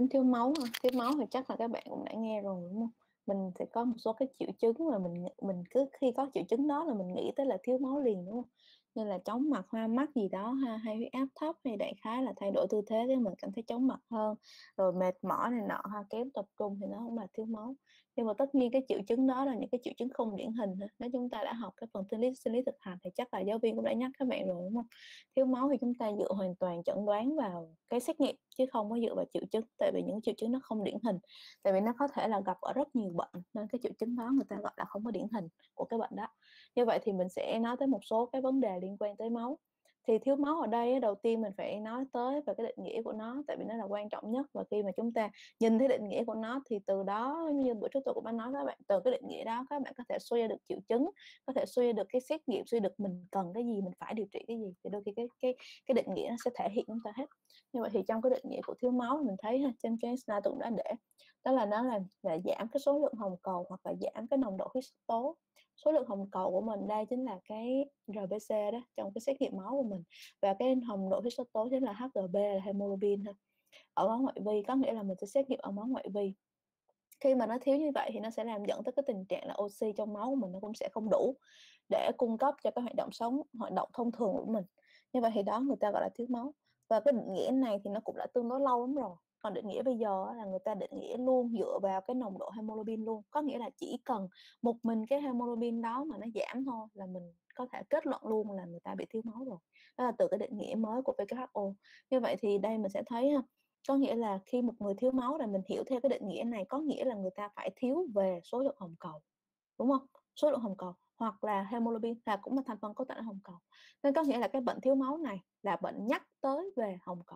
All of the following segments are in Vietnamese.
Thiếu máu hả? Thiếu máu thì chắc là các bạn cũng đã nghe rồi đúng không? Mình sẽ có một số cái triệu chứng mà mình cứ khi có triệu chứng đó là mình nghĩ tới là thiếu máu liền đúng không? Như là chóng mặt, hoa mắt gì đó ha, hay huyết áp thấp, hay đại khái là thay đổi tư thế cái mình cảm thấy chóng mặt hơn, rồi mệt mỏi này nọ ha, kém tập trung thì nó cũng là thiếu máu. Nhưng mà tất nhiên cái triệu chứng đó là những cái triệu chứng không điển hình ha. Nếu chúng ta đã học cái phần sinh lý thực hành thì chắc là giáo viên cũng đã nhắc các bạn rồi đúng không? Thiếu máu thì chúng ta dựa hoàn toàn chẩn đoán vào cái xét nghiệm chứ không có dựa vào triệu chứng, tại vì những triệu chứng nó không điển hình, tại vì nó có thể là gặp ở rất nhiều bệnh nên cái triệu chứng đó người ta gọi là không có điển hình của cái bệnh đó. Như vậy thì mình sẽ nói tới một số cái vấn đề liên quan tới máu. Thì thiếu máu ở đây đầu tiên mình phải nói tới về cái định nghĩa của nó, tại vì nó là quan trọng nhất, và khi mà chúng ta nhìn thấy định nghĩa của nó thì từ đó, như bữa trước tôi cũng đã nói các bạn, từ cái định nghĩa đó các bạn có thể suy ra được triệu chứng, có thể suy ra được cái xét nghiệm, suy được mình cần cái gì, mình phải điều trị cái gì, thì đôi khi cái định nghĩa nó sẽ thể hiện chúng ta hết. Như vậy thì trong cái định nghĩa của thiếu máu mình thấy ha, trên cái slide tôi cũng đã để, đó là nó là giảm cái số lượng hồng cầu hoặc là giảm cái nồng độ huyết sắc tố. Số lượng hồng cầu của mình đây chính là cái RBC đó trong cái xét nghiệm máu của mình, và cái nồng độ huyết sắc tố chính là HGB, là hemoglobin thôi. Ở máu ngoại vi có nghĩa là mình sẽ xét nghiệm ở máu ngoại vi. Khi mà nó thiếu như vậy thì nó sẽ làm dẫn tới cái tình trạng là oxy trong máu của mình nó cũng sẽ không đủ để cung cấp cho cái hoạt động thông thường của mình. Như vậy thì đó người ta gọi là thiếu máu. Và cái định nghĩa này thì nó cũng đã tương đối lâu lắm rồi. Còn định nghĩa bây giờ là người ta định nghĩa luôn dựa vào cái nồng độ hemoglobin luôn, có nghĩa là chỉ cần một mình cái hemoglobin đó mà nó giảm thôi là mình có thể kết luận luôn là người ta bị thiếu máu rồi. Đó là từ cái định nghĩa mới của WHO. Như vậy thì đây mình sẽ thấy có nghĩa là khi một người thiếu máu là mình hiểu theo cái định nghĩa này, có nghĩa là người ta phải thiếu về số lượng hồng cầu, đúng không? Số lượng hồng cầu hoặc là hemoglobin là cũng là thành phần cấu tạo hồng cầu. Nên có nghĩa là cái bệnh thiếu máu này là bệnh nhắc tới về hồng cầu.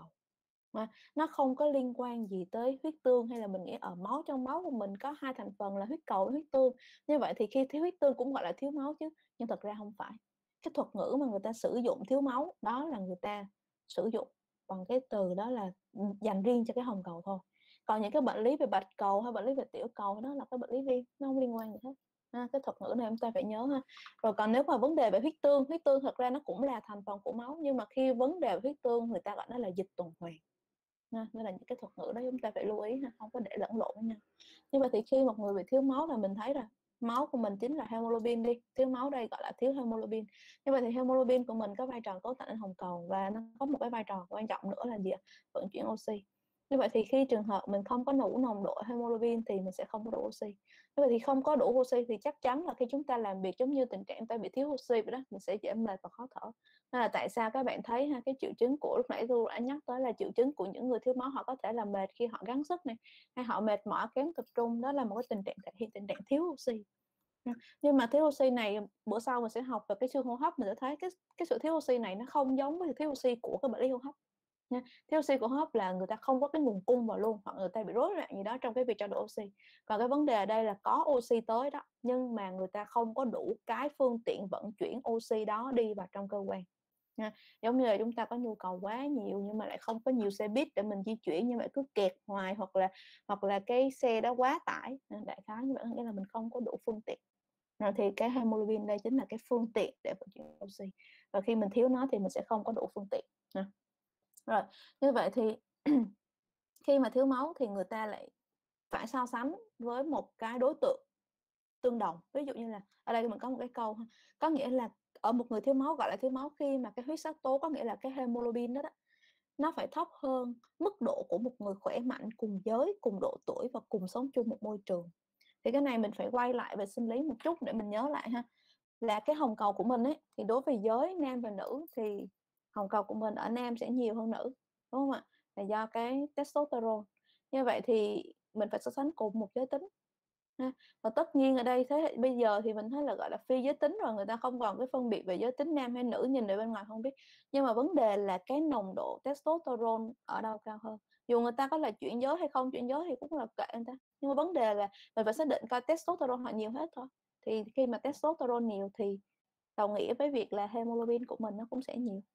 Nó không có liên quan gì tới huyết tương, hay là mình nghĩ ở máu, trong máu của mình có hai thành phần là huyết cầu và huyết tương. Như vậy thì khi thiếu huyết tương cũng gọi là thiếu máu chứ, nhưng thật ra không phải. Cái thuật ngữ mà người ta sử dụng thiếu máu đó là người ta sử dụng bằng cái từ đó là dành riêng cho cái hồng cầu thôi. Còn những cái bệnh lý về bạch cầu hay bệnh lý về tiểu cầu đó là cái bệnh lý riêng, nó không liên quan gì hết. Cái thuật ngữ này chúng ta phải nhớ ha. Rồi còn nếu mà vấn đề về huyết tương thật ra nó cũng là thành phần của máu, nhưng mà khi vấn đề về huyết tương người ta gọi nó là dịch tuần hoàn. Nên là những cái thuật ngữ đó chúng ta phải lưu ý ha, không có để lẫn lộn với nhau. Như vậy thì khi một người bị thiếu máu là mình thấy là máu của mình chính là hemoglobin đi, thiếu máu đây gọi là thiếu hemoglobin. Như vậy thì hemoglobin của mình có vai trò cấu thành hồng cầu, và nó có một cái vai trò quan trọng nữa là gì ạ? Vận chuyển oxy. Như vậy thì khi trường hợp mình không có đủ nồng độ hemoglobin thì mình sẽ không có đủ oxy. Như vậy thì không có đủ oxy thì chắc chắn là khi chúng ta làm việc giống như tình trạng ta bị thiếu oxy vậy đó, mình sẽ dễ mệt và khó thở. Nên là tại sao các bạn thấy ha, cái triệu chứng của lúc nãy tôi đã nhắc tới là triệu chứng của những người thiếu máu, họ có thể là mệt khi họ gắng sức này, hay họ mệt mỏi kém tập trung, đó là một cái tình trạng thể hiện tình trạng thiếu oxy. Nhưng mà thiếu oxy này bữa sau mình sẽ học về cái siêu hô hấp, mình sẽ thấy cái sự thiếu oxy này nó không giống với thiếu oxy của cái bệnh lý hô hấp nha. Thiếu oxy của hô hấp là người ta không có cái nguồn cung vào luôn, hoặc người ta bị rối loạn gì đó trong cái việc trao đổi oxy. Còn cái vấn đề ở đây là có oxy tới đó, nhưng mà người ta không có đủ cái phương tiện vận chuyển oxy đó đi vào trong cơ quan nha. Giống như là chúng ta có nhu cầu quá nhiều nhưng mà lại không có nhiều xe buýt để mình di chuyển, nhưng mà cứ kẹt hoài, hoặc là cái xe đó quá tải, đại khái như vậy, nghĩa là mình không có đủ phương tiện. Rồi thì cái hemoglobin đây chính là cái phương tiện để vận chuyển oxy, và khi mình thiếu nó thì mình sẽ không có đủ phương tiện. Rồi như vậy thì khi mà thiếu máu thì người ta lại phải so sánh với một cái đối tượng tương đồng. Ví dụ như là ở đây mình có một cái câu, có nghĩa là ở một người thiếu máu gọi là thiếu máu khi mà cái huyết sắc tố, có nghĩa là cái hemoglobin đó, nó phải thấp hơn mức độ của một người khỏe mạnh cùng giới, cùng độ tuổi và cùng sống chung một môi trường. Thì cái này mình phải quay lại về sinh lý một chút để mình nhớ lại ha, là cái hồng cầu của mình ấy, thì đối với giới nam và nữ thì hồng cầu của mình ở nam sẽ nhiều hơn nữ, đúng không ạ? Là do cái testosterone. Như vậy thì mình phải so sánh cùng một giới tính ha. Và tất nhiên ở đây thế hệ bây giờ thì mình thấy là gọi là phi giới tính rồi, người ta không còn cái phân biệt về giới tính nam hay nữ, nhìn ở bên ngoài không biết. Nhưng mà vấn đề là cái nồng độ testosterone ở đâu cao hơn. Dù người ta có là chuyển giới hay không chuyển giới thì cũng là kệ người ta, nhưng mà vấn đề là mình phải xác định coi testosterone họ nhiều hết thôi. Thì khi mà testosterone nhiều thì đồng nghĩa với việc là hemoglobin của mình nó cũng sẽ nhiều.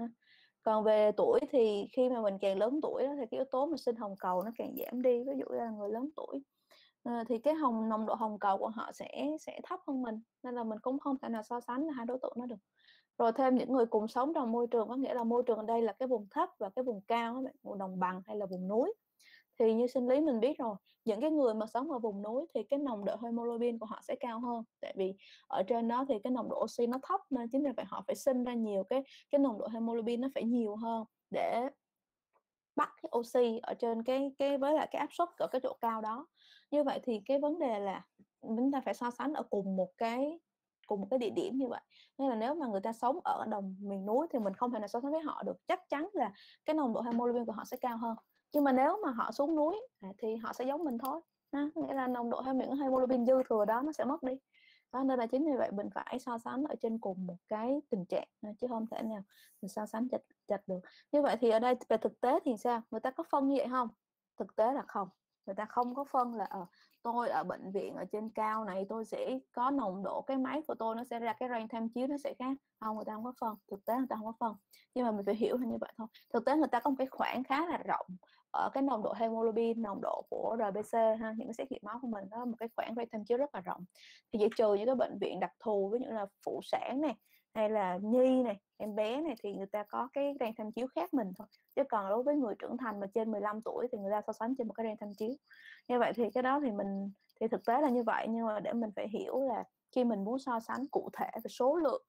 Còn về tuổi thì khi mà mình càng lớn tuổi đó, thì cái yếu tố mà sinh hồng cầu nó càng giảm đi. Ví dụ là người lớn tuổi thì cái nồng độ hồng cầu của họ sẽ thấp hơn mình, nên là mình cũng không thể nào so sánh hai đối tượng nó được. Rồi thêm những người cùng sống trong môi trường, có nghĩa là môi trường ở đây là cái vùng thấp và cái vùng cao, vùng đồng bằng hay là vùng núi, thì như sinh lý mình biết rồi, những cái người mà sống ở vùng núi thì cái nồng độ hemoglobin của họ sẽ cao hơn, tại vì ở trên đó thì cái nồng độ oxy nó thấp, nên chính vì vậy họ phải sinh ra nhiều cái nồng độ hemoglobin nó phải nhiều hơn để bắt cái oxy ở trên cái với lại cái áp suất ở cái chỗ cao đó. Như vậy thì cái vấn đề là chúng ta phải so sánh ở cùng một cái địa điểm như vậy. Nên là nếu mà người ta sống ở đồng miền núi thì mình không thể nào so sánh với họ được, chắc chắn là cái nồng độ hemoglobin của họ sẽ cao hơn. Nhưng mà nếu mà họ xuống núi thì họ sẽ giống mình thôi, nghĩa là nồng độ hemoglobin dư thừa đó nó sẽ mất đi. Đó, nên là chính vì vậy mình phải so sánh ở trên cùng một cái tình trạng chứ không thể nào mình so sánh chệch được. Như vậy thì ở đây về thực tế thì sao? Người ta có phân như vậy không? Thực tế là không. Người ta không có phân là tôi ở bệnh viện ở trên cao này tôi sẽ có nồng độ cái máy của tôi nó sẽ ra cái range tham chiếu nó sẽ khác. Không, người ta không có phân. Thực tế người ta không có phân. Nhưng mà mình phải hiểu là như vậy thôi. Thực tế người ta có một cái khoảng khá là rộng ở cái nồng độ hemoglobin, nồng độ của RBC ha, những cái xét nghiệm máu của mình đó, một cái khoảng range tham chiếu rất là rộng. Thì chỉ trừ những cái bệnh viện đặc thù ví dụ là phụ sản này hay là nhi này, em bé này thì người ta có cái rang tham chiếu khác mình thôi, chứ còn đối với người trưởng thành mà trên 15 tuổi thì người ta so sánh trên một cái rang tham chiếu. Như vậy thì cái đó thì thực tế là như vậy, nhưng mà để mình phải hiểu là khi mình muốn so sánh cụ thể về số lượng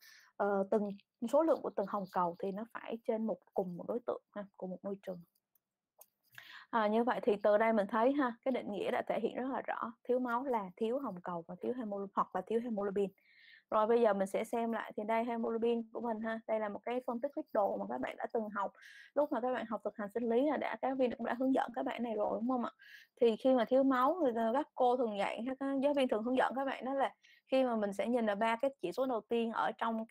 số lượng của từng hồng cầu thì nó phải trên cùng một đối tượng ha, cùng một môi trường. Như vậy thì từ đây mình thấy ha, cái định nghĩa đã thể hiện rất là rõ, thiếu máu là thiếu hồng cầu và thiếu hemoglobin hoặc là thiếu hemoglobin. Rồi bây giờ mình sẽ xem lại thì đây hemoglobin của mình ha, đây là một cái phân tích huyết đồ mà các bạn đã từng học lúc mà các bạn học thực hành sinh lý, là giáo viên cũng đã hướng dẫn các bạn này rồi đúng không ạ? Thì khi mà thiếu máu thì các cô thường dạy, các giáo viên thường hướng dẫn các bạn đó là khi mà mình sẽ nhìn vào ba cái chỉ số đầu tiên ở trong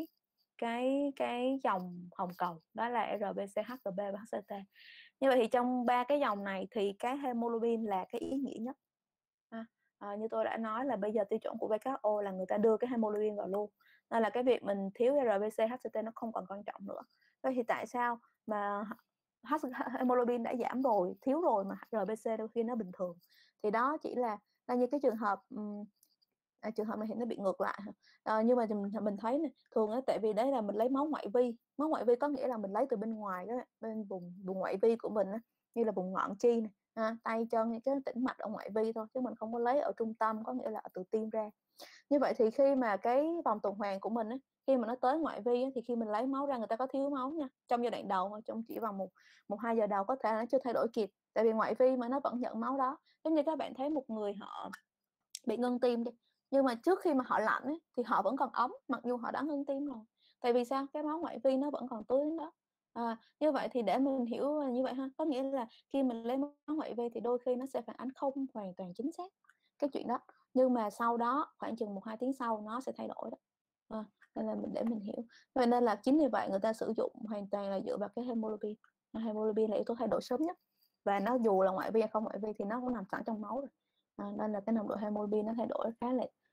cái dòng hồng cầu, đó là RBC, HB và HCT. Như vậy thì trong ba cái dòng này thì cái hemoglobin là cái ý nghĩa nhất. Như tôi đã nói là bây giờ tiêu chuẩn của WHO là người ta đưa cái hemoglobin vào luôn, nên là cái việc mình thiếu RBC, HCT nó không còn quan trọng nữa. Vậy thì tại sao mà hemoglobin đã giảm rồi, thiếu rồi mà RBC đôi khi nó bình thường? Thì đó chỉ là như cái trường hợp này thì nó bị ngược lại. Nhưng mà mình thấy này, thường á, tại vì đấy là mình lấy máu ngoại vi. Máu ngoại vi có nghĩa là mình lấy từ bên ngoài đó, bên vùng ngoại vi của mình á, như là vùng ngọn chi này, tay chân, những cái tĩnh mạch ở ngoại vi thôi, chứ mình không có lấy ở trung tâm, có nghĩa là từ tim ra. Như vậy thì khi mà cái vòng tuần hoàn của mình á, khi mà nó tới ngoại vi á, thì khi mình lấy máu ra, người ta có thiếu máu nha, trong giai đoạn đầu, trong chỉ vòng 1-2 giờ đầu có thể là nó chưa thay đổi kịp, tại vì ngoại vi mà nó vẫn nhận máu đó. Giống như các bạn thấy một người họ bị ngưng tim đi, nhưng mà trước khi mà họ lạnh ấy, thì họ vẫn còn ấm mặc dù họ đã ngưng tim rồi. Tại vì sao? Cái máu ngoại vi nó vẫn còn tưới đến đó. Như vậy thì để mình hiểu như vậy ha, có nghĩa là khi mình lấy máu ngoại vi thì đôi khi nó sẽ phản ánh không hoàn toàn chính xác cái chuyện đó, nhưng mà sau đó khoảng chừng 1-2 tiếng sau nó sẽ thay đổi đó. Nên là để mình hiểu. Nên là chính vì vậy người ta sử dụng hoàn toàn là dựa vào cái hemoglobin. Hemoglobin là yếu tố thay đổi sớm nhất, và nó dù là ngoại vi hay không ngoại vi thì nó cũng nằm sẵn trong máu rồi. Nên là cái nồng độ hemoglobin nó thay đổi khá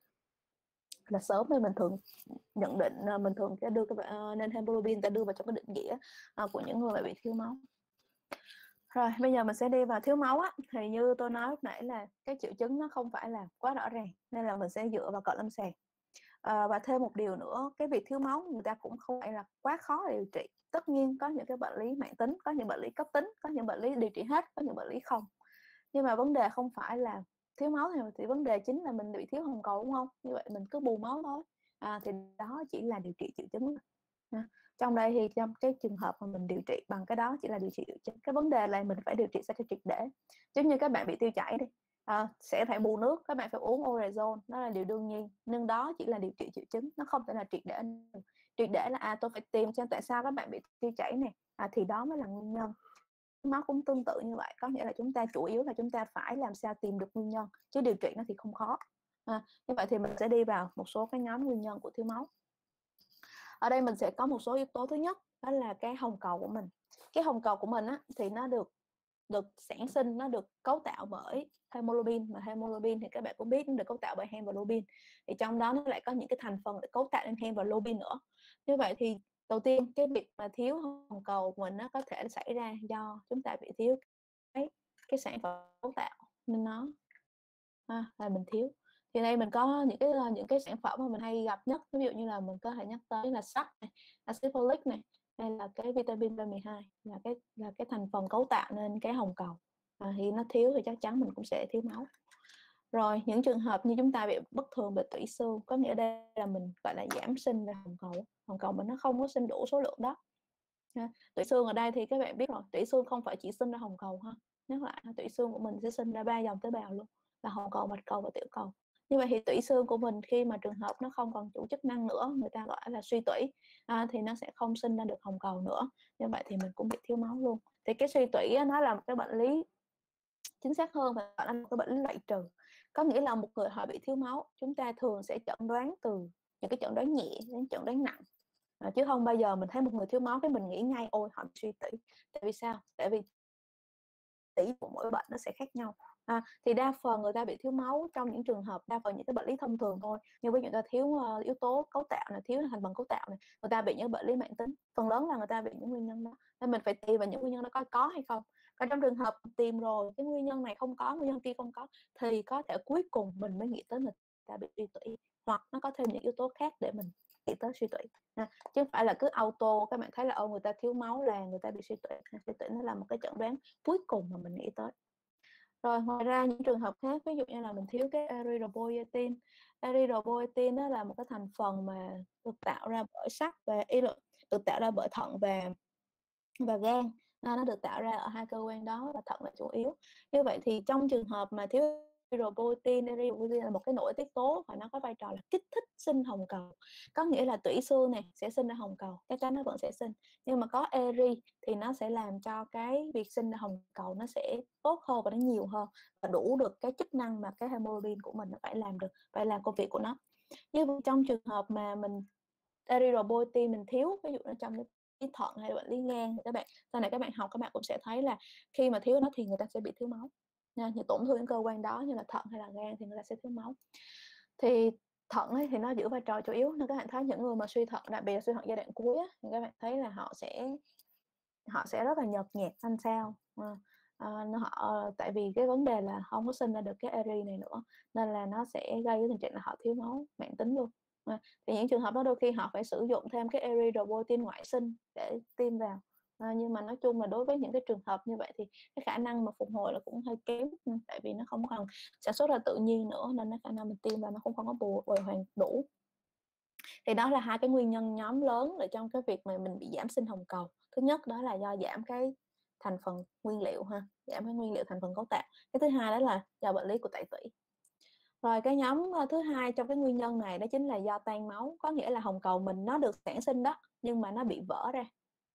là sớm, nên mình thường nhận định, mình thường sẽ đưa nên hemoglobin ta đưa vào trong cái định nghĩa của những người mà bị thiếu máu. Rồi bây giờ mình sẽ đi vào thiếu máu á, thì như tôi nói lúc nãy là cái triệu chứng nó không phải là quá rõ ràng, nên là mình sẽ dựa vào cận lâm sàng. Và thêm một điều nữa, cái việc thiếu máu người ta cũng không phải là quá khó để điều trị. Tất nhiên có những cái bệnh lý mãn tính, có những bệnh lý cấp tính, có những bệnh lý điều trị hết, có những bệnh lý không. Nhưng mà vấn đề không phải là thiếu máu thì vấn đề chính là mình bị thiếu hồng cầu, đúng không? Như vậy mình cứ bù máu thôi. Thì đó chỉ là điều trị triệu chứng. Trong đây thì trong cái trường hợp mà mình điều trị bằng cái đó chỉ là điều trị triệu chứng. Cái vấn đề là mình phải điều trị sao cho triệt để. Giống như các bạn bị tiêu chảy đi, sẽ phải bù nước, các bạn phải uống orezon, đó là điều đương nhiên, nhưng đó chỉ là điều trị triệu chứng, nó không thể là triệt để. Triệt để là tôi phải tìm xem tại sao các bạn bị tiêu chảy này, thì đó mới là nguyên nhân. Nó cũng tương tự như vậy, có nghĩa là chúng ta chủ yếu là chúng ta phải làm sao tìm được nguyên nhân, chứ điều trị nó thì không khó. Như vậy thì mình sẽ đi vào một số cái nhóm nguyên nhân của thiếu máu. Ở đây mình sẽ có một số yếu tố. Thứ nhất đó là cái hồng cầu của mình. Cái hồng cầu của mình á, thì nó được sản sinh, nó được cấu tạo bởi hemoglobin, mà hemoglobin thì các bạn cũng biết nó được cấu tạo bởi hemoglobin, thì trong đó nó lại có những cái thành phần để cấu tạo nên hemoglobin nữa. Như vậy thì đầu tiên cái việc mà thiếu hồng cầu của mình nó có thể xảy ra do chúng ta bị thiếu cái sản phẩm cấu tạo nên nó là mình thiếu. Thì đây mình có những cái sản phẩm mà mình hay gặp nhất, ví dụ như là mình có thể nhắc tới là sắt này, axit folic này, hay là cái vitamin B12 là cái thành phần cấu tạo nên cái hồng cầu. thì nó thiếu thì chắc chắn mình cũng sẽ thiếu máu. Rồi những trường hợp như chúng ta bị bất thường về tủy xương, có nghĩa đây là mình gọi là giảm sinh về hồng cầu mình nó không có sinh đủ số lượng đó. Tủy xương ở đây thì các bạn biết rồi, tủy xương không phải chỉ sinh ra hồng cầu ha. Nhắc lại, tủy xương của mình sẽ sinh ra 3 dòng tế bào luôn, là hồng cầu, bạch cầu và tiểu cầu. Như vậy thì tủy xương của mình khi mà trường hợp nó không còn chủ chức năng nữa, người ta gọi là suy tủy, thì nó sẽ không sinh ra được hồng cầu nữa. Như vậy thì mình cũng bị thiếu máu luôn. Thì cái suy tủy nó là một cái bệnh lý, chính xác hơn và gọi là một cái bệnh lý loại trừ. Có nghĩa là một người họ bị thiếu máu, chúng ta thường sẽ chẩn đoán từ những cái chẩn đoán nhẹ đến chẩn đoán nặng, chứ không bao giờ mình thấy một người thiếu máu cái mình nghĩ ngay ôi họ bị suy tủy. Tại vì sao? Tại vì tỉ của mỗi bệnh nó sẽ khác nhau. Thì đa phần người ta bị thiếu máu trong những trường hợp, đa phần những cái bệnh lý thông thường thôi, như ví dụ người ta thiếu yếu tố cấu tạo này, thiếu thành phần cấu tạo này, người ta bị những bệnh lý mãn tính, phần lớn là người ta bị những nguyên nhân đó. Nên mình phải tìm vào những nguyên nhân đó có hay không. Còn trong trường hợp tìm rồi cái nguyên nhân này không có, nguyên nhân kia không có, thì có thể cuối cùng mình mới nghĩ tới người ta bị suy tủy, hoặc nó có thêm những yếu tố khác để mình nghĩ tới suy tủy. Chứ không phải là cứ auto các bạn thấy là người ta thiếu máu là người ta bị suy tủy. Suy tủy nó là một cái chẩn đoán cuối cùng mà mình nghĩ tới. Rồi ngoài ra những trường hợp khác, ví dụ như là mình thiếu cái erythropoietin. Erythropoietin đó là một cái thành phần mà được tạo ra bởi sắt và được tạo ra bởi thận và gan. Nó được tạo ra ở hai cơ quan đó và thận là chủ yếu. Như vậy thì trong trường hợp mà thiếu erythropoietin là một cái nội tiết tố và nó có vai trò là kích thích sinh hồng cầu. Có nghĩa là tủy xương này sẽ sinh ra hồng cầu, chắc chắn nó vẫn sẽ sinh. Nhưng mà có eri thì nó sẽ làm cho cái việc sinh ra hồng cầu nó sẽ tốt hơn và nó nhiều hơn và đủ được cái chức năng mà cái hemoglobin của mình nó phải làm được, phải làm công việc của nó. Như trong trường hợp mà mình erythropoietin mình thiếu, ví dụ nó trong cái thận hay bệnh lý gan, các bạn sau này các bạn học các bạn cũng sẽ thấy là khi mà thiếu nó thì người ta sẽ bị thiếu máu nha, như tổn thương những cơ quan đó như là thận hay là gan thì người ta sẽ thiếu máu. Thì thận ấy, thì nó giữ vai trò chủ yếu, nên các bạn thấy những người mà suy thận, đặc biệt là suy thận giai đoạn cuối á, thì các bạn thấy là họ sẽ rất là nhợt nhạt, xanh xao. Tại vì cái vấn đề là không có sinh ra được cái eri này nữa, nên là nó sẽ gây cái tình trạng là họ thiếu máu mãn tính luôn. Thì những trường hợp đó đôi khi họ phải sử dụng thêm cái erythropoietin ngoại sinh để tiêm vào. Nhưng mà nói chung là đối với những cái trường hợp như vậy thì cái khả năng mà phục hồi là cũng hơi kém, tại vì nó không còn sản xuất ra tự nhiên nữa, nên cái khả năng mình tiêm vào nó cũng không có bồi hoàn đủ. Thì đó là hai cái nguyên nhân nhóm lớn để trong cái việc mà mình bị giảm sinh hồng cầu. Thứ nhất đó là do giảm cái thành phần nguyên liệu giảm cái nguyên liệu thành phần cấu tạo. Cái thứ hai đó là do bệnh lý của tại tủy. Rồi cái nhóm thứ hai trong cái nguyên nhân này đó chính là do tan máu, có nghĩa là hồng cầu mình nó được sản sinh đó nhưng mà nó bị vỡ ra.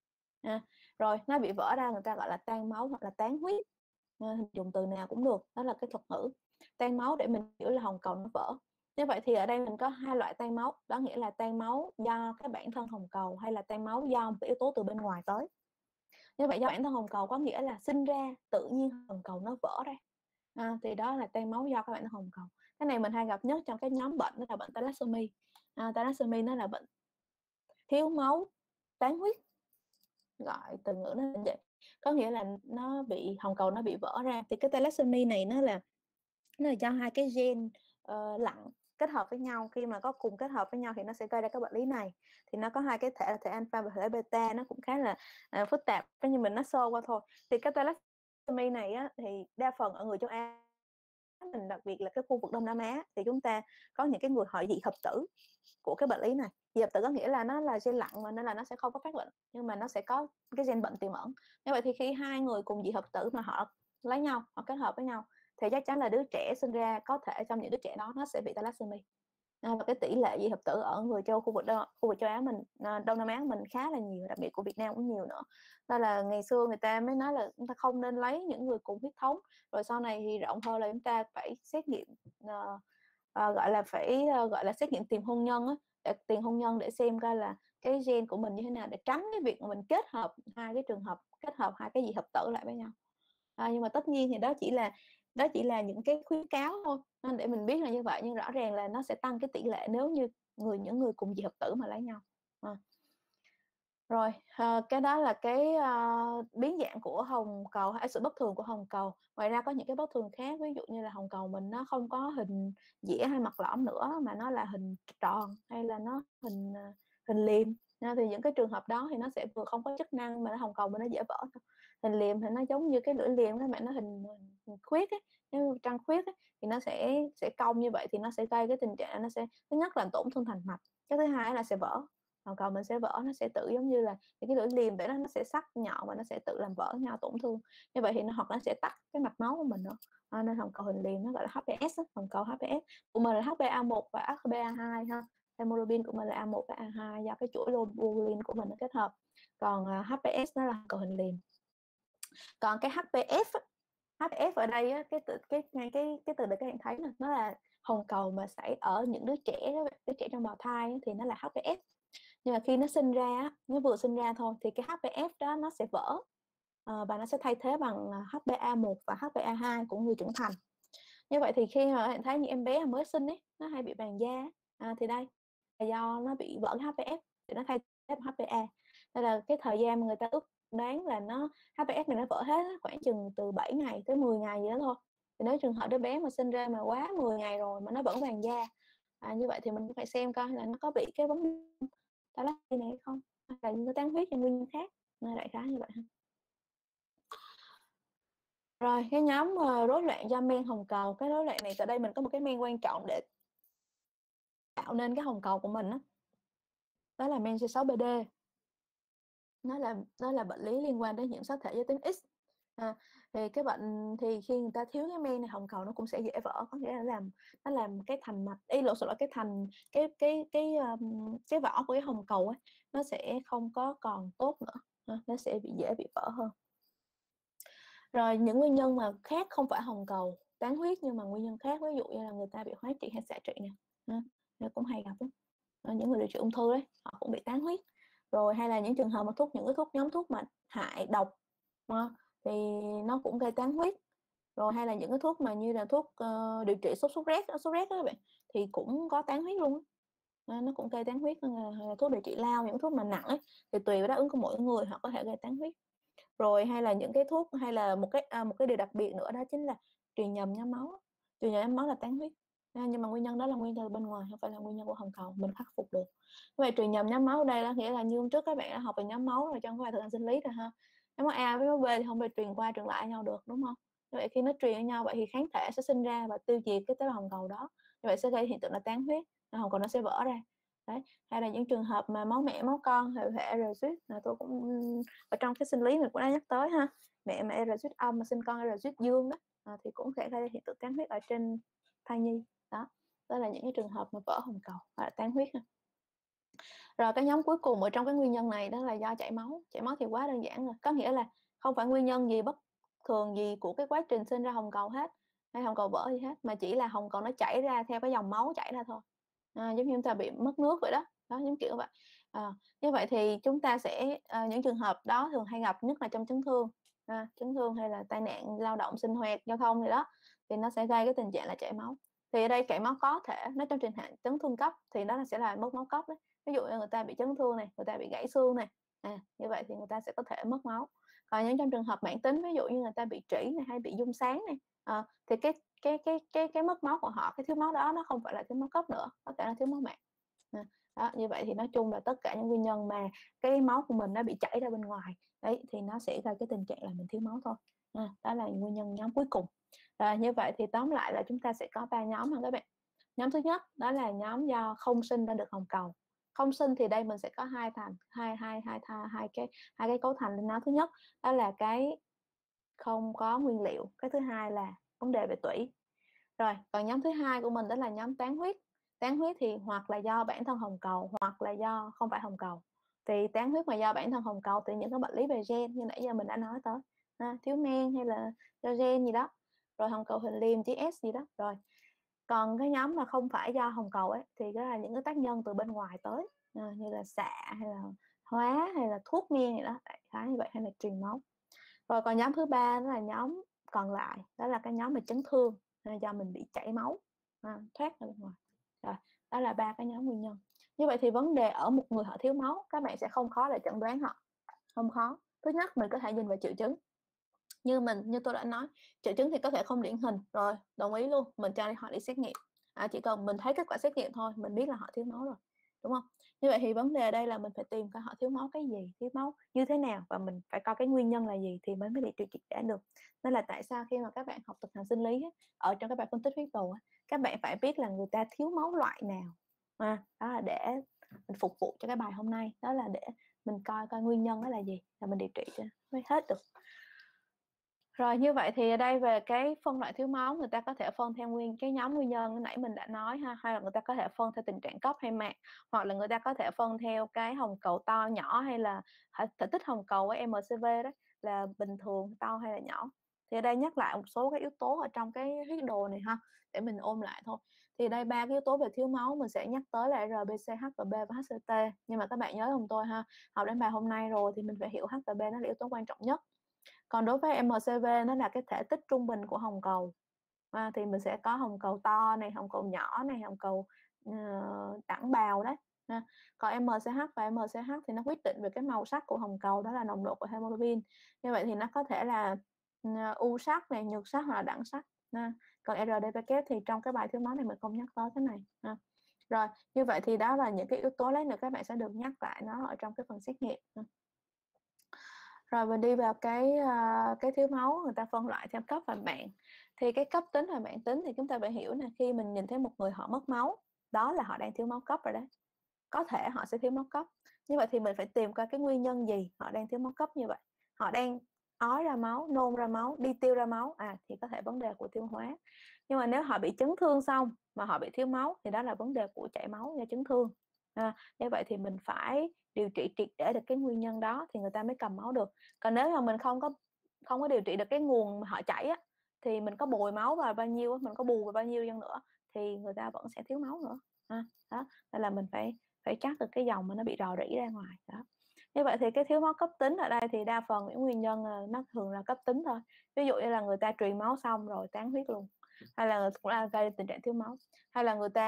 Rồi nó bị vỡ ra người ta gọi là tan máu hoặc là tán huyết. Dùng từ nào cũng được, đó là cái thuật ngữ. Tan máu để mình hiểu là hồng cầu nó vỡ. Như vậy thì ở đây mình có hai loại tan máu, đó nghĩa là tan máu do cái bản thân hồng cầu hay là tan máu do một cái yếu tố từ bên ngoài tới. Như vậy do bản thân hồng cầu có nghĩa là sinh ra tự nhiên hồng cầu nó vỡ ra. Thì đó là tan máu do các bản thân hồng cầu. Cái này mình hay gặp nhất trong cái nhóm bệnh đó là bệnh thalassemia. Thalassemia nó là bệnh thiếu máu tán huyết, gọi từ ngữ nó là vậy, có nghĩa là nó bị hồng cầu nó bị vỡ ra. Thì cái thalassemia này nó là do hai cái gen lặng kết hợp với nhau, khi mà có cùng kết hợp với nhau thì nó sẽ gây ra cái bệnh lý này. Thì nó có hai cái thể là thể alpha và thể beta, nó cũng khá là phức tạp, nhưng mình nói sơ qua thôi. Thì cái thalassemia này á, thì đa phần ở người châu Á mình, đặc biệt là cái khu vực Đông Nam Á, thì chúng ta có những cái người họ dị hợp tử của cái bệnh lý này. Dị hợp tử có nghĩa là nó là gen lặng mà nên là nó sẽ không có phát bệnh, nhưng mà nó sẽ có cái gen bệnh tiềm ẩn. Như vậy thì khi hai người cùng dị hợp tử mà họ lấy nhau, họ kết hợp với nhau, thì chắc chắn là đứa trẻ sinh ra có thể trong những đứa trẻ đó nó sẽ bị thalassemia. Và cái tỷ lệ dị hợp tử ở người khu vực châu Á mình, Đông Nam Á mình khá là nhiều, đặc biệt của Việt Nam cũng nhiều nữa. Nên là ngày xưa người ta mới nói là chúng ta không nên lấy những người cùng huyết thống, rồi sau này thì rộng hơn là chúng ta phải xét nghiệm gọi là xét nghiệm tiền hôn nhân á, tiền hôn nhân để xem coi là cái gen của mình như thế nào, để tránh cái việc mà mình kết hợp hai cái trường hợp, kết hợp hai cái dị hợp tử lại với nhau. Nhưng mà tất nhiên thì đó chỉ là những cái khuyến cáo thôi, nên để mình biết là như vậy, nhưng rõ ràng là nó sẽ tăng cái tỷ lệ nếu như những người cùng dị hợp tử mà lấy nhau. Rồi cái đó là cái biến dạng của hồng cầu hay sự bất thường của hồng cầu. Ngoài ra có những cái bất thường khác, ví dụ như là hồng cầu mình nó không có hình dĩa hay mặt lõm nữa, mà nó là hình tròn hay là nó hình liềm. Thì những cái trường hợp đó thì nó sẽ vừa không có chức năng mà hồng cầu mình nó dễ vỡ thôi. Hình liềm thì nó giống như cái lưỡi liềm các bạn, nó hình khuyết ấy, giống như trăng khuyết ấy, thì nó sẽ cong như vậy thì nó sẽ gây cái tình trạng nó sẽ thứ nhất là tổn thương thành mạch, cái thứ hai là sẽ vỡ. Hồng cầu mình sẽ vỡ, nó sẽ tự giống như là cái lưỡi liềm vậy đó, nó sẽ sắc nhọn và nó sẽ tự làm vỡ nhau, tổn thương. Như vậy thì nó hoặc nó sẽ tắc cái mạch máu của mình nữa. Nên hồng cầu hình liềm nó gọi là HPS á, hồng cầu HPS của mình là HbA1 và HbA2 ha. Hemoglobin của mình là A1 và A2 do cái chuỗi globulin của mình nó kết hợp. Còn HPS nó là hồng cầu hình liềm. Còn cái HPF HPF ở đây á, cái từ để các bạn thấy nè, nó là hồng cầu mà xảy ở những đứa trẻ trong bào thai thì nó là HPF. Nhưng mà khi nó sinh ra, nó vừa sinh ra thôi thì cái HPF đó nó sẽ vỡ và nó sẽ thay thế bằng HbA1 và HbA2 của người trưởng thành. Như vậy thì khi mà bạn thấy những em bé mới sinh ấy, nó hay bị vàng da thì đây là do nó bị vỡ HPF thì nó thay thế bằng HbA. Đây là cái thời gian mà người ta ước đoán là HPF này nó vỡ hết khoảng chừng từ 7 ngày tới 10 ngày gì đó thôi. Thì nếu trường hợp đứa bé mà sinh ra mà quá 10 ngày rồi mà nó vẫn vàng da như vậy thì mình cũng phải xem coi là nó có bị cái vấn đề thalassemia này hay không, hay là những cái tán huyết hay nguyên nhân khác. Đại khái như vậy ha. Rồi cái nhóm rối loạn do men hồng cầu, cái rối loạn này tại đây mình có một cái men quan trọng để tạo nên cái hồng cầu của mình đó là men C6PD. Nó là bệnh lý liên quan đến nhiễm sắc thể giới tính X. Thì cái bệnh thì khi người ta thiếu cái men này, hồng cầu nó cũng sẽ dễ vỡ, có nghĩa là nó làm cái thành mạch cái thành cái vỏ của cái hồng cầu ấy nó sẽ không có còn tốt nữa, nó sẽ dễ bị vỡ hơn. Rồi những nguyên nhân mà khác không phải hồng cầu, tán huyết nhưng mà nguyên nhân khác, ví dụ như là người ta bị hóa trị hay xạ trị nè, nó cũng hay gặp đó. Những người điều trị ung thư đấy họ cũng bị tán huyết. Rồi hay là những trường hợp mà những cái nhóm thuốc mà hại độc thì nó cũng gây tán huyết. Rồi hay là những cái thuốc mà như là thuốc điều trị sốt rét đó các bạn, thì cũng có tán huyết luôn. Nó cũng gây tán huyết. Hay là thuốc điều trị lao, những thuốc mà nặng ấy thì tùy vào đáp ứng của mỗi người họ có thể gây tán huyết. Rồi hay là những cái thuốc, hay là một cái điều đặc biệt nữa đó chính là truyền nhầm nhóm máu. Truyền nhầm nhóm máu là tán huyết, nhưng mà nguyên nhân đó là nguyên nhân bên ngoài, không phải là nguyên nhân của hồng cầu, mình khắc phục được. Vậy truyền nhầm nhóm máu ở đây là nghĩa là như hôm trước các bạn đã học về nhóm máu rồi trong cái bài thực hành sinh lý rồi ha. Nhóm máu A với máu B thì không thể truyền qua truyền lại nhau được, đúng không? Như vậy khi nó truyền với nhau vậy thì kháng thể sẽ sinh ra và tiêu diệt cái tế bào hồng cầu đó, như vậy sẽ gây hiện tượng là tán huyết, hồng cầu nó sẽ vỡ ra. Đấy. Hay là những trường hợp mà máu mẹ máu con hệ R-suýt là tôi cũng ở trong cái sinh lý mình cũng đã nhắc tới ha, mẹ mà R-suýt âm mà sinh con R-suýt dương đó thì cũng sẽ gây hiện tượng tán huyết ở trên thai nhi đó. Đó là những cái trường hợp mà vỡ hồng cầu hoặc là tán huyết ha. Rồi cái nhóm cuối cùng ở trong cái nguyên nhân này đó là do chảy máu. Chảy máu thì quá đơn giản rồi, có nghĩa là không phải nguyên nhân gì bất thường gì của cái quá trình sinh ra hồng cầu hết, hay hồng cầu vỡ gì hết, mà chỉ là hồng cầu nó chảy ra theo cái dòng máu chảy ra thôi. Giống như chúng ta bị mất nước vậy đó, giống kiểu vậy. Như vậy thì chúng ta sẽ những trường hợp đó thường hay gặp nhất là trong chấn thương hay là tai nạn lao động, sinh hoạt giao thông gì đó, thì nó sẽ gây cái tình trạng là chảy máu. Thì ở đây chảy máu có thể nó trong trường hợp chấn thương cấp thì đó sẽ là mất máu cấp đấy. Ví dụ như người ta bị chấn thương này, người ta bị gãy xương này, như vậy thì người ta sẽ có thể mất máu. Còn những trong trường hợp mãn tính, ví dụ như người ta bị trĩ này hay bị dung sáng này, thì cái mất máu của họ, cái thiếu máu đó nó không phải là thiếu máu cấp nữa, có thể là thiếu máu mạn. Đó, như vậy thì nói chung là tất cả những nguyên nhân mà cái máu của mình nó bị chảy ra bên ngoài đấy thì nó sẽ gây cái tình trạng là mình thiếu máu thôi. Đó là nguyên nhân nhóm cuối cùng. Như vậy thì tóm lại là chúng ta sẽ có 3 nhóm ha các bạn. Nhóm thứ nhất đó là nhóm do không sinh ra được hồng cầu. Không sinh thì đây mình sẽ có hai cái cấu thành lên nó. Thứ nhất đó là cái không có nguyên liệu, cái thứ hai là vấn đề về tủy. Rồi còn nhóm thứ hai của mình đó là nhóm tán huyết. Tán huyết thì hoặc là do bản thân hồng cầu hoặc là do không phải hồng cầu. Thì tán huyết mà do bản thân hồng cầu thì những cái bệnh lý về gen như nãy giờ mình đã nói tới, thiếu men hay là do gen gì đó, rồi hồng cầu hình liềm GS gì đó. Rồi còn cái nhóm mà không phải do hồng cầu ấy thì đó là những cái tác nhân từ bên ngoài tới, như là xạ hay là hóa hay là thuốc men gì đó, đại khái như vậy, hay là truyền máu. Rồi còn nhóm thứ ba đó là nhóm còn lại, đó là cái nhóm về chấn thương do mình bị chảy máu thoát ra bên ngoài. Rồi đó là 3 cái nhóm nguyên nhân. Như vậy thì vấn đề ở một người họ thiếu máu, các bạn sẽ không khó để chẩn đoán họ, không khó. Thứ nhất mình có thể nhìn vào triệu chứng, như tôi đã nói, triệu chứng thì có thể không điển hình, rồi đồng ý luôn, mình cho họ đi xét nghiệm, chỉ cần mình thấy kết quả xét nghiệm thôi mình biết là họ thiếu máu rồi. đúng không? Như vậy thì vấn đề ở đây là mình phải tìm coi họ thiếu máu cái gì, thiếu máu như thế nào và mình phải coi cái nguyên nhân là gì thì mới mới điều trị triệt để được. Nên là tại sao khi mà các bạn học thực hành sinh lý á, ở trong các bài phân tích huyết đồ á, các bạn phải biết là người ta thiếu máu loại nào. Đó là để mình phục vụ cho cái bài hôm nay, đó là để mình coi coi nguyên nhân đó là gì là mình điều trị cho mới hết được. Rồi như vậy thì ở đây về cái phân loại thiếu máu, người ta có thể phân theo cái nhóm nguyên nhân lúc nãy mình đã nói ha, hay là người ta có thể phân theo tình trạng cấp hay mạc, hoặc là người ta có thể phân theo cái hồng cầu to nhỏ hay là thể tích hồng cầu với MCV đó là bình thường, to hay là nhỏ. Thì ở đây nhắc lại một số cái yếu tố ở trong cái huyết đồ này ha, để mình ôm lại thôi. Thì đây 3 cái yếu tố về thiếu máu mình sẽ nhắc tới là RBC, HB và HCT. Nhưng mà các bạn nhớ giùm tôi ha, học đến bài hôm nay rồi thì mình phải hiểu HB nó là yếu tố quan trọng nhất. Còn đối với MCV nó là cái thể tích trung bình của hồng cầu. Thì mình sẽ có hồng cầu to này, hồng cầu nhỏ này, hồng cầu đẳng bào đấy. Còn MCH và MCH thì nó quyết định về cái màu sắc của hồng cầu, đó là nồng độ của hemoglobin. Như vậy thì nó có thể là u sắc này, nhược sắc hoặc là đẳng sắc. Còn RDPK thì trong cái bài thiếu máu này mình không nhắc tới cái này. Rồi, như vậy thì đó là những cái yếu tố lát nữa các bạn sẽ được nhắc lại nó ở trong cái phần xét nghiệm. Rồi mình đi vào cái thiếu máu, người ta phân loại theo cấp và mạng. Thì cái cấp tính và mạng tính thì chúng ta phải hiểu là khi mình nhìn thấy một người họ mất máu, đó là họ đang thiếu máu cấp rồi đấy. Có thể họ sẽ thiếu máu cấp. Như vậy thì mình phải tìm coi cái nguyên nhân gì họ đang thiếu máu cấp như vậy. Họ đang ói ra máu, nôn ra máu, đi tiêu ra máu, thì có thể vấn đề của tiêu hóa. Nhưng mà nếu họ bị chấn thương xong mà họ bị thiếu máu thì đó là vấn đề của chảy máu do chấn thương. Như vậy thì mình phải điều trị triệt để được cái nguyên nhân đó thì người ta mới cầm máu được. Còn nếu mà mình không có điều trị được cái nguồn mà họ chảy á, thì mình có bồi máu vào bao nhiêu, mình có bù vào bao nhiêu dân nữa thì người ta vẫn sẽ thiếu máu nữa. Đó, nên là mình phải chắc được cái dòng mà nó bị rò rỉ ra ngoài đó. Như vậy thì cái thiếu máu cấp tính ở đây thì đa phần những nguyên nhân nó thường là cấp tính thôi. Ví dụ như là người ta truyền máu xong rồi tán huyết luôn, hay là cũng là gây tình trạng thiếu máu, hay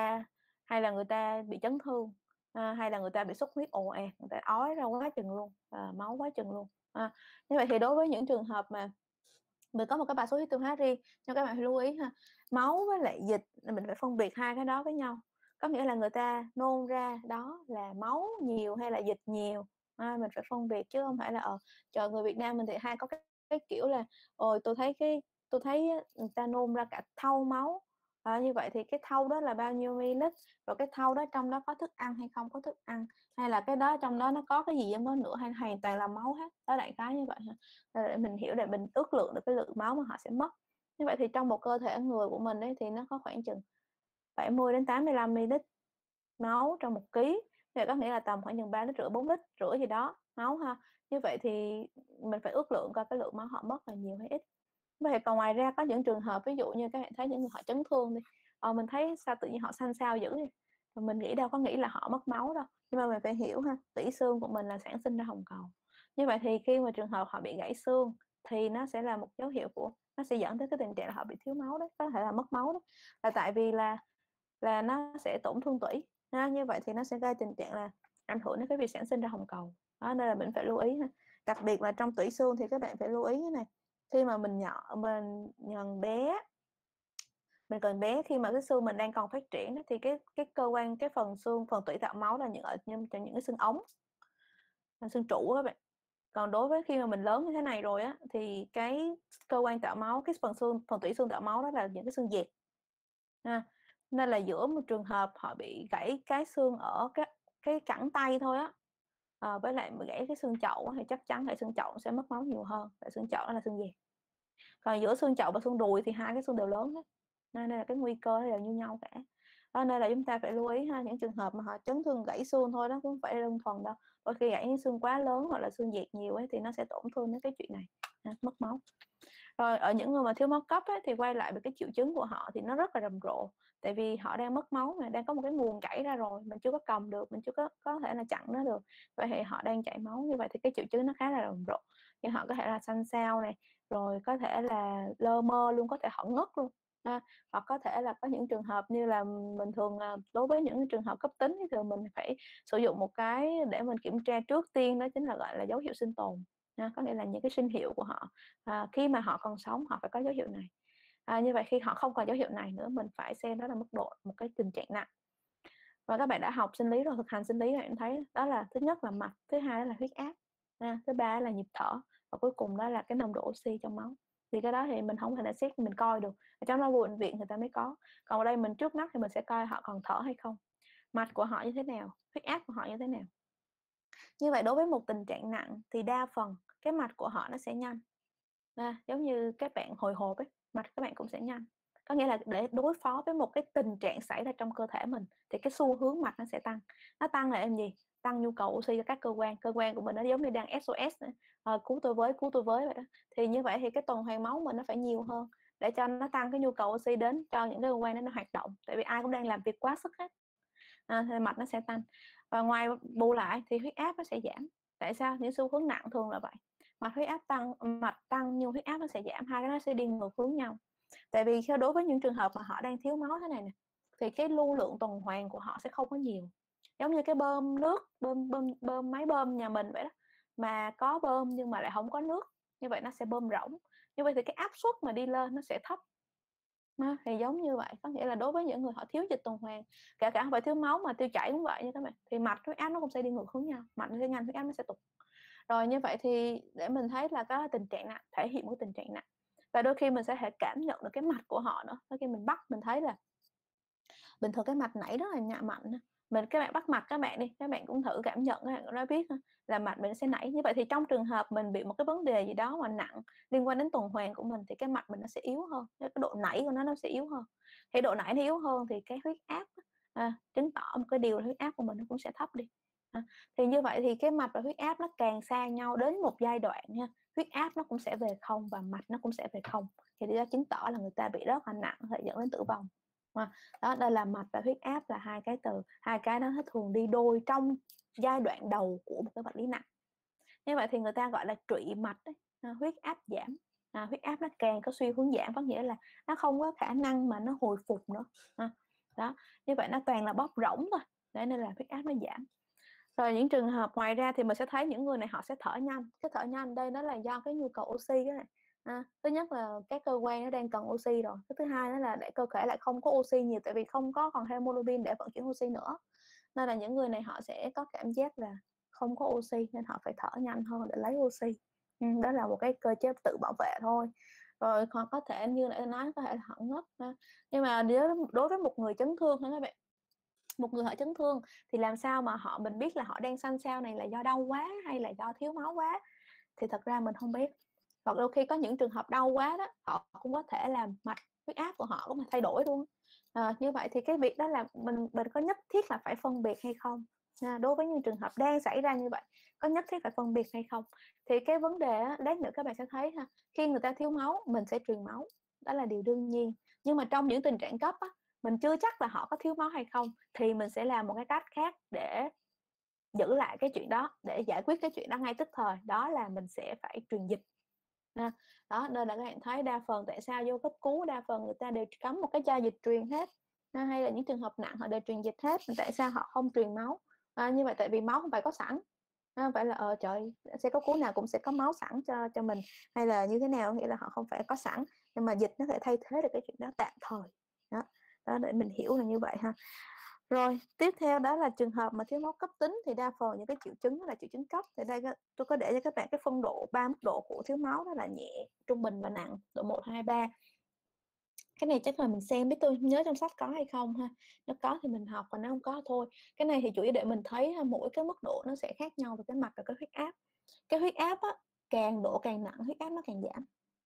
là người ta bị chấn thương, hay là người ta bị xuất huyết ồ ạt, người ta ói ra quá chừng luôn, máu quá chừng luôn. Như vậy thì đối với những trường hợp mà mình có một cái bài số huyết tiêu hóa riêng, nhưng các bạn phải lưu ý ha, máu với lại dịch mình phải phân biệt hai cái đó với nhau. Có nghĩa là người ta nôn ra đó là máu nhiều hay là dịch nhiều, mình phải phân biệt chứ không phải là trời, người Việt Nam mình thì hay có cái kiểu là tôi thấy người ta nôn ra cả thau máu. Như vậy thì cái thau đó là bao nhiêu ml, rồi cái thau đó trong đó có thức ăn hay không có thức ăn, hay là cái đó trong đó nó có cái gì trong đó nữa, hay hoàn toàn là máu hết. Đó, đại khái như vậy ha, để mình hiểu, để mình ước lượng được cái lượng máu mà họ sẽ mất. Như vậy thì trong một cơ thể người của mình ấy thì nó có khoảng chừng 70 đến 85 ml máu trong 1 ký, thì có nghĩa là tầm khoảng chừng 3,5 lít, 4,5 lít gì đó máu ha. Như vậy thì mình phải ước lượng coi cái lượng máu họ mất là nhiều hay ít. Vậy còn ngoài ra có những trường hợp ví dụ như các bạn thấy những người họ chấn thương đi, mình thấy sao tự nhiên họ xanh xao dữ đi, mình nghĩ đâu có nghĩ là họ mất máu đâu, nhưng mà mình phải hiểu ha, tủy xương của mình là sản sinh ra hồng cầu. Như vậy thì khi mà trường hợp họ bị gãy xương thì nó sẽ là một dấu hiệu nó sẽ dẫn tới cái tình trạng là họ bị thiếu máu đấy, có thể là mất máu đó, là tại vì là nó sẽ tổn thương tủy. Như vậy thì nó sẽ gây tình trạng là ảnh hưởng đến cái việc sản sinh ra hồng cầu. Nên là mình phải lưu ý ha. Đặc biệt là trong tủy xương thì các bạn phải lưu ý cái này. Khi mà mình còn bé, khi mà cái xương mình đang còn phát triển thì cái cơ quan, cái phần xương, phần tủy tạo máu là những cái xương ống, là xương trụ các bạn. Còn đối với khi mà mình lớn như thế này rồi á thì cái cơ quan tạo máu, cái phần tủy xương tạo máu đó là những cái xương dẹt. Nên là giữa một trường hợp họ bị gãy cái xương ở cái cẳng tay thôi á, với lại bị gãy cái xương chậu thì chắc chắn là xương chậu sẽ mất máu nhiều hơn, tại xương chậu đó là xương dẹt. Còn giữa xương chậu và xương đùi thì hai cái xương đều lớn hết, nên là cái nguy cơ đều như nhau cả. Nên là chúng ta phải lưu ý ha, những trường hợp mà họ chấn thương gãy xương thôi đó cũng không phải đơn thuần đâu, đôi khi gãy những xương quá lớn hoặc là xương dẹt nhiều ấy thì nó sẽ tổn thương đến cái chuyện này, mất máu. Rồi ở những người mà thiếu máu cấp ấy, thì quay lại với cái triệu chứng của họ thì nó rất là rầm rộ, tại vì họ đang mất máu mà đang có một cái nguồn chảy ra rồi, mình chưa có cầm được, mình chưa có thể là chặn nó được, vậy thì họ đang chảy máu. Như vậy thì cái triệu chứng nó khá là rầm rộ, thì họ có thể là xanh xao này, rồi có thể là lơ mơ luôn, có thể họ ngất luôn. Hoặc có thể là có những trường hợp như là mình thường đối với những trường hợp cấp tính thì mình phải sử dụng một cái để mình kiểm tra trước tiên, đó chính là gọi là dấu hiệu sinh tồn. Có nghĩa là những cái sinh hiệu của họ khi mà họ còn sống họ phải có dấu hiệu này. Như vậy khi họ không còn dấu hiệu này nữa, mình phải xem đó là mức độ một cái tình trạng nặng. Và các bạn đã học sinh lý rồi, thực hành sinh lý bạn thấy đó là thứ nhất là mạch, thứ hai là huyết áp, thứ ba là nhịp thở, và cuối cùng đó là cái nồng độ oxy trong máu. Thì cái đó thì mình không thể nào xét mình coi được, ở trong đó bệnh viện người ta mới có. Còn ở đây mình trước mắt thì mình sẽ coi họ còn thở hay không, mạch của họ như thế nào, huyết áp của họ như thế nào. Như vậy đối với một tình trạng nặng thì đa phần cái mạch của họ nó sẽ nhanh. Giống như các bạn hồi hộp ấy, mạch các bạn cũng sẽ nhanh. Có nghĩa là để đối phó với một cái tình trạng xảy ra trong cơ thể mình thì cái xu hướng mạch nó sẽ tăng. Nó tăng là em gì? Tăng nhu cầu oxy cho các cơ quan của mình, nó giống như đang SOS nữa. Cứu tôi với vậy đó. Thì như vậy thì cái tuần hoàn máu mình nó phải nhiều hơn để cho nó tăng cái nhu cầu oxy đến cho những cái cơ quan đó nó hoạt động. Tại vì ai cũng đang làm việc quá sức hết. Thì mạch nó sẽ tăng. Và ngoài bù lại thì huyết áp nó sẽ giảm. Tại sao? Những xu hướng nặng thường là vậy. Huyết áp tăng, mạch tăng nhưng huyết áp nó sẽ giảm, hai cái nó sẽ đi ngược hướng nhau. Tại vì đối với những trường hợp mà họ đang thiếu máu thế này nè, thì cái lưu lượng tuần hoàn của họ sẽ không có nhiều. Giống như cái bơm nước, bơm máy bơm nhà mình vậy đó, mà có bơm nhưng mà lại không có nước, như vậy nó sẽ bơm rỗng. Như vậy thì cái áp suất mà đi lên nó sẽ thấp. Thì giống như vậy, có nghĩa là đối với những người họ thiếu dịch tuần hoàn, kể cả không phải thiếu máu mà tiêu chảy cũng vậy nha các bạn, thì mạch huyết áp nó cũng sẽ đi ngược hướng nhau, mạch nó sẽ nhanh, huyết áp nó sẽ tụt. Rồi như vậy thì để mình thấy là có tình trạng nặng, thể hiện một tình trạng nặng, và đôi khi mình sẽ thể cảm nhận được cái mạch của họ nữa. Đôi khi mình bắt mình thấy là bình thường cái mạch nảy rất là mạnh, các bạn bắt mạch các bạn đi, các bạn cũng thử cảm nhận, các bạn cũng đã biết là mạch mình sẽ nảy. Như vậy thì trong trường hợp mình bị một cái vấn đề gì đó mà nặng liên quan đến tuần hoàn của mình thì cái mạch mình nó sẽ yếu hơn, cái độ nảy của nó sẽ yếu hơn. Thì độ nảy nó yếu hơn thì cái huyết áp chứng tỏ một cái điều là huyết áp của mình nó cũng sẽ thấp đi. Thì như vậy thì cái mạch và huyết áp nó càng xa nhau đến một giai đoạn nha, huyết áp nó cũng sẽ về không và mạch nó cũng sẽ về không, thì đó chứng tỏ là người ta bị rất là nặng, có thể dẫn đến tử vong. Đó, đây là mạch và huyết áp là hai cái từ, hai cái đó nó thường đi đôi trong giai đoạn đầu của một cái bệnh lý nặng. Như vậy thì người ta gọi là trụy mạch đấy, huyết áp giảm. Huyết áp nó càng có xu hướng giảm, có nghĩa là nó không có khả năng mà nó hồi phục nữa. Đó, như vậy nó toàn là bóp rỗng thôi, để nên là huyết áp nó giảm. Rồi những trường hợp ngoài ra thì mình sẽ thấy những người này họ sẽ thở nhanh. Cái thở nhanh đây nó là do cái nhu cầu oxy đó này. Thứ nhất là các cơ quan nó đang cần oxy rồi. Cái thứ hai đó là để cơ thể lại không có oxy nhiều, tại vì không có còn hemoglobin để vận chuyển oxy nữa. Nên là những người này họ sẽ có cảm giác là không có oxy nên họ phải thở nhanh hơn để lấy oxy. Đó là một cái cơ chế tự bảo vệ thôi. Rồi còn có thể như nãy nói có thể là họ ngất. Nhưng mà đối với một người chấn thương các bạn, một người họ chấn thương thì làm sao mà mình biết là họ đang xanh xao này là do đau quá hay là do thiếu máu quá, thì thật ra mình không biết. Hoặc đôi khi có những trường hợp đau quá đó, họ cũng có thể làm mạch huyết áp của họ cũng thay đổi luôn. Như vậy thì cái việc đó là mình có nhất thiết là phải phân biệt hay không. Đối với những trường hợp đang xảy ra như vậy, có nhất thiết phải phân biệt hay không. Thì cái vấn đề lát nữa các bạn sẽ thấy khi người ta thiếu máu mình sẽ truyền máu, đó là điều đương nhiên. Nhưng mà trong những tình trạng cấp mình chưa chắc là họ có thiếu máu hay không, thì mình sẽ làm một cái cách khác để giữ lại cái chuyện đó, để giải quyết cái chuyện đó ngay tức thời, đó là mình sẽ phải truyền dịch. Đó, nên là các bạn thấy đa phần tại sao vô cấp cứu đa phần người ta đều cắm một cái chai dịch truyền hết, hay là những trường hợp nặng họ đều truyền dịch hết. Tại sao họ không truyền máu? Như vậy tại vì máu không phải có sẵn, phải là trời xe cấp cứu nào cũng sẽ có máu sẵn cho mình, hay là như thế nào, nghĩa là họ không phải có sẵn, nhưng mà dịch nó sẽ thay thế được cái chuyện đó tạm thời. Đó để mình hiểu là như vậy ha. Rồi tiếp theo đó là trường hợp mà thiếu máu cấp tính, thì đa phần những cái triệu chứng là triệu chứng cấp. Thì đây tôi có để cho các bạn cái phân độ 3 mức độ của thiếu máu, đó là nhẹ, trung bình và nặng, độ 1, 2, 3. Cái này chắc là mình xem biết tôi nhớ trong sách có hay không ha. Nếu có thì mình học, còn nếu không có thôi. Cái này thì chủ yếu để mình thấy mỗi cái mức độ nó sẽ khác nhau về cái mạch và cái huyết áp. Cái huyết áp càng độ càng nặng huyết áp nó càng giảm.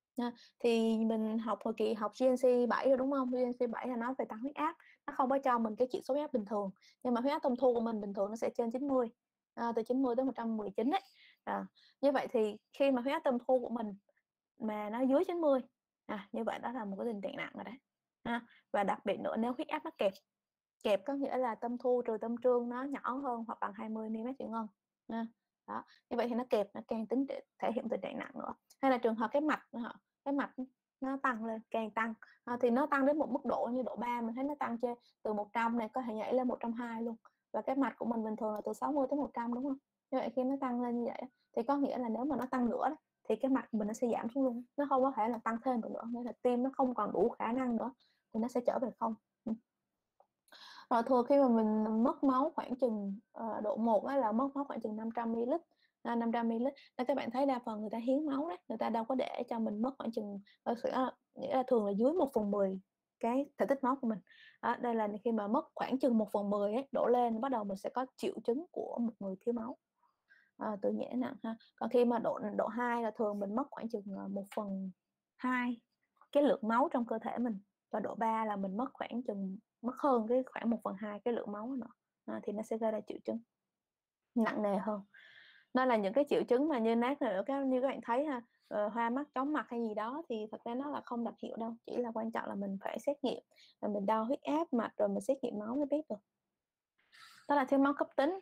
Thì mình hồi kỳ học GNC 7 rồi đúng không? GNC 7 là nói về tăng huyết áp, nó không có cho mình cái chỉ số huyết áp bình thường, nhưng mà huyết áp thông thu của mình bình thường nó sẽ trên 90, từ 90 tới 119 đấy. Như vậy thì khi mà huyết áp thông thu của mình mà nó dưới 90, như vậy đó là một cái tình trạng nặng rồi đấy. Và đặc biệt nữa nếu huyết áp nó kẹp có nghĩa là tâm thu trừ tâm trương nó nhỏ hơn hoặc bằng 20 mm thủy ngân. Đó, như vậy thì nó kẹp, nó càng tính để thể hiện tình trạng nặng nữa. Hay là trường hợp cái mạch nó tăng lên, càng tăng thì nó tăng đến một mức độ như độ 3, mình thấy nó tăng trên từ 100 này có thể nhảy lên 120 luôn, và cái mạch của mình bình thường là từ 60 tới 100 đúng không? Như vậy khi nó tăng lên như vậy thì có nghĩa là nếu mà nó tăng nữa thì cái mạch của mình nó sẽ giảm xuống luôn, nó không có thể là tăng thêm được nữa, nghĩa là tim nó không còn đủ khả năng nữa thì nó sẽ trở về không. Rồi thường khi mà mình mất máu khoảng chừng độ 1 á, là mất máu khoảng chừng 500 ml, 500 ml. Nên các bạn thấy đa phần người ta hiến máu đấy, người ta đâu có để cho mình mất khoảng chừng nghĩa là thường là dưới 1/10 cái thể tích máu của mình. Đó, đây là khi mà mất khoảng chừng 1/10 ấy, đổ lên bắt đầu mình sẽ có triệu chứng của một người thiếu máu. Từ nhẹ đến nặng ha. Còn khi mà độ 2 là thường mình mất khoảng chừng 1/2 cái lượng máu trong cơ thể mình, và độ 3 là mình mất hơn cái khoảng 1/2 cái lượng máu nữa. Thì nó sẽ gây ra triệu chứng nặng nề hơn. Nên là những cái triệu chứng mà như nát nữa như các bạn thấy ha, hoa mắt, chóng mặt hay gì đó thì thật ra nó là không đặc hiệu đâu, chỉ là quan trọng là mình phải xét nghiệm, rồi mình đo huyết áp, mạch, rồi mình xét nghiệm máu mới biết được. Đó là thiếu máu cấp tính.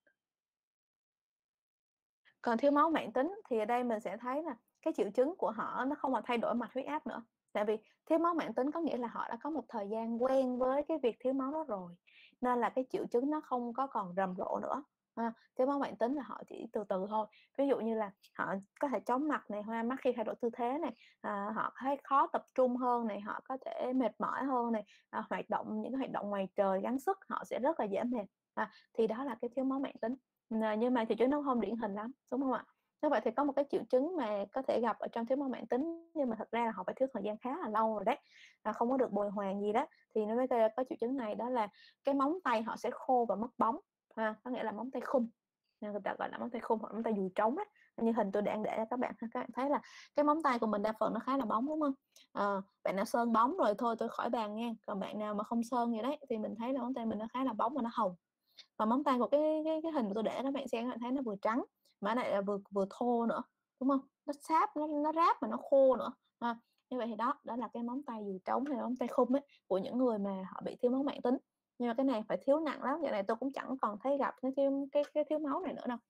Còn thiếu máu mãn tính thì ở đây mình sẽ thấy là cái triệu chứng của họ nó không còn thay đổi mạch huyết áp nữa. Tại vì thiếu máu mãn tính có nghĩa là họ đã có một thời gian quen với cái việc thiếu máu đó rồi, nên là cái triệu chứng nó không có còn rầm rộ nữa. Thiếu máu mãn tính là họ chỉ từ từ thôi. Ví dụ như là họ có thể chóng mặt này, hoa mắt khi thay đổi tư thế này, họ thấy khó tập trung hơn này, họ có thể mệt mỏi hơn này, những cái hoạt động ngoài trời gắng sức họ sẽ rất là dễ mệt. Thì đó là cái thiếu máu mãn tính. Nhưng mà triệu chứng nó không điển hình lắm, đúng không ạ? Như vậy thì có một cái triệu chứng mà có thể gặp ở trong thiếu máu mãn tính, nhưng mà thật ra là họ phải thiếu thời gian khá là lâu rồi đấy, không có được bồi hoàn gì đó thì nó mới có triệu chứng này. Đó là cái móng tay họ sẽ khô và mất bóng, có nghĩa là móng tay khum, người ta gọi là móng tay khum hoặc móng tay dùi trống á. Như hình tôi đang để cho các bạn thấy là cái móng tay của mình đa phần nó khá là bóng, đúng không? Bạn nào sơn bóng rồi thôi tôi khỏi bàn nha, còn bạn nào mà không sơn gì đấy thì mình thấy là móng tay mình nó khá là bóng và nó hồng. Và móng tay của cái hình mà tôi để các bạn xem, các bạn thấy nó vừa trắng mà lại là vừa thô nữa, đúng không? Nó sáp, nó ráp mà nó khô nữa. Như vậy thì đó là cái móng tay dùi trống hay là móng tay khum ấy của những người mà họ bị thiếu máu mãn tính. Nhưng mà cái này phải thiếu nặng lắm, giờ này tôi cũng chẳng còn thấy gặp cái thiếu máu này nữa đâu.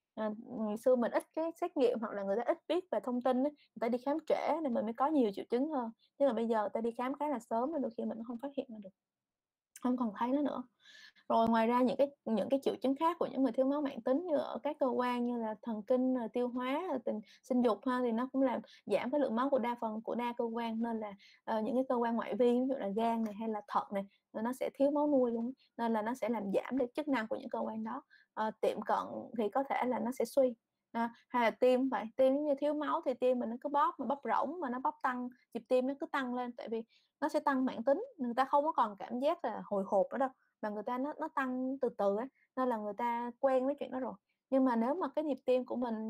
Ngày xưa mình ít cái xét nghiệm hoặc là người ta ít biết về thông tin ấy, người ta đi khám trễ nên mình mới có nhiều triệu chứng hơn. Nhưng mà bây giờ người ta đi khám khá là sớm nên đôi khi mình không phát hiện ra được, không còn thấy nó nữa. Rồi ngoài ra những cái triệu chứng khác của những người thiếu máu mãn tính như ở các cơ quan như là thần kinh, tiêu hóa, sinh dục thì nó cũng làm giảm cái lượng máu của đa cơ quan, nên là những cái cơ quan ngoại vi ví dụ là gan này hay là thận này nó sẽ thiếu máu nuôi luôn, nên là nó sẽ làm giảm được chức năng của những cơ quan đó. Tiệm cận thì có thể là nó sẽ suy. Hay là tim vậy, tim như thiếu máu thì tim mình nó cứ bóp rỗng mà nó bóp tăng, nhịp tim nó cứ tăng lên, tại vì nó sẽ tăng mãn tính, người ta không có còn cảm giác là hồi hộp nữa đâu, mà người ta nó tăng từ từ ấy, nên là người ta quen với chuyện đó rồi. Nhưng mà nếu mà cái nhịp tim của mình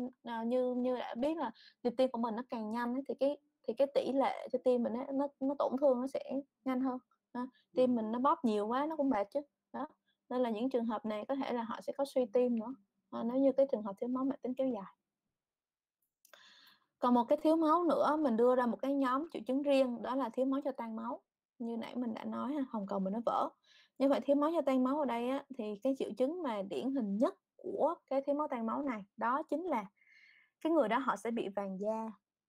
như đã biết là nhịp tim của mình nó càng nhanh ấy, thì cái tỷ lệ cho tim mình ấy, nó tổn thương nó sẽ nhanh hơn. Tim mình nó bóp nhiều quá nó cũng mệt chứ. Đó, nên là những trường hợp này có thể là họ sẽ có suy tim nữa, nếu như cái trường hợp thiếu máu mãn tính kéo dài. Còn một cái thiếu máu nữa, mình đưa ra một cái nhóm triệu chứng riêng, đó là thiếu máu do tan máu. Như nãy mình đã nói hồng cầu mình nó vỡ. Như vậy thiếu máu do tan máu ở đây á, thì cái triệu chứng mà điển hình nhất của cái thiếu máu tan máu này đó chính là cái người đó họ sẽ bị vàng da.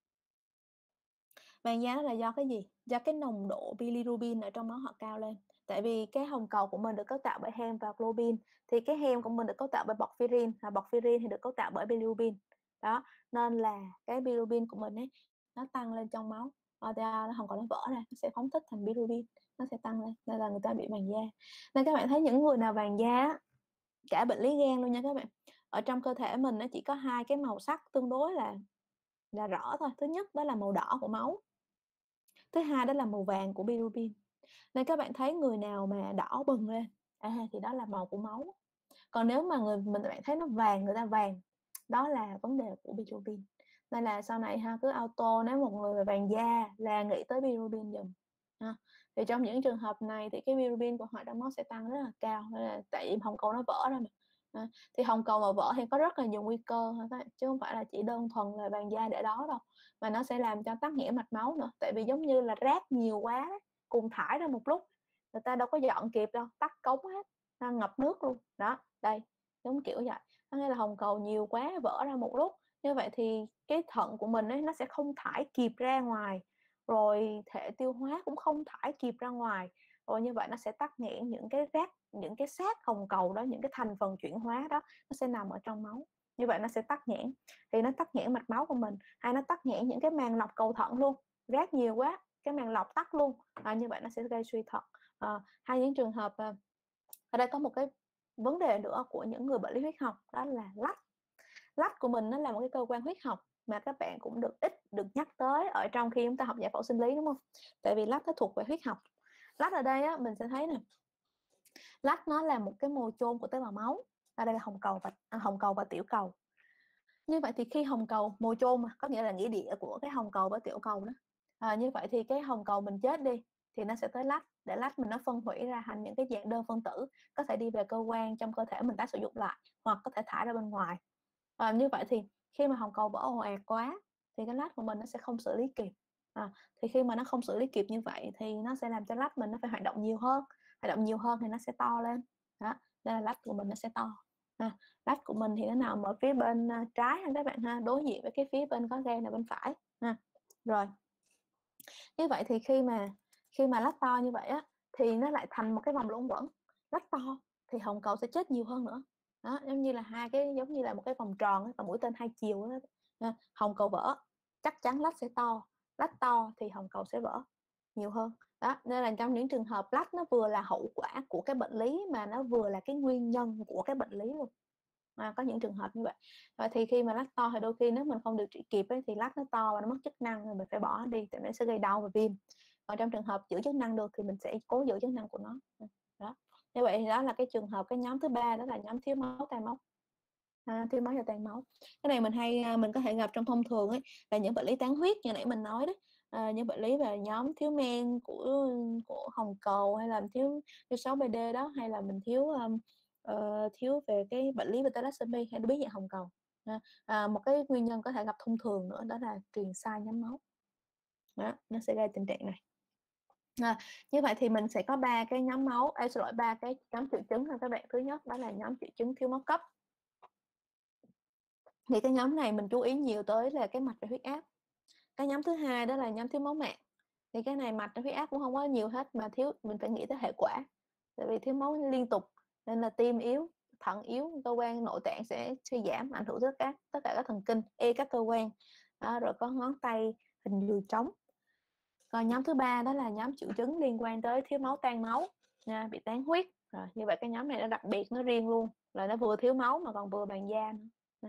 Vàng da là do cái gì? Do cái nồng độ bilirubin ở trong máu họ cao lên. Tại vì cái hồng cầu của mình được cấu tạo bởi heme và globin, thì cái heme của mình được cấu tạo bởi porphyrin, và porphyrin thì được cấu tạo bởi bilirubin. Đó, nên là cái bilirubin của mình ấy nó tăng lên trong máu. Nó hồng cầu nó vỡ ra, nó sẽ phóng thích thành bilirubin, nó sẽ tăng lên, nên là người ta bị vàng da. Nên các bạn thấy những người nào vàng da, cả bệnh lý gan luôn nha các bạn. Ở trong cơ thể mình nó chỉ có hai cái màu sắc tương đối là rõ thôi. Thứ nhất đó là màu đỏ của máu. Thứ hai đó là màu vàng của bilirubin. Nên các bạn thấy người nào mà đỏ bừng lên thì đó là màu của máu. Còn nếu mà bạn thấy nó vàng, người ta vàng, đó là vấn đề của bilirubin. Nên là sau này cứ auto nếu một người vàng da là nghĩ tới bilirubin dùm. Thì trong những trường hợp này thì cái bilirubin của họ trong máu sẽ tăng rất là cao, là tại vì hồng cầu nó vỡ ra mà. Thì hồng cầu mà vỡ thì có rất là nhiều nguy cơ chứ không phải là chỉ đơn thuần là vàng da để đó đâu, mà nó sẽ làm cho tắc nghẽn mạch máu nữa, tại vì giống như là rác nhiều quá cùng thải ra một lúc, người ta đâu có dọn kịp đâu, tắc cống hết, ngập nước luôn đó. Đây giống kiểu vậy, có nghĩa là hồng cầu nhiều quá vỡ ra một lúc, như vậy thì cái thận của mình ấy nó sẽ không thải kịp ra ngoài, rồi hệ tiêu hóa cũng không thải kịp ra ngoài, rồi như vậy nó sẽ tắc nghẽn những cái rác, những cái xác hồng cầu đó, những cái thành phần chuyển hóa đó nó sẽ nằm ở trong máu, như vậy nó sẽ tắc nghẽn, thì nó tắc nghẽn mạch máu của mình, hay nó tắc nghẽn những cái màng lọc cầu thận luôn, rác nhiều quá cái màng lọc tắc luôn, như vậy nó sẽ gây suy thận. Hay những trường hợp ở đây có một cái vấn đề nữa của những người bệnh lý huyết học, đó là lách. Lách của mình nó là một cái cơ quan huyết học mà các bạn cũng ít được nhắc tới ở trong khi chúng ta học giải phẫu sinh lý, đúng không? Tại vì lách nó thuộc về huyết học. Lách ở đây á, mình sẽ thấy nè, lách nó là một cái mô chôn của tế bào máu. Ở đây là hồng cầu và tiểu cầu. Như vậy thì khi hồng cầu mô chôn mà có nghĩa là nghĩa địa của cái hồng cầu với tiểu cầu đó. Như vậy thì cái hồng cầu mình chết đi thì nó sẽ tới lách, để lách mình nó phân hủy ra thành những cái dạng đơn phân tử, có thể đi về cơ quan trong cơ thể mình tái sử dụng lại, hoặc có thể thải ra bên ngoài. Như vậy thì khi mà hồng cầu vỡ ồ ạt quá thì cái lách của mình nó sẽ không xử lý kịp. Thì khi mà nó không xử lý kịp như vậy thì nó sẽ làm cho lách mình nó phải hoạt động nhiều hơn thì nó sẽ to lên. Đó, nên là lách của mình nó sẽ to. Lách của mình thì nó nằm ở phía bên trái ha các bạn ha, đối diện với cái phía bên có gan là bên phải ha. Rồi, như vậy thì khi mà lách to như vậy á thì nó lại thành một cái vòng luẩn quẩn. Lách to thì hồng cầu sẽ chết nhiều hơn nữa. Đó, giống như là một cái vòng tròn và mũi tên hai chiều đó. Hồng cầu vỡ chắc chắn lách sẽ to, lách to thì hồng cầu sẽ vỡ nhiều hơn. Đó, nên là trong những trường hợp lách nó vừa là hậu quả của cái bệnh lý mà nó vừa là cái nguyên nhân của cái bệnh lý luôn. Có những trường hợp như vậy. Và thì khi mà lách to thì đôi khi nếu mình không điều trị kịp ấy, thì lách nó to và nó mất chức năng rồi mình phải bỏ nó đi, tại nó sẽ gây đau và viêm. Còn trong trường hợp giữ chức năng được thì mình sẽ cố giữ chức năng của nó. Đó, như vậy thì đó là cái trường hợp, cái nhóm thứ ba, đó là nhóm thiếu máu tan máu. Thiếu máu do tan máu, cái này mình có thể gặp trong thông thường ấy, là những bệnh lý tán huyết như nãy mình nói đấy. Những bệnh lý về nhóm thiếu men của hồng cầu, hay là thiếu 6PD đó, hay là mình thiếu về cái bệnh lý về thalassemia hay biến dạng hồng cầu. Một cái nguyên nhân có thể gặp thông thường nữa đó là truyền sai nhóm máu. Đó, nó sẽ gây tình trạng này. Như vậy thì mình sẽ có ba cái nhóm máu, ba cái nhóm triệu chứng ha các bạn. Thứ nhất đó là nhóm triệu chứng thiếu máu cấp. Thì cái nhóm này mình chú ý nhiều tới là cái mạch về huyết áp. Cái nhóm thứ hai đó là nhóm thiếu máu mạng. Thì cái này mạch huyết áp cũng không có nhiều hết, mà mình phải nghĩ tới hệ quả. Tại vì thiếu máu liên tục nên là tim yếu, thận yếu, cơ quan nội tạng sẽ suy giảm, ảnh hưởng tới tất cả các thần kinh, các cơ quan. Rồi có ngón tay hình đùi trống. Còn nhóm thứ ba đó là nhóm triệu chứng liên quan tới thiếu máu tan máu, bị tán huyết. Rồi, như vậy cái nhóm này nó đặc biệt, nó riêng luôn, là nó vừa thiếu máu mà còn vừa bàn da nữa.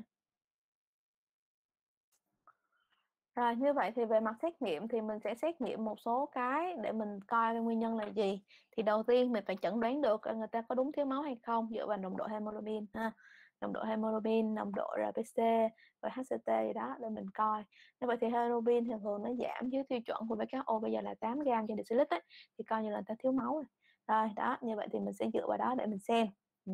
Rồi, như vậy thì về mặt xét nghiệm thì mình sẽ xét nghiệm một số cái để mình coi cái nguyên nhân là gì. Thì đầu tiên mình phải chẩn đoán được người ta có đúng thiếu máu hay không dựa vào nồng độ hemoglobin ha. Nồng độ hemoglobin, nồng độ RBC và HCT gì đó để mình coi. Như vậy thì hemoglobin thường thường nó giảm dưới tiêu chuẩn của WHO bây giờ là 8 gram trên decilit ấy, thì coi như là người ta thiếu máu rồi. Rồi, đó, như vậy thì mình sẽ dựa vào đó để mình xem.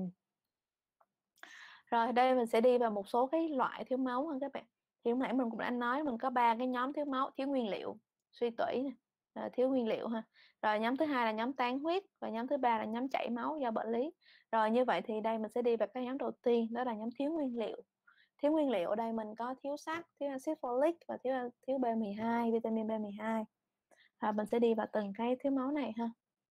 Rồi, đây mình sẽ đi vào một số cái loại thiếu máu hơn các bạn. Thì lúc nãy mình cũng đã nói mình có 3 cái nhóm thiếu máu: thiếu nguyên liệu, suy tủy nè, thiếu nguyên liệu ha. Rồi nhóm thứ hai là nhóm tán huyết, và nhóm thứ ba là nhóm chảy máu do bệnh lý. Rồi, như vậy thì đây mình sẽ đi vào cái nhóm đầu tiên, đó là nhóm thiếu nguyên liệu. Thiếu nguyên liệu ở đây mình có thiếu sắt, thiếu axit folic và thiếu B12, vitamin B12. Mình sẽ đi vào từng cái thiếu máu này ha.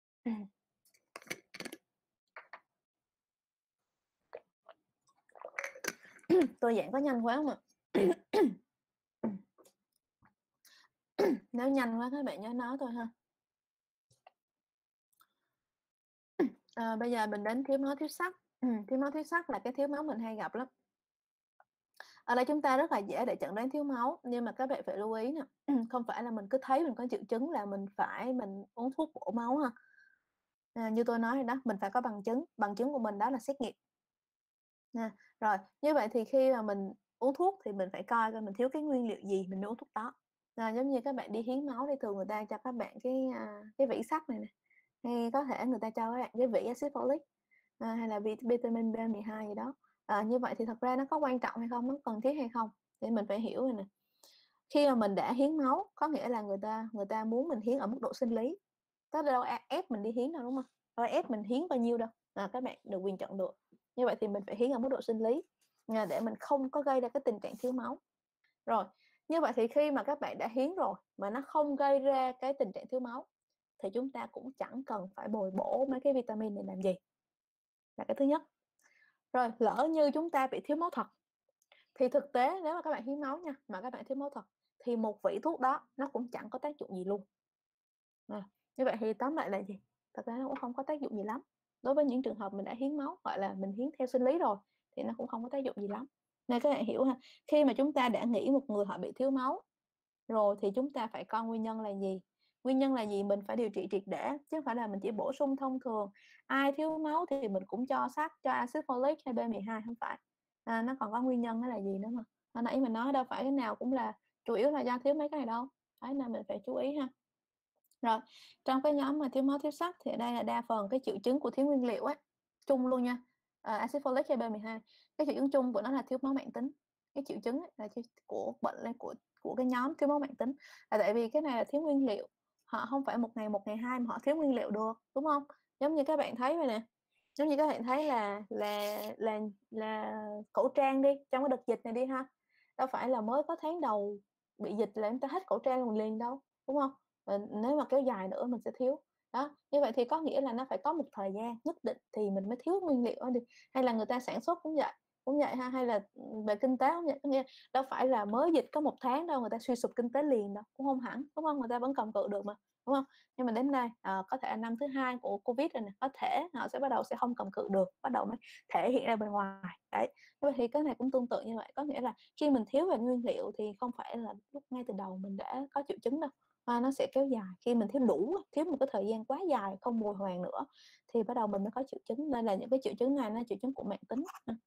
Tôi giảng có nhanh quá không ạ? Nếu nhanh quá các bạn nhớ nói tôi ha. Bây giờ mình đến thiếu máu thiếu sắt. Thiếu máu thiếu sắt là cái thiếu máu mình hay gặp lắm. Ở đây chúng ta rất là dễ để chẩn đoán thiếu máu, nhưng mà các bạn phải lưu ý nè, không phải là mình cứ thấy mình có triệu chứng là mình uống thuốc bổ máu ha. Như tôi nói rồi đó, mình phải có bằng chứng của mình đó là xét nghiệm. Rồi, như vậy thì khi mà mình uống thuốc thì mình phải coi mình thiếu cái nguyên liệu gì mình uống thuốc đó. Giống như các bạn đi hiến máu thì thường người ta cho các bạn cái vỉ sắt này nè, hay có thể người ta cho các bạn cái vỉ axit folic, hay là vitamin B12 gì đó. Như vậy thì thật ra nó có quan trọng hay không, nó cần thiết hay không, để mình phải hiểu rồi nè. Khi mà mình đã hiến máu có nghĩa là người ta muốn mình hiến ở mức độ sinh lý, có đâu ép mình đi hiến đâu, đúng không? Đâu ép mình hiến bao nhiêu đâu, các bạn được quyền chọn được. Như vậy thì mình phải hiến ở mức độ sinh lý để mình không có gây ra cái tình trạng thiếu máu. Rồi, như vậy thì khi mà các bạn đã hiến rồi mà nó không gây ra cái tình trạng thiếu máu thì chúng ta cũng chẳng cần phải bồi bổ mấy cái vitamin này làm gì, là cái thứ nhất. Rồi, lỡ như chúng ta bị thiếu máu thật thì thực tế nếu mà các bạn hiến máu nha, mà các bạn thiếu máu thật thì một vỉ thuốc đó nó cũng chẳng có tác dụng gì luôn. Như vậy thì tóm lại là gì? Thật ra nó cũng không có tác dụng gì lắm. Đối với những trường hợp mình đã hiến máu, gọi là, mình hiến theo sinh lý rồi, thì nó cũng không có tác dụng gì lắm. Nên các bạn hiểu ha, khi mà chúng ta đã nghĩ một người họ bị thiếu máu rồi thì chúng ta phải coi nguyên nhân là gì? Nguyên nhân là gì? Mình phải điều trị triệt để, chứ không phải là mình chỉ bổ sung thông thường. Ai thiếu máu thì mình cũng cho sắt, cho axit folic hay B12, không phải. Nó còn có nguyên nhân đó là gì nữa mà. Hồi nãy mình nói đâu phải cái nào cũng là chủ yếu là do thiếu mấy cái này đâu. Đấy, nên mình phải chú ý ha. Rồi, trong cái nhóm mà thiếu máu, thiếu sắt thì ở đây là đa phần cái triệu chứng của thiếu nguyên liệu á, chung luôn nha, axit folic hay B12, cái triệu chứng chung của nó là thiếu máu mãn tính. Cái triệu chứng là của bệnh là của cái nhóm thiếu máu mãn tính, là tại vì cái này là thiếu nguyên liệu, họ không phải một ngày hai mà họ thiếu nguyên liệu được, đúng không? Giống như các bạn thấy vậy nè, giống như các bạn thấy là khẩu trang đi, trong cái đợt dịch này đi ha, đâu phải là mới có tháng đầu bị dịch là chúng ta hết khẩu trang liền đâu, đúng không? Nếu mà kéo dài nữa mình sẽ thiếu. Đó, như vậy thì có nghĩa là nó phải có một thời gian nhất định thì mình mới thiếu nguyên liệu đi, hay là người ta sản xuất cũng vậy ha, hay là về kinh tế cũng vậy, có nghĩa đâu phải là mới dịch có 1 tháng đâu người ta suy sụp kinh tế liền đâu, cũng không hẳn, đúng không? Người ta vẫn cầm cự được mà, đúng không? Nhưng mà đến đây có thể là năm thứ 2 của Covid rồi nè, có thể họ sẽ bắt đầu sẽ không cầm cự được, bắt đầu mới thể hiện ra bên ngoài. Đấy, vậy thì cái này cũng tương tự như vậy, có nghĩa là khi mình thiếu về nguyên liệu thì không phải là lúc ngay từ đầu mình đã có triệu chứng đâu, nó sẽ kéo dài. Khi mình thiếu một cái thời gian quá dài không bồi hoàn nữa thì bắt đầu mình mới có triệu chứng, nên là những cái triệu chứng này nó triệu chứng của mãn tính.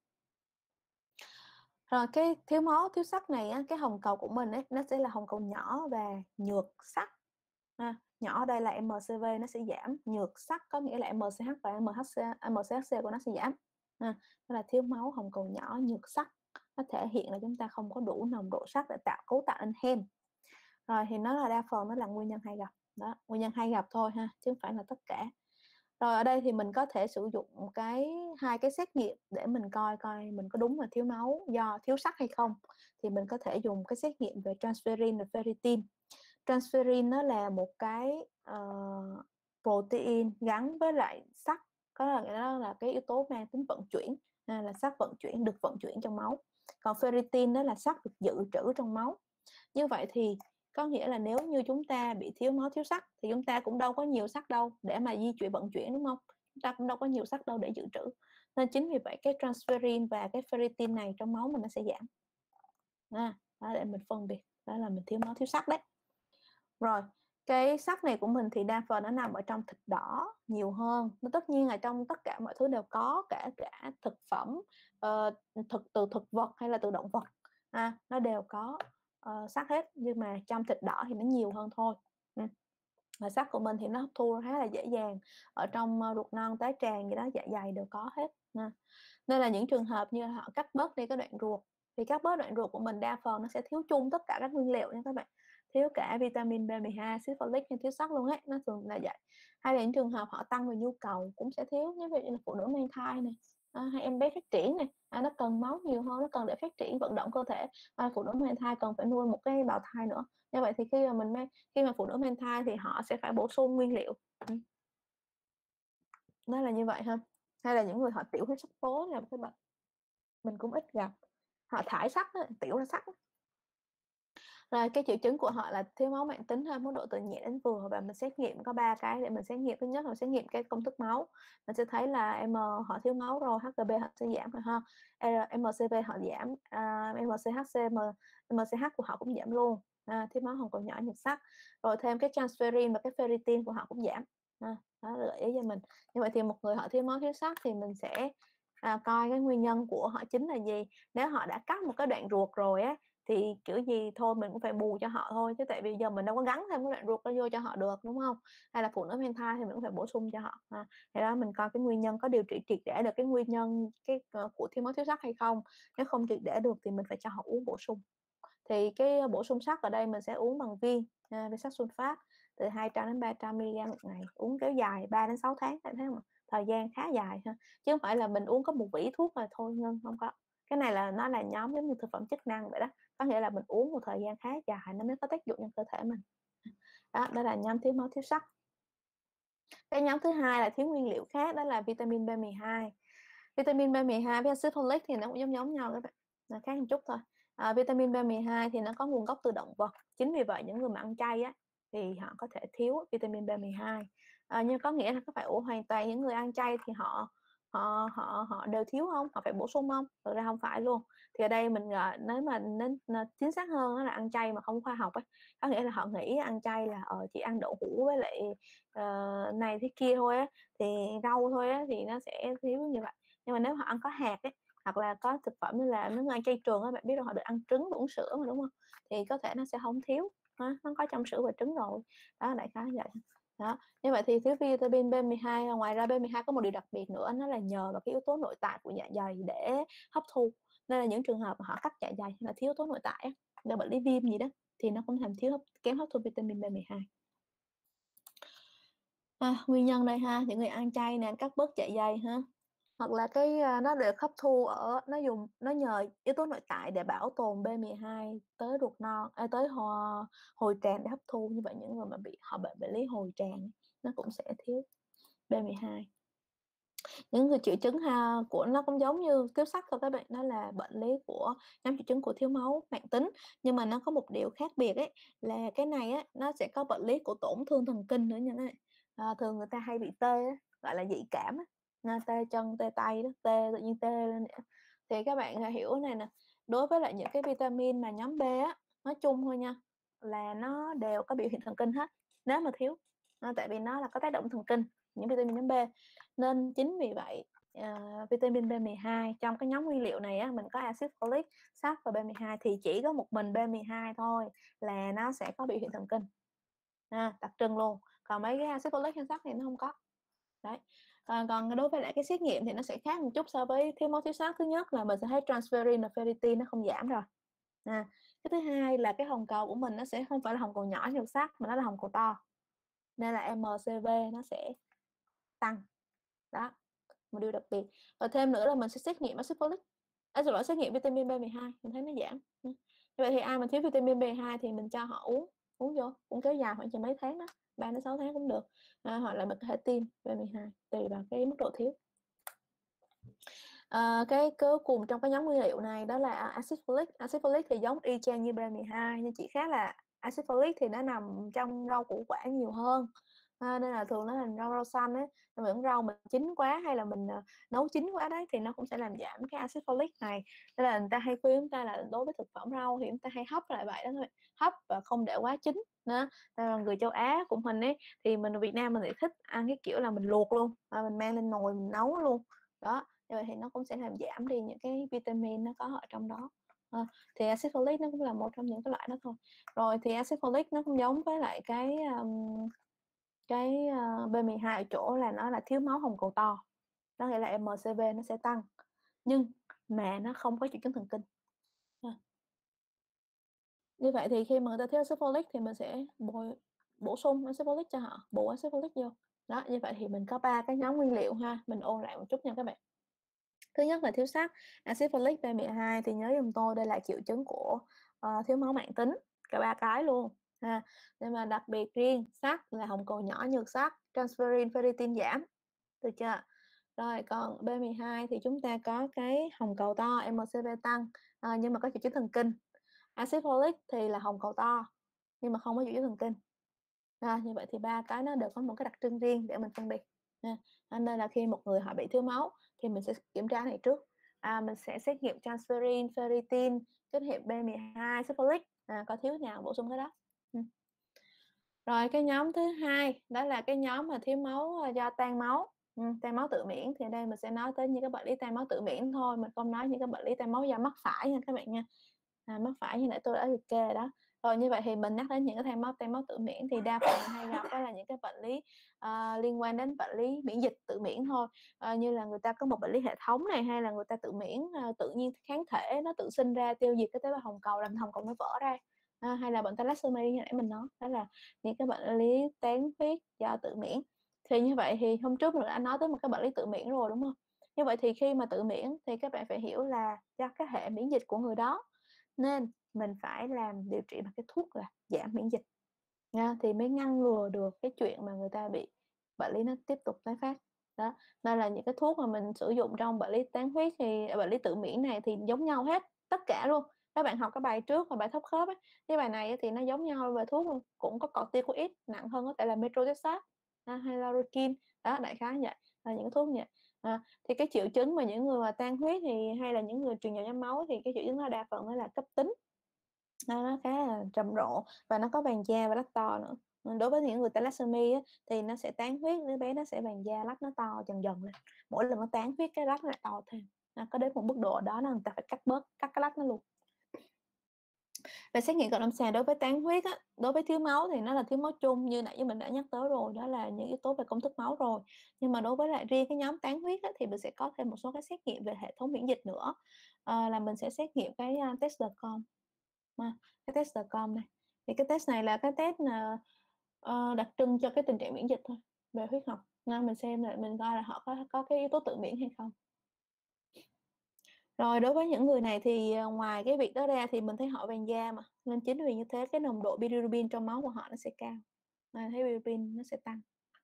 Rồi cái thiếu máu, thiếu sắt này á, cái hồng cầu của mình ấy, nó sẽ là hồng cầu nhỏ và nhược sắt. Nhỏ ở đây là MCV nó sẽ giảm, nhược sắt có nghĩa là MCH và MCHC của nó sẽ giảm. Đó là thiếu máu hồng cầu nhỏ nhược sắt. Nó thể hiện là chúng ta không có đủ nồng độ sắt để cấu tạo nên heme. Rồi thì nó là đa phần nó là nguyên nhân hay gặp. Đó, nguyên nhân hay gặp thôi ha, chứ không phải là tất cả. Rồi ở đây thì mình có thể sử dụng hai cái xét nghiệm để mình coi mình có đúng là thiếu máu do thiếu sắt hay không. Thì mình có thể dùng cái xét nghiệm về transferrin và ferritin. Transferrin nó là một cái protein gắn với lại sắt, có nghĩa đó là cái yếu tố mang tính vận chuyển, là sắt được vận chuyển trong máu. Còn ferritin đó là sắt được dự trữ trong máu. Như vậy thì có nghĩa là nếu như chúng ta bị thiếu máu, thiếu sắt thì chúng ta cũng đâu có nhiều sắt đâu để mà vận chuyển, đúng không? Chúng ta cũng đâu có nhiều sắt đâu để dự trữ. Nên chính vì vậy cái transferrin và cái ferritin này trong máu mình nó sẽ giảm. Đó để mình phân biệt, đó là mình thiếu máu, thiếu sắt đấy. Rồi, cái sắt này của mình thì đa phần nó nằm ở trong thịt đỏ nhiều hơn. Nó tất nhiên là trong tất cả mọi thứ đều có, cả thực phẩm, từ thực vật hay là từ động vật, nó đều có sắt hết, nhưng mà trong thịt đỏ thì nó nhiều hơn thôi. Và sắt của mình thì nó hấp thu khá là dễ dàng, ở trong ruột non, tá tràng gì đó, dạ dày đều có hết. Nên là những trường hợp như họ cắt bớt đi cái đoạn ruột, thì cắt bớt đoạn ruột của mình đa phần nó sẽ thiếu chung tất cả các nguyên liệu nha các bạn, thiếu cả vitamin B12, axit folic hay thiếu sắt luôn ấy, nó thường là vậy. Hay là những trường hợp họ tăng về nhu cầu cũng sẽ thiếu, như vậy là phụ nữ mang thai này, hay em bé phát triển này, nó cần máu nhiều hơn, nó cần để phát triển vận động cơ thể. Phụ nữ mang thai cần phải nuôi một cái bào thai nữa, như vậy thì khi mà phụ nữ mang thai thì họ sẽ phải bổ sung nguyên liệu. Nó là như vậy ha. Hay là những người họ tiểu huyết sắc tố là một cái bệnh mình cũng ít gặp, họ thải sắt á, tiểu ra sắt. Rồi cái triệu chứng của họ là thiếu máu mãn tính ha, mức độ từ nhẹ đến vừa, và mình xét nghiệm có 3 cái để mình xét nghiệm. Thứ nhất là xét nghiệm cái công thức máu, mình sẽ thấy là họ thiếu máu rồi, HB họ sẽ giảm rồi ha, MCV họ giảm, MCH của họ cũng giảm luôn, thiếu máu hồng cầu nhỏ nhược sắt. Rồi thêm cái transferrin và cái ferritin của họ cũng giảm. Đó là gợi ý cho mình. Như vậy thì một người họ thiếu máu, thiếu sắt thì mình sẽ coi cái nguyên nhân của họ chính là gì. Nếu họ đã cắt một cái đoạn ruột rồi á thì kiểu gì thôi mình cũng phải bù cho họ thôi, chứ tại vì giờ mình đâu có gắn thêm cái đoạn ruột đó vô cho họ được, đúng không? Hay là phụ nữ mang thai thì mình cũng phải bổ sung cho họ. Thì đó, mình coi cái nguyên nhân có điều trị triệt để được cái nguyên nhân của thiếu máu, thiếu sắt hay không. Nếu không triệt để được thì mình phải cho họ uống bổ sung. Thì cái bổ sung sắt ở đây mình sẽ uống bằng viên sắt sulfat từ 200 đến 300 mg một ngày, uống kéo dài 3 đến 6 tháng, thấy không? Thời gian khá dài ha, chứ không phải là mình uống có một vỉ thuốc rồi thôi, ngưng, không có. Cái này là nó là nhóm giống như thực phẩm chức năng vậy đó, có nghĩa là mình uống một thời gian khá dài nó mới có tác dụng trong cơ thể mình. Đó là nhóm thiếu máu, thiếu sắt. Cái nhóm thứ hai là thiếu nguyên liệu khác, đó là vitamin B12. Vitamin B12 với axit folic thì nó cũng giống nhau các bạn, là khác một chút thôi. Vitamin B12 thì nó có nguồn gốc từ động vật, chính vì vậy những người mà ăn chay á thì họ có thể thiếu vitamin B12. Nhưng có nghĩa là có phải hoàn toàn những người ăn chay thì họ họ đều thiếu không? Họ phải bổ sung không? Thực ra không phải luôn. Thì ở đây mình, nếu mà nên chính xác hơn đó là ăn chay mà không khoa học á, có nghĩa là họ nghĩ ăn chay là, chỉ ăn đậu hũ với lại, này thế kia thôi á, thì rau thôi á, thì nó sẽ thiếu như vậy. Nhưng mà nếu họ ăn có hạt ấy, hoặc là có thực phẩm như là nếu mà ăn chay trường á, bạn biết rồi họ được ăn trứng và uống sữa mà, đúng không? Thì có thể nó sẽ không thiếu, nó có trong sữa và trứng rồi. Đó, đại khái vậy. Đó, như vậy thì thiếu vitamin B12, ngoài ra B12 có một điều đặc biệt nữa, nó là nhờ vào cái yếu tố nội tại của dạ dày để hấp thu. Nên là những trường hợp mà họ cắt dạ dày hay là thiếu tố nội tại á, do bệnh lý viêm gì đó, thì nó cũng làm kém hấp thu vitamin B12. Nguyên nhân đây ha, những người ăn chay nè, cắt bớt dạ dày ha, hoặc là nó được hấp thu nó nhờ yếu tố nội tại để bảo tồn B12 tới ruột non, tới hồi tràng để hấp thu. Như vậy những người mà họ bệnh bệnh lý hồi tràng nó cũng sẽ thiếu B12. Những người triệu chứng của nó cũng giống như thiếu sắt thôi các bạn, đó là bệnh lý của nhóm triệu chứng của thiếu máu mãn tính. Nhưng mà nó có một điều khác biệt ấy, là cái này á, nó sẽ có bệnh lý của tổn thương thần kinh nữa nha các bạn. Thường người ta hay bị tê á, gọi là dị cảm á, tê chân, tê tay đó, tự nhiên tê lên vậy. Thì các bạn hiểu này nè, đối với lại những cái vitamin mà nhóm B á, nói chung thôi nha, là nó đều có biểu hiện thần kinh hết, nếu mà thiếu. Tại vì nó là có tác động thần kinh, những vitamin nhóm B. Nên chính vì vậy, vitamin B12 trong cái nhóm nguyên liệu này á, mình có axit folic, sắt và B12 thì chỉ có một mình B12 thôi là nó sẽ có biểu hiện thần kinh, đặc trưng luôn. Còn mấy cái axit folic hay sắt thì nó không có. Đấy. Còn đối với lại cái xét nghiệm thì nó sẽ khác một chút so với thiếu máu thiếu sắt. Thứ nhất là mình sẽ thấy transferrin và ferritin nó không giảm rồi. Cái thứ hai là cái hồng cầu của mình nó sẽ không phải là hồng cầu nhỏ như sắt mà nó là hồng cầu to. Nên là MCV nó sẽ tăng. Đó, một điều đặc biệt. Và thêm nữa là mình sẽ xét nghiệm axit folic, xét nghiệm vitamin B12, mình thấy nó giảm. Như vậy thì ai mà thiếu vitamin B12 thì mình cho họ uống kéo dài khoảng chừng mấy tháng đó, 3 đến 6 tháng cũng được. Hoặc là mình có thể tiêm B12 tùy vào cái mức độ thiếu. Cái cuối cùng trong cái nhóm nguyên liệu này đó là axit folic. Axit folic thì giống y chang như B12 nhưng chỉ khác là axit folic thì nó nằm trong rau củ quả nhiều hơn. Nên là thường nó là rau xanh ấy, những rau mình chín quá hay là mình nấu chín quá đấy thì nó cũng sẽ làm giảm cái axit folic này. Nên là người ta hay khuyên chúng ta là đối với thực phẩm rau thì chúng ta hay hấp lại vậy đó thôi, hấp và không để quá chín nữa. Người châu Á của mình ấy thì mình ở Việt Nam mình lại thích ăn cái kiểu là mình luộc luôn, mình mang lên nồi mình nấu luôn đó. Như vậy thì nó cũng sẽ làm giảm đi những cái vitamin nó có ở trong đó. Thì axit folic nó cũng là một trong những cái loại đó thôi. Rồi thì axit folic nó cũng giống với lại cái B12 ở chỗ là nó là thiếu máu hồng cầu to. Đó nghĩa là MCV nó sẽ tăng nhưng mà nó không có triệu chứng thần kinh. Như vậy thì khi mà người ta thiếu axit folic thì mình sẽ bổ sung axit folic cho họ, bổ axit folic vô. Đó, như vậy thì mình có 3 cái nhóm nguyên liệu ha, mình ôn lại một chút nha các bạn. Thứ nhất là thiếu sắt, axit folic, B12 thì nhớ giùm tôi đây là triệu chứng của thiếu máu mãn tính, cả 3 cái luôn ha. Nhưng mà đặc biệt riêng sắt là hồng cầu nhỏ nhược sắt, transferrin, ferritin giảm, được chưa? Rồi còn B12 thì chúng ta có cái hồng cầu to, MCV tăng, nhưng mà có triệu chứng thần kinh. Axit folic thì là hồng cầu to nhưng mà không có triệu chứng thần kinh. Như vậy thì 3 cái nó đều có một cái đặc trưng riêng để mình phân biệt. Nên là khi một người họ bị thiếu máu thì mình sẽ kiểm tra này trước. Mình sẽ xét nghiệm transferrin, ferritin, kết hợp B12, axit folic, có thiếu nào bổ sung cái đó. Rồi cái nhóm thứ hai đó là cái nhóm mà thiếu máu do tan máu. Tan máu tự miễn thì đây mình sẽ nói tới những cái bệnh lý tan máu tự miễn thôi, mình không nói những cái bệnh lý tan máu do mắc phải nha các bạn nha. Mắc phải như nãy tôi đã liệt kê đó. Rồi như vậy thì mình nhắc đến những cái tan máu tự miễn thì đa phần hay gặp đó là những cái bệnh lý liên quan đến bệnh lý miễn dịch tự miễn thôi. Như là người ta có một bệnh lý hệ thống này, hay là người ta tự miễn tự nhiên kháng thể nó tự sinh ra tiêu diệt cái tế bào hồng cầu làm hồng cầu nó vỡ ra. Hay là bệnh thalassemia như nãy mình nói, đó là những cái bệnh lý tán huyết do tự miễn. Thì như vậy thì hôm trước mình đã nói tới một cái bệnh lý tự miễn rồi đúng không? Như vậy thì khi mà tự miễn thì các bạn phải hiểu là do cái hệ miễn dịch của người đó, nên mình phải làm điều trị bằng cái thuốc là giảm miễn dịch nha, thì mới ngăn ngừa được cái chuyện mà người ta bị bệnh lý nó tiếp tục tái phát. Đó, nên là những cái thuốc mà mình sử dụng trong bệnh lý tán huyết thì bệnh lý tự miễn này thì giống nhau hết, tất cả luôn, Các bạn học cái bài trước là bài thấp khớp ấy, cái bài này thì nó giống nhau về thuốc luôn, cũng có corticoid, nặng hơn có thể là metronidazole, hay Laroquine, đó, đại khái vậy, là những cái thuốc như vậy. Thì cái triệu chứng mà những người mà tan huyết thì hay là những người truyền nhồi nhóm máu thì cái triệu chứng nó đa phần nó là cấp tính, nó khá là trầm rộ và nó có vàng da và lách to nữa. Đối với những người thalassemia á, thì nó sẽ tán huyết, đứa bé nó sẽ vàng da, lách nó to dần dần lên. Mỗi lần nó tán huyết cái lách nó lại to thêm. Có đến một mức độ đó người ta phải cắt cái lách nó luôn. Về xét nghiệm cận lâm sàng đối với tán huyết á, đối với thiếu máu thì nó là thiếu máu chung như nãy mình đã nhắc tới rồi, đó là những yếu tố về công thức máu rồi. Nhưng mà đối với lại riêng cái nhóm tán huyết á, thì mình sẽ có thêm một số cái xét nghiệm về hệ thống miễn dịch nữa. Là mình sẽ xét nghiệm cái test DCOM. Cái test DCOM này. Thì cái test này là cái test đặc trưng cho cái tình trạng miễn dịch thôi, về huyết học. Nên mình xem lại mình coi là họ có cái yếu tố tự miễn hay không. Rồi đối với những người này thì, ngoài cái việc đó ra thì mình thấy họ vàng da mà, nên chính vì như thế cái nồng độ bilirubin trong máu của họ nó sẽ cao, thấy bilirubin nó sẽ tăng.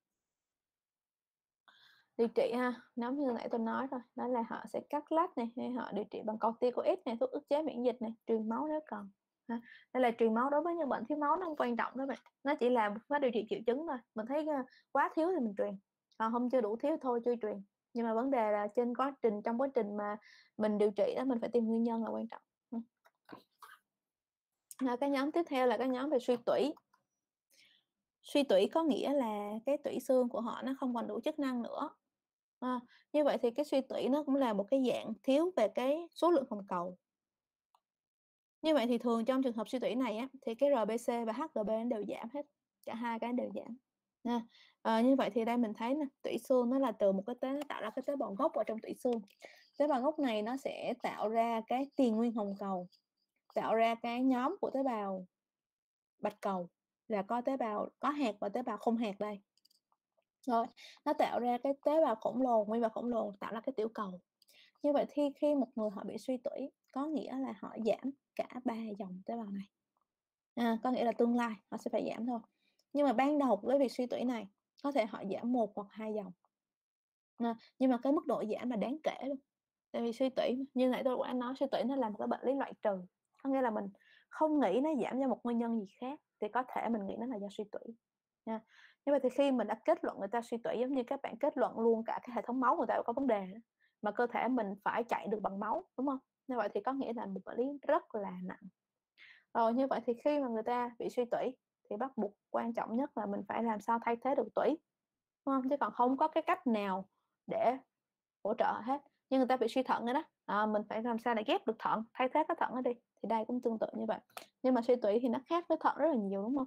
Điều trị ha, giống như nãy tôi nói rồi, đó là họ sẽ cắt lách này, hay họ điều trị bằng corticoid này, thuốc ức chế miễn dịch này, truyền máu nếu cần. Đây là truyền máu đối với những bệnh thiếu máu nó không quan trọng đó bạn, nó chỉ là nó điều trị triệu chứng thôi. Mình thấy quá thiếu thì mình truyền, còn không chưa đủ thiếu thôi chưa truyền. Nhưng mà vấn đề là trong quá trình mà mình điều trị đó mình phải tìm nguyên nhân là quan trọng. Cái nhóm tiếp theo là cái nhóm về suy tủy. Suy tủy có nghĩa là cái tủy xương của họ nó không còn đủ chức năng nữa. Như vậy thì cái suy tủy nó cũng là một cái dạng thiếu về cái số lượng hồng cầu. Như vậy thì thường trong trường hợp suy tủy này á, thì cái RBC và HGB nó đều giảm hết, cả hai cái đều giảm. Như vậy thì đây mình thấy nè, tủy xương nó là từ một cái nó tạo ra cái tế bào gốc ở trong tủy xương. Tế bào gốc này nó sẽ tạo ra cái tiền nguyên hồng cầu, tạo ra cái nhóm của tế bào bạch cầu, là có tế bào có hạt và tế bào không hạt đây. Rồi, nó tạo ra cái tế bào khổng lồ, nguyên vật khổng lồ, tạo ra cái tiểu cầu. Như vậy khi một người họ bị suy tủy, có nghĩa là họ giảm cả 3 dòng tế bào này. Có nghĩa là tương lai họ sẽ phải giảm thôi. Nhưng mà ban đầu với việc suy tủy này, có thể họ giảm 1 hoặc 2 dòng. Nhưng mà cái mức độ giảm là đáng kể luôn. Tại vì suy tủy, như nãy tôi đã nói, suy tủy nó là một cái bệnh lý loại trừ. Có nghĩa là mình không nghĩ nó giảm do một nguyên nhân gì khác, thì có thể mình nghĩ nó là do suy tủy. Nhưng mà thì khi mình đã kết luận người ta suy tủy, giống như các bạn kết luận luôn cả cái hệ thống máu người ta có vấn đề, mà cơ thể mình phải chạy được bằng máu, đúng không? Như vậy thì có nghĩa là một bệnh lý rất là nặng. Rồi như vậy thì khi mà người ta bị suy tủy thì bắt buộc quan trọng nhất là mình phải làm sao thay thế được tủy, đúng không? Chứ còn không có cái cách nào để hỗ trợ hết. Nhưng người ta bị suy thận rồi đó, mình phải làm sao để ghép được thận, thay thế cái thận đó đi. Thì đây cũng tương tự như vậy. Nhưng mà suy tủy thì nó khác với thận rất là nhiều, đúng không?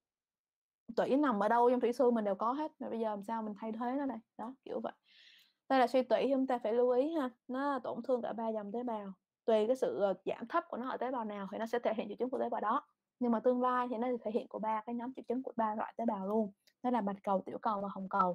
Tủy nằm ở đâu trong tủy xương mình đều có hết, mà bây giờ làm sao mình thay thế nó đây, đó, kiểu vậy. Đây là suy tủy, chúng ta phải lưu ý ha, nó tổn thương cả 3 dòng tế bào. Tùy cái sự giảm thấp của nó ở tế bào nào thì nó sẽ thể hiện triệu chứng của tế bào đó. Nhưng mà tương lai thì nó thể hiện của 3 cái nhóm triệu chứng của 3 loại tế bào luôn. Đó là bạch cầu, tiểu cầu và hồng cầu.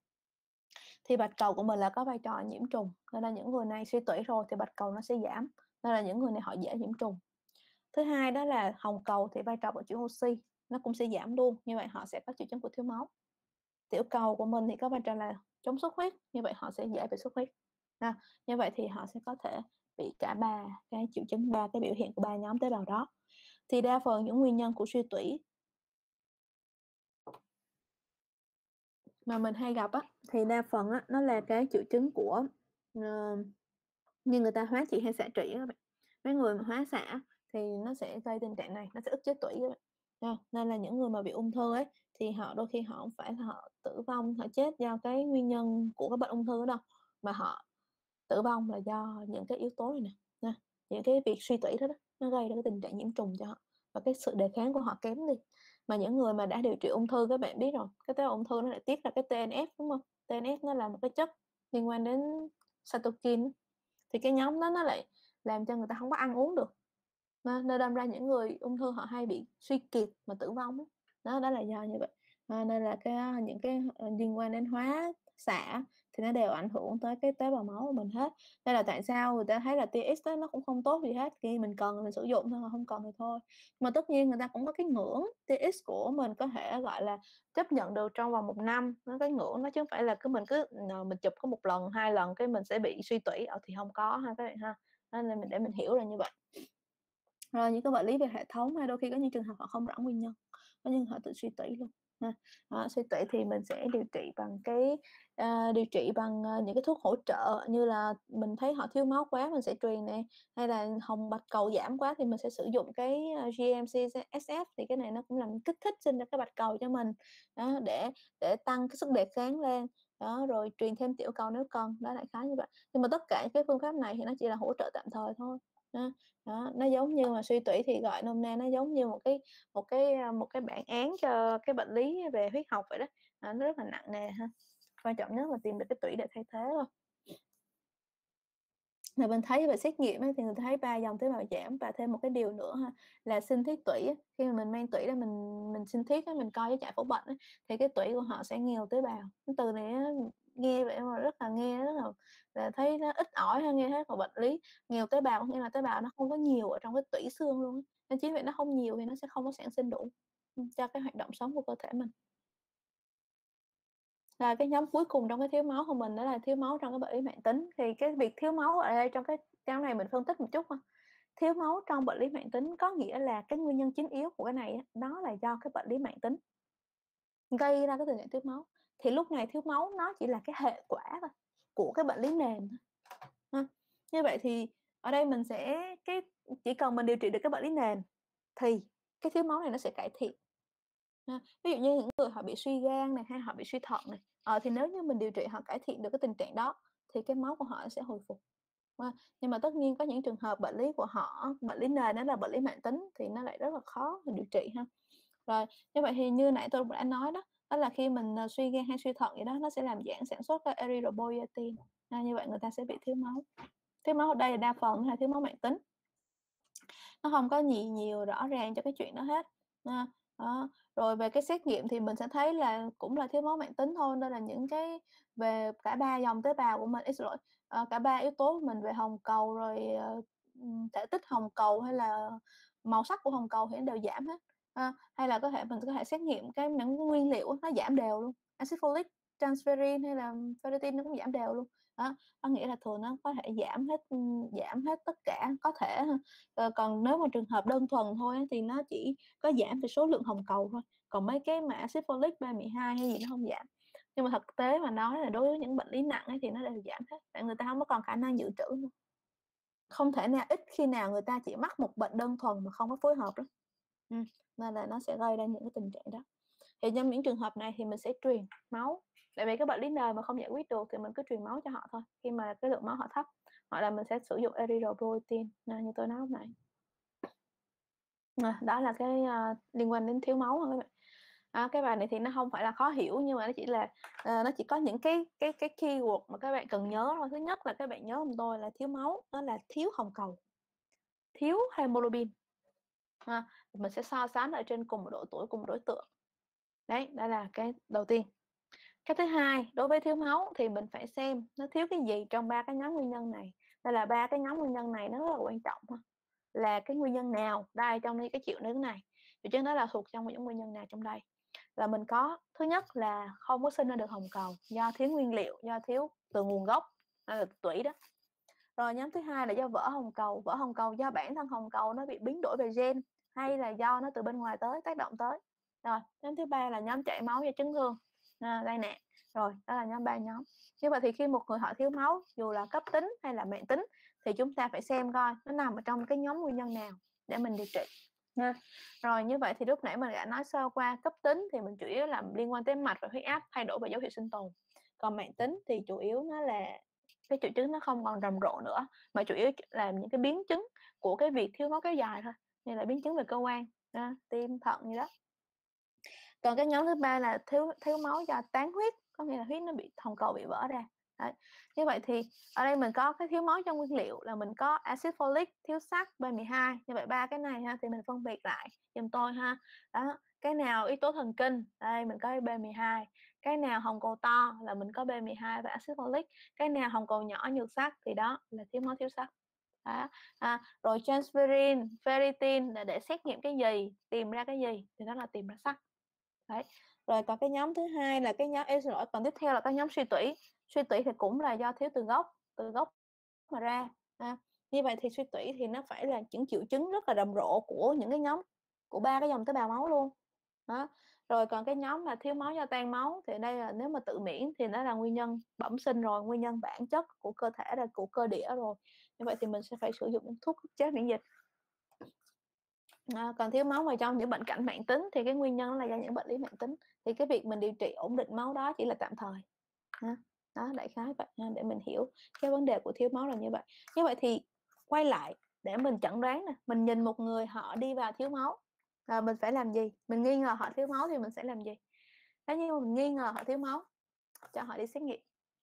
Thì bạch cầu của mình là có vai trò nhiễm trùng, nên là những người này suy tủy rồi thì bạch cầu nó sẽ giảm, nên là những người này họ dễ nhiễm trùng. Thứ hai đó là hồng cầu thì vai trò vận chuyển oxy, nó cũng sẽ giảm luôn, như vậy họ sẽ có triệu chứng của thiếu máu. Tiểu cầu của mình thì có vai trò là chống xuất huyết, như vậy họ sẽ dễ bị xuất huyết. Như vậy thì họ sẽ có thể bị cả 3 cái triệu chứng, 3 cái biểu hiện của 3 nhóm tế bào đó. Thì đa phần những nguyên nhân của suy tủy mà mình hay gặp thì đa phần nó là cái triệu chứng của như người ta hóa trị hay xạ trị các bạn. Mấy người mà hóa xạ thì nó sẽ gây tình trạng này, nó sẽ ức chế tủy các bạn. Nên là những người mà bị ung thư ấy thì họ đôi khi họ không phải là họ tử vong, họ chết do cái nguyên nhân của cái bệnh ung thư đâu, mà họ tử vong là do những cái yếu tố này nè, những cái việc suy tủy đó, nó gây ra cái tình trạng nhiễm trùng cho họ và cái sự đề kháng của họ kém đi. Mà những người mà đã điều trị ung thư, các bạn biết rồi, cái tế bào ung thư nó lại tiết ra cái TNF, đúng không? TNF nó là một cái chất liên quan đến cytokine, thì cái nhóm đó nó lại làm cho người ta không có ăn uống được, nên đâm ra những người ung thư họ hay bị suy kiệt mà tử vong đó là do như vậy. Nên là những cái liên quan đến hóa xạ thì nó đều ảnh hưởng tới cái tế bào máu của mình hết. Đây là tại sao người ta thấy là TX đó nó cũng không tốt gì hết, khi mình cần mình sử dụng thôi, mà không cần thì thôi. Mà tất nhiên người ta cũng có cái ngưỡng TX của mình có thể gọi là chấp nhận được trong vòng 1 năm, nó cái ngưỡng nó chứ không phải là mình chụp có 1 lần 2 lần cái mình sẽ bị suy tủy thì không có ha các bạn ha. Nên là để mình hiểu là như vậy. Rồi những cái bệnh lý về hệ thống hay đôi khi có những trường hợp họ không rõ nguyên nhân, có những họ tự suy tủy luôn ha. Đó, suy tủy thì mình sẽ điều trị bằng điều trị bằng, những cái thuốc hỗ trợ như là mình thấy họ thiếu máu quá mình sẽ truyền nè, hay là hồng bạch cầu giảm quá thì mình sẽ sử dụng GM-CSF thì cái này nó cũng làm kích thích sinh ra cái bạch cầu cho mình, đó, để tăng cái sức đề kháng lên. Đó, rồi truyền thêm tiểu cầu nếu cần, đó, đại khái như vậy. Nhưng mà tất cả cái phương pháp này thì nó chỉ là hỗ trợ tạm thời thôi, ha. Đó, nó giống như mà suy tủy thì gọi nôm na nó giống như một cái bản án cho cái bệnh lý về huyết học vậy đó, nó rất là nặng nề ha. Quan trọng nhất là tìm được cái tủy để thay thế thôi. Mà mình thấy về xét nghiệm á, thì mình thấy 3 dòng tế bào giảm và thêm một cái điều nữa ha, là sinh thiết tủy á. Khi mà mình mang tủy ra mình sinh thiết á, mình coi cái chạy phẫu bệnh á, thì cái tủy của họ sẽ nghèo tế bào. Cái từ này á, nghe vậy mà nghe rất là thấy nó ít ỏi ha, nghe rất là bệnh lý. Nghèo tế bào có nghĩa là tế bào nó không có nhiều ở trong cái tủy xương luôn á, nên chính vì nó không nhiều thì nó sẽ không có sản sinh đủ, cho cái hoạt động sống của cơ thể mình. Rồi cái nhóm cuối cùng trong cái thiếu máu của mình đó là thiếu máu trong cái bệnh lý mãn tính, thì cái việc thiếu máu ở đây trong này mình phân tích một chút ha. Thiếu máu trong bệnh lý mãn tính có nghĩa là cái nguyên nhân chính yếu của cái này á, đó là do cái bệnh lý mãn tính gây ra cái tình trạng thiếu máu. Thì lúc này thiếu máu nó chỉ là cái hệ quả thôi của cái bệnh lý nền thôi ha. Như vậy thì ở đây mình sẽ chỉ cần mình điều trị được cái bệnh lý nền thì cái thiếu máu này nó sẽ cải thiện. Ví dụ như những người họ bị suy gan này, hay họ bị suy thận này, thì nếu như mình điều trị họ cải thiện được cái tình trạng đó thì cái máu của họ sẽ hồi phục. Nhưng mà tất nhiên có những trường hợp bệnh lý của họ, bệnh lý nền đó là bệnh lý mãn tính thì nó lại rất là khó để điều trị ha. Rồi, như vậy thì như nãy tôi đã nói đó, đó là khi mình, suy gan hay suy thận gì đó, nó sẽ làm giảm sản xuất erythropoietin, như vậy người ta sẽ bị thiếu máu. Thiếu máu ở đây là đa phần là thiếu máu mãn tính. Nó không có nhiều rõ ràng cho cái chuyện đó hết, ha. Đó, rồi về cái xét nghiệm thì mình sẽ thấy là cũng là thiếu máu mãn tính thôi, đây là những cái về cả 3 dòng tế bào của mình xin lỗi, cả 3 yếu tố của mình về hồng cầu rồi, thể tích hồng cầu hay là màu sắc của hồng cầu thì nó đều giảm hết. Hay là mình có thể xét nghiệm những cái nguyên liệu á, nó giảm đều luôn, axit folic, transferrin hay là ferritin nó cũng giảm đều luôn. Đó, có nghĩa là thường nó có thể giảm hết tất cả có thể ha. Còn nếu mà trường hợp đơn thuần thôi á, thì nó chỉ có giảm về số lượng hồng cầu thôi, còn mấy cái mà axit folic, B12 hay gì nó không giảm. Nhưng mà thực tế mà nói là đối với những bệnh lý nặng ấy thì nó đều giảm hết, tại người ta hông có còn khả năng dự trữ nữa. Không thể nào ít khi nào người ta chỉ mắc một bệnh đơn thuần mà không có phối hợp đó. Ừm, nên là nó sẽ gây ra những cái tình trạng đó. Thì trong những trường hợp này thì mình sẽ truyền máu, tại vì cái bệnh lý nền mà không giải quyết được thì mình cứ truyền máu cho họ thôi, khi mà cái lượng máu họ thấp, hoặc là mình sẽ sử dụng erythropoietin, như tôi nói lúc nãy. Đó là liên quan đến thiếu máu ha các bạn. Cái bài này thì nó hông phải là khó hiểu nhưng mà nó chỉ là, nó chỉ có những cái keyword mà các bạn cần nhớ thôi. Thứ nhất là các bạn nhớ giùm tôi là thiếu máu, đó là thiếu hồng cầu, thiếu hemoglobin, ha. Mình sẽ so sánh ở trên cùng một độ tuổi, cùng một đối tượng. Đấy, đó là cái đầu tiên. Cái thứ hai, đối với thiếu máu thì mình phải xem nó thiếu cái gì trong 3 cái nhóm nguyên nhân này. Đây là 3 cái nhóm nguyên nhân này nó rất là quan trọng ha. Là cái nguyên nhân nào đây trong cái triệu chứng này, triệu chứng đó là thuộc trong những nguyên nhân nào trong đây. Là mình có thứ nhất là không có sinh ra được hồng cầu do thiếu nguyên liệu, do thiếu từ nguồn gốc, là tủy đó. Rồi nhóm thứ hai là do vỡ hồng cầu do bản thân hồng cầu nó bị biến đổi về gen hay là do nó từ bên ngoài tới tác động tới. Rồi, nhóm thứ ba là nhóm chảy máu do chấn thương, tai nạn. Rồi, đó là nhóm 3 nhóm. Như vậy thì khi một người họ thiếu máu, dù là cấp tính hay là mãn tính thì chúng ta phải xem coi nó nằm ở trong cái nhóm nguyên nhân nào để mình điều trị nha. Rồi như vậy thì lúc nãy mình đã nói sơ qua cấp tính thì mình chủ yếu là liên quan tới mạch và huyết áp, thay đổi và dấu hiệu sinh tồn. Còn mãn tính thì chủ yếu nó là cái triệu chứng nó không còn rầm rộ nữa, mà chủ yếu là những cái biến chứng của cái việc thiếu máu kéo dài thôi, như là biến chứng về cơ quan, tim, thận gì đó. Còn cái nhóm thứ ba là thiếu thiếu máu do tán huyết, có nghĩa là huyết nó bị hồng cầu bị vỡ ra. Đấy. Như vậy thì ở đây mình có cái thiếu máu trong nguyên liệu là mình có axit folic, thiếu sắt, B12. Như vậy 3 cái này ha thì mình phân biệt lại giùm tôi ha. Đó, cái nào yếu tố thần kinh, đây mình có B12. Cái nào hồng cầu to là mình có B12 và axit folic. Cái nào hồng cầu nhỏ nhược sắt thì đó là thiếu máu thiếu sắt. Đó. Rồi transferrin, ferritin là để xét nghiệm cái gì, tìm ra cái gì thì đó là tìm ra sắt. Đấy. Rồi còn cái nhóm thứ hai là cái nhóm xin lỗi, còn tiếp theo là cái nhóm suy tủy. Suy tủy thì cũng là do thiếu từ gốc mà ra. Như vậy thì suy tủy thì nó phải là những triệu chứng rất là rầm rộ của những cái nhóm của 3 cái dòng tế bào máu luôn. Đó. Rồi còn cái nhóm là thiếu máu do tan máu thì đây là nếu mà tự miễn thì nó là nguyên nhân bẩm sinh rồi, nguyên nhân bản chất của cơ thể là của cơ địa rồi. Như vậy thì mình sẽ phải sử dụng những thuốc ức chế miễn dịch. Còn thiếu máu vào trong những bệnh cảnh mãn tính thì cái nguyên nhân là do những bệnh lý mãn tính, thì cái việc mình điều trị ổn định máu đó chỉ là tạm thời. Đó, đại khái vậy để mình hiểu cái vấn đề của thiếu máu là như vậy. Như vậy thì quay lại để mình chẩn đoán nè, mình nhìn một người họ đi vào thiếu máu, mình phải làm gì? Mình nghi ngờ họ thiếu máu thì mình sẽ làm gì? Nếu như mình nghi ngờ họ thiếu máu, cho họ đi xét nghiệm.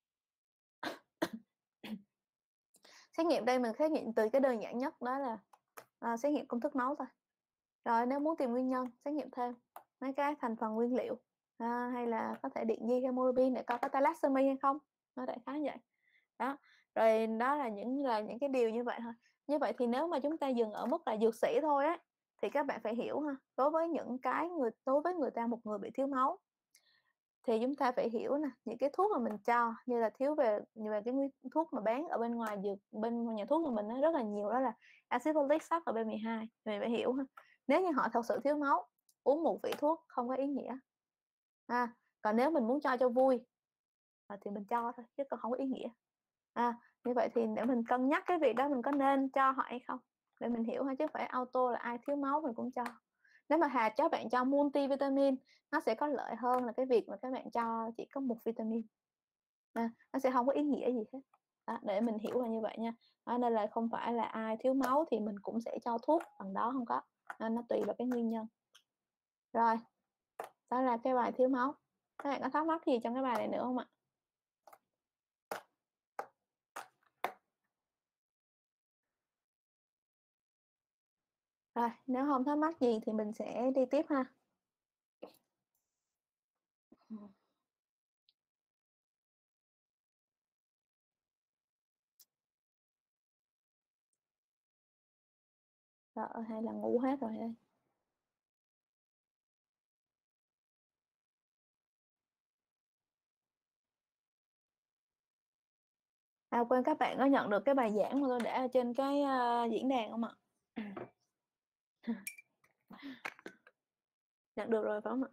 Xét nghiệm đây mình xét nghiệm từ cái đơn giản nhất đó là xét nghiệm công thức máu thôi. Rồi nếu muốn tìm nguyên nhân, xét nghiệm thêm mấy cái thành phần nguyên liệu, hay là có thể điện di-hemoglobin để coi có thalassemia hay không. Nó đại khái vậy. Đó. Rồi đó là những cái điều như vậy thôi. Như vậy thì nếu mà chúng ta dừng ở mức là dược sĩ thôi á, thì các bạn phải hiểu ha, đối với một người bị thiếu máu thì chúng ta phải hiểu nè, những cái thuốc mà mình cho như là như về cái thuốc mà bán ở bên ngoài bên nhà thuốc của mình nó rất là nhiều, đó là axit folic, sắt và B12. Mình phải hiểu ha. Nếu như họ thật sự thiếu máu, uống một vị thuốc không có ý nghĩa. Còn nếu mình muốn cho vui thì mình cho thôi chứ còn không có ý nghĩa. Như vậy thì để mình cân nhắc cái việc đó mình có nên cho họ hay không để mình hiểu ha, chứ phải auto là ai thiếu máu mình cũng cho. Nếu mà các bạn cho multivitamin nó sẽ có lợi hơn là cái việc mà các bạn cho chỉ có một vitamin, nó sẽ không có ý nghĩa gì hết. Để mình hiểu là như vậy nha. Nên là không phải là ai thiếu máu thì mình cũng sẽ cho thuốc, bằng đó không có, nên nó tùy vào cái nguyên nhân. Rồi đó là cái bài thiếu máu. Các bạn có thắc mắc gì trong cái bài này nữa không ạ? Rồi nếu không thắc mắc gì thì mình sẽ đi tiếp ha. Rồi hay là ngủ hết rồi đây. Quên, các bạn có nhận được cái bài giảng mà tôi để ở trên cái diễn đàn không ạ? Nhận được rồi phải không ạ?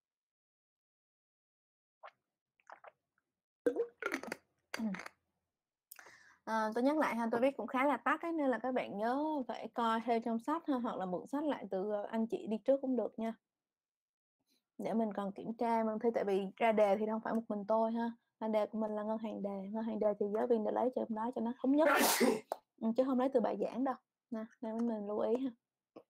Tôi nhắc lại ha, tôi viết cũng khá là tắt ấy, nên là các bạn nhớ phải coi theo trong sách ha, hoặc là mượn sách lại từ anh chị đi trước cũng được nha, để mình còn kiểm tra thi, tại vì ra đề thì không phải một mình tôi ha, đề của mình là ngân hàng đề thì giáo viên để lấy cho đó cho nó thống nhất chứ không lấy từ bài giảng đâu nè, nên mình lưu ý ha.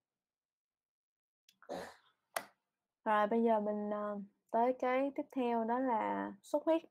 Rồi bây giờ mình tới cái tiếp theo đó là xuất huyết.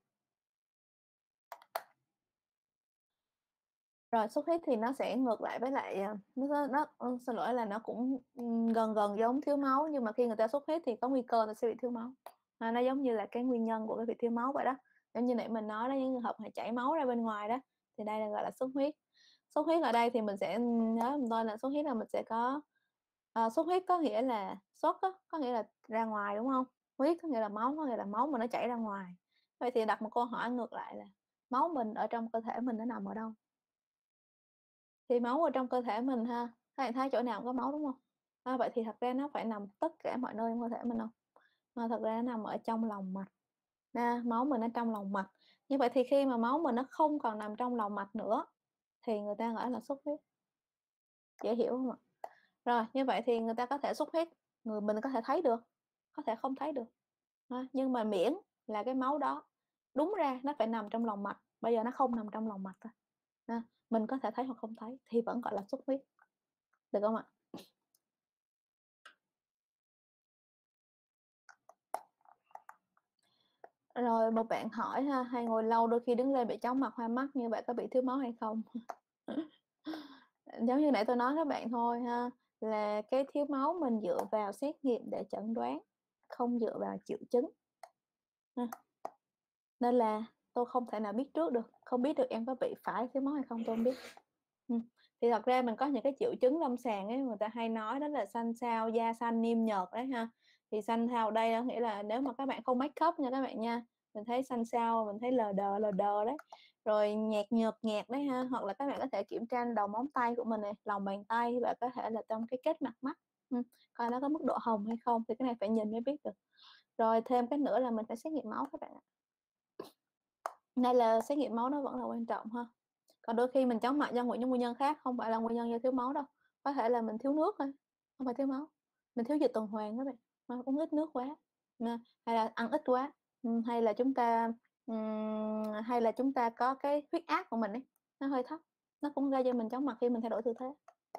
Rồi xuất huyết thì nó sẽ ngược lại với lại xin lỗi là nó cũng gần giống thiếu máu, nhưng mà khi người ta xuất huyết thì có nguy cơ là sẽ bị thiếu máu. Nó giống như là cái nguyên nhân của cái việc thiếu máu vậy đó. Giống như nãy mình nói đó, những trường hợp mà chảy máu ra bên ngoài đó thì đây là gọi là xuất huyết. Xuất huyết ở đây thì mình sẽ nhớ tôi là xuất huyết là mình sẽ có xuất huyết có nghĩa là có nghĩa là ra ngoài, đúng không? Huyết có nghĩa là máu, có nghĩa là máu mà nó chảy ra ngoài. Vậy thì đặt một câu hỏi ngược lại là máu mình ở trong cơ thể mình nó nằm ở đâu? Thì máu ở trong cơ thể mình ha, các bạn thấy chỗ nào cũng có máu đúng không? Vậy thì thật ra nó phải nằm tất cả mọi nơi trong cơ thể mình không? Thật ra nó nằm ở trong lòng mạch. Máu mình ở trong lòng mạch. Như vậy thì khi mà máu mình nó không còn nằm trong lòng mạch nữa thì người ta gọi là xuất huyết. Dễ hiểu không ạ? Rồi như vậy thì người ta có thể xuất huyết, người mình có thể thấy được, có thể không thấy được. Nhưng mà miễn là cái máu đó đúng ra nó phải nằm trong lòng mạch, bây giờ nó không nằm trong lòng mạch thôi. Mình có thể thấy hoặc không thấy thì vẫn gọi là xuất huyết, được không ạ? Rồi một bạn hỏi ha, hay ngồi lâu đôi khi đứng lên bị chóng mặt, hoa mắt, như vậy có bị thiếu máu hay không? Giống như nãy tôi nói các bạn thôi ha, là cái thiếu máu mình dựa vào xét nghiệm để chẩn đoán, không dựa vào triệu chứng. Nên là tôi không thể nào biết trước được, không biết được em có bị phải thiếu máu hay không, tôi không biết. Thì thật ra mình có những cái triệu chứng lâm sàng ấy, người ta hay nói đó là xanh xao, da xanh, niêm nhợt đấy ha. Thì xanh xao đây có nghĩa là nếu mà các bạn không make up nha các bạn nha, mình thấy xanh xao, mình thấy lờ đờ đấy, rồi nhợt nhạt đấy ha. Hoặc là các bạn có thể kiểm tra đầu móng tay của mình này, lòng bàn tay, và có thể là trong cái kết mặt mắt, coi nó có mức độ hồng hay không, thì cái này phải nhìn mới biết được. Rồi thêm cái nữa là mình phải xét nghiệm máu các bạn ạ. Đây là xét nghiệm máu nó vẫn là quan trọng ha. Còn đôi khi mình chóng mặt do những nguyên nhân khác, không phải là nguyên nhân do thiếu máu đâu. Có thể là mình thiếu nước thôi, không phải thiếu máu. Mình thiếu dịch tuần hoàn các bạn, uống ít nước quá, hay là ăn ít quá, hay là chúng ta có cái huyết áp của mình ấy, nó hơi thấp, nó cũng gây cho mình chóng mặt khi mình thay đổi tư thế.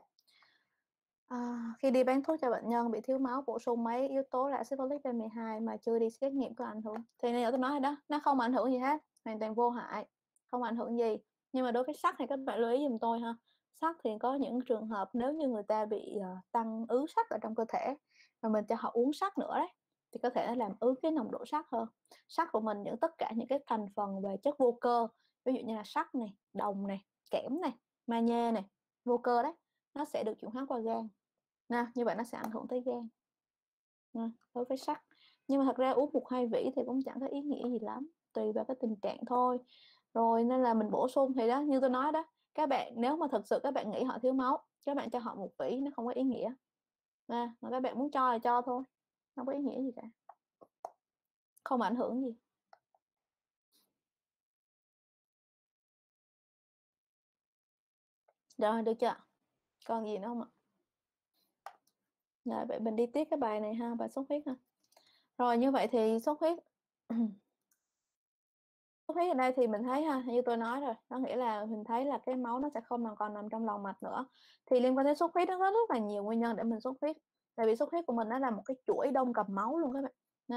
Khi đi bán thuốc cho bệnh nhân bị thiếu máu, bổ sung mấy yếu tố là axit folic B12 mà chưa đi xét nghiệm có ảnh hưởng. Thì nãy tôi nói rồi đó, nó không ảnh hưởng gì hết, hoàn toàn vô hại, không ảnh hưởng gì. Nhưng mà đối với sắt thì các bạn lưu ý giùm tôi ha. Sắt thì có những trường hợp nếu như người ta bị tăng ứ sắt ở trong cơ thể và mình cho họ uống sắt nữa đấy, thì có thể làm ứ cái nồng độ sắt hơn. Sắt của mình tất cả những cái thành phần về chất vô cơ, ví dụ như là sắt này, đồng này, kẽm này, magie này, vô cơ đấy, nó sẽ được chuyển hóa qua gan. Như vậy nó sẽ ảnh hưởng tới gan đối với sắt. Nhưng mà thật ra uống 1-2 vỉ thì cũng chẳng có ý nghĩa gì lắm, tùy vào cái tình trạng thôi. Rồi nên là mình bổ sung thì đó, như tôi nói đó, các bạn nếu mà thực sự các bạn nghĩ họ thiếu máu, các bạn cho họ 1 vỉ, nó không có ý nghĩa. Mà các bạn muốn cho là cho thôi, không có ý nghĩa gì cả, không ảnh hưởng gì. Rồi, được chưa? Còn gì nữa không ạ? Rồi, vậy mình đi tiếp cái bài này ha, bài xuất huyết ha. Rồi như vậy thì xuất huyết xuất huyết ở đây thì mình thấy ha, như tôi nói rồi, có nghĩa là mình thấy là cái máu nó sẽ không còn nằm trong lòng mạch nữa. Thì liên quan đến xuất huyết nó có rất là nhiều nguyên nhân để mình xuất huyết. Tại vì xuất huyết của mình nó là một cái chuỗi đông cầm máu luôn các bạn.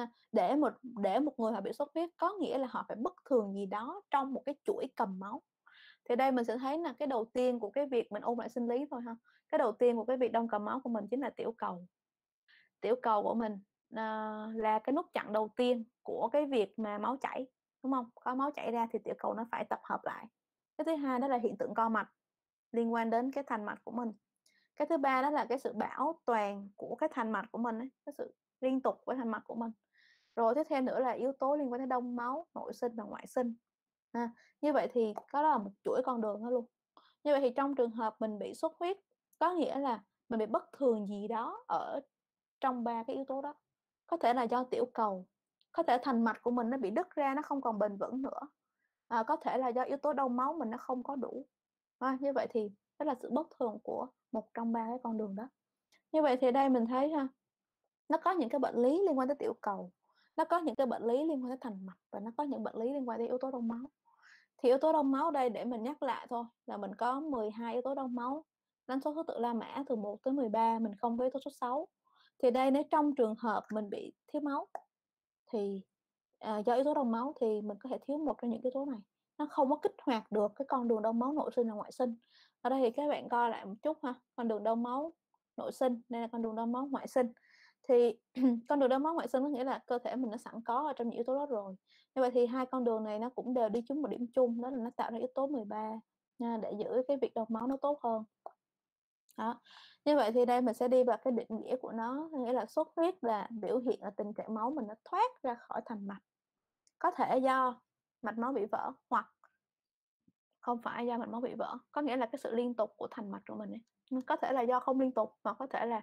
Để một người họ bị xuất huyết có nghĩa là họ phải bất thường gì đó trong một cái chuỗi cầm máu. Thì đây mình sẽ thấy là cái đầu tiên của cái việc mình ôn lại sinh lý thôi ha. Cái đầu tiên của cái việc đông cầm máu của mình chính là tiểu cầu. Tiểu cầu của mình là cái nút chặn đầu tiên của cái việc mà máu chảy, đúng không? Có máu chảy ra thì tiểu cầu nó phải tập hợp lại. Cái thứ hai đó là hiện tượng co mạch liên quan đến cái thành mạch của mình. Cái thứ ba đó là cái sự bảo toàn của cái thành mạch của mình ấy, cái sự liên tục của thành mạch của mình. Rồi tiếp theo nữa là yếu tố liên quan đến đông máu, nội sinh và ngoại sinh. Như vậy thì có đó là một chuỗi con đường đó luôn. Như vậy thì trong trường hợp mình bị xuất huyết, có nghĩa là mình bị bất thường gì đó ở trong 3 cái yếu tố đó. Có thể là do tiểu cầu, có thể thành mạch của mình nó bị đứt ra, nó không còn bền vững nữa, có thể là do yếu tố đông máu mình nó không có đủ. Như vậy thì đó là sự bất thường của một trong 3 cái con đường đó. Như vậy thì đây mình thấy ha, nó có những cái bệnh lý liên quan tới tiểu cầu, nó có những cái bệnh lý liên quan tới thành mạch, và nó có những bệnh lý liên quan tới yếu tố đông máu. Thì yếu tố đông máu đây để mình nhắc lại thôi là mình có 12 yếu tố đông máu, đánh số thứ tự La Mã từ 1 tới 13, mình không có yếu tố số 6. Thì đây nếu trong trường hợp mình bị thiếu máu thì do yếu tố đông máu thì mình có thể thiếu một trong những yếu tố này, nó không có kích hoạt được cái con đường đông máu nội sinh và ngoại sinh. Ở đây thì các bạn coi lại một chút ha, con đường đông máu nội sinh, đây là con đường đông máu ngoại sinh. Thì con đường đông máu ngoại sinh có nghĩa là cơ thể mình nó sẵn có ở trong những yếu tố đó rồi. Như vậy thì hai con đường này nó cũng đều đi chung một điểm chung, đó là nó tạo ra yếu tố 13 để giữ cái việc đông máu nó tốt hơn. Đó. Như vậy thì đây mình sẽ đi vào cái định nghĩa của nó, nghĩa là xuất huyết là biểu hiện ở tình trạng máu mình nó thoát ra khỏi thành mạch. Có thể do mạch máu bị vỡ hoặc không phải do mạch máu bị vỡ, có nghĩa là cái sự liên tục của thành mạch của mình ấy. Có thể là do không liên tục, hoặc có thể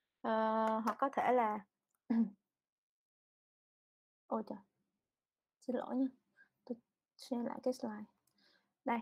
là ôi trời, xin lỗi nha, tôi share lại cái slide đây.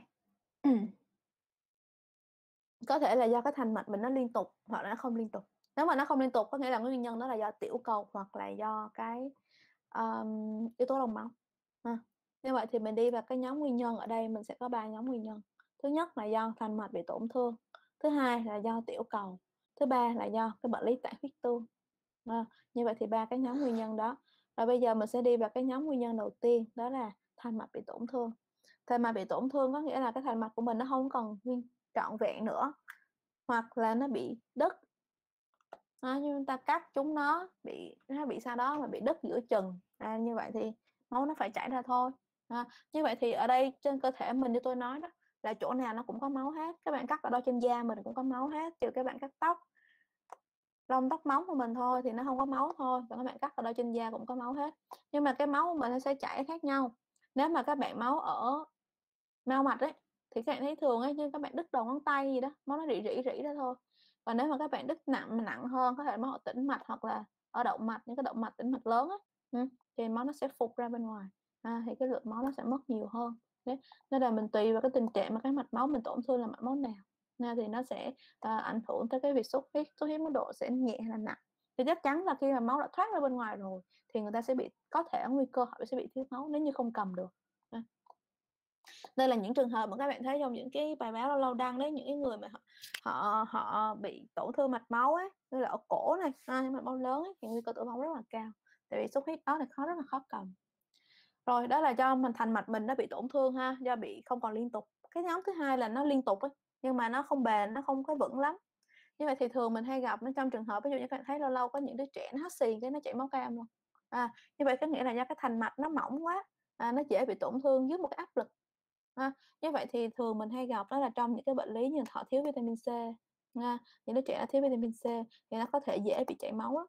Có thể là do cái thành mạch mình nó liên tục hoặc là nó không liên tục. Nếu mà nó không liên tục có nghĩa là nguyên nhân đó là do tiểu cầu hoặc là do cái yếu tố đông máu. Như vậy thì mình đi vào cái nhóm nguyên nhân. Ở đây mình sẽ có 3 nhóm nguyên nhân. Thứ nhất là do thành mạch bị tổn thương, thứ hai là do tiểu cầu, thứ ba là do cái bệnh lý tạng huyết tương. Như vậy thì 3 cái nhóm nguyên nhân đó. Và bây giờ mình sẽ đi vào cái nhóm nguyên nhân đầu tiên, đó là thành mạch bị tổn thương. Thành mạch bị tổn thương có nghĩa là cái thành mạch của mình nó không còn nguyên trọn vẹn nữa, hoặc là nó bị đứt. Nhưng chúng ta cắt chúng nó bị sao đó mà bị đứt giữa chừng, như vậy thì máu nó phải chảy ra thôi. Như vậy thì ở đây trên cơ thể mình như tôi nói đó, là chỗ nào nó cũng có máu hết. Các bạn cắt ở đâu trên da mình cũng có máu hết, trừ các bạn cắt tóc lông tóc móng của mình thôi thì nó không có máu thôi, còn các bạn cắt ở đâu trên da cũng có máu hết, nhưng mà cái máu của mình nó sẽ chảy khác nhau. Nếu mà các bạn máu ở mao mạch ấy thì các bạn thấy thường ấy, như các bạn đứt đầu ngón tay gì đó, máu nó rỉ rỉ rỉ ra thôi. Còn nếu mà các bạn đứt nặng hơn, có thể máu ở tĩnh mạch hoặc là ở động mạch, những cái động mạch tĩnh mạch lớn á, thì máu nó sẽ phụt ra bên ngoài, thì cái lượng máu nó sẽ mất nhiều hơn. Đấy, nên là mình tùy vào cái tình trạng mà cái mạch máu mình tổn thương là mạch máu nào, thì nó sẽ ảnh hưởng tới cái việc xuất huyết mức độ sẽ nhẹ hay là nặng. Thì chắc chắn là khi mà máu đã thoát ra bên ngoài rồi thì người ta sẽ có thể nguy cơ họ sẽ bị thiếu máu nếu như không cầm được. Đây là những trường hợp mà các bạn thấy trong những cái bài báo lâu lâu đăng đấy, những cái người mà họ bị tổn thương mạch máu ấy, như là ở cổ này, những mạch máu lớn ấy, thì nguy cơ tử vong rất là cao, tại vì xuất huyết đó là rất là khó cầm. Rồi đó là do thành mạch mình nó bị tổn thương ha, do bị không còn liên tục. Cái nhóm thứ hai là nó liên tục ấy, nhưng mà nó không bền, nó không có vững lắm. Như vậy thì thường mình hay gặp nó trong trường hợp ví dụ như các bạn thấy lâu lâu có những đứa trẻ nó hắt xì cái nó chảy máu cam luôn. Như vậy có nghĩa là do cái thành mạch nó mỏng quá, nó dễ bị tổn thương dưới một cái áp lực. Như vậy thì thường mình hay gặp đó là trong những cái bệnh lý như họ thiếu vitamin C, những đứa trẻ nó thiếu vitamin C thì nó có thể dễ bị chảy máu á.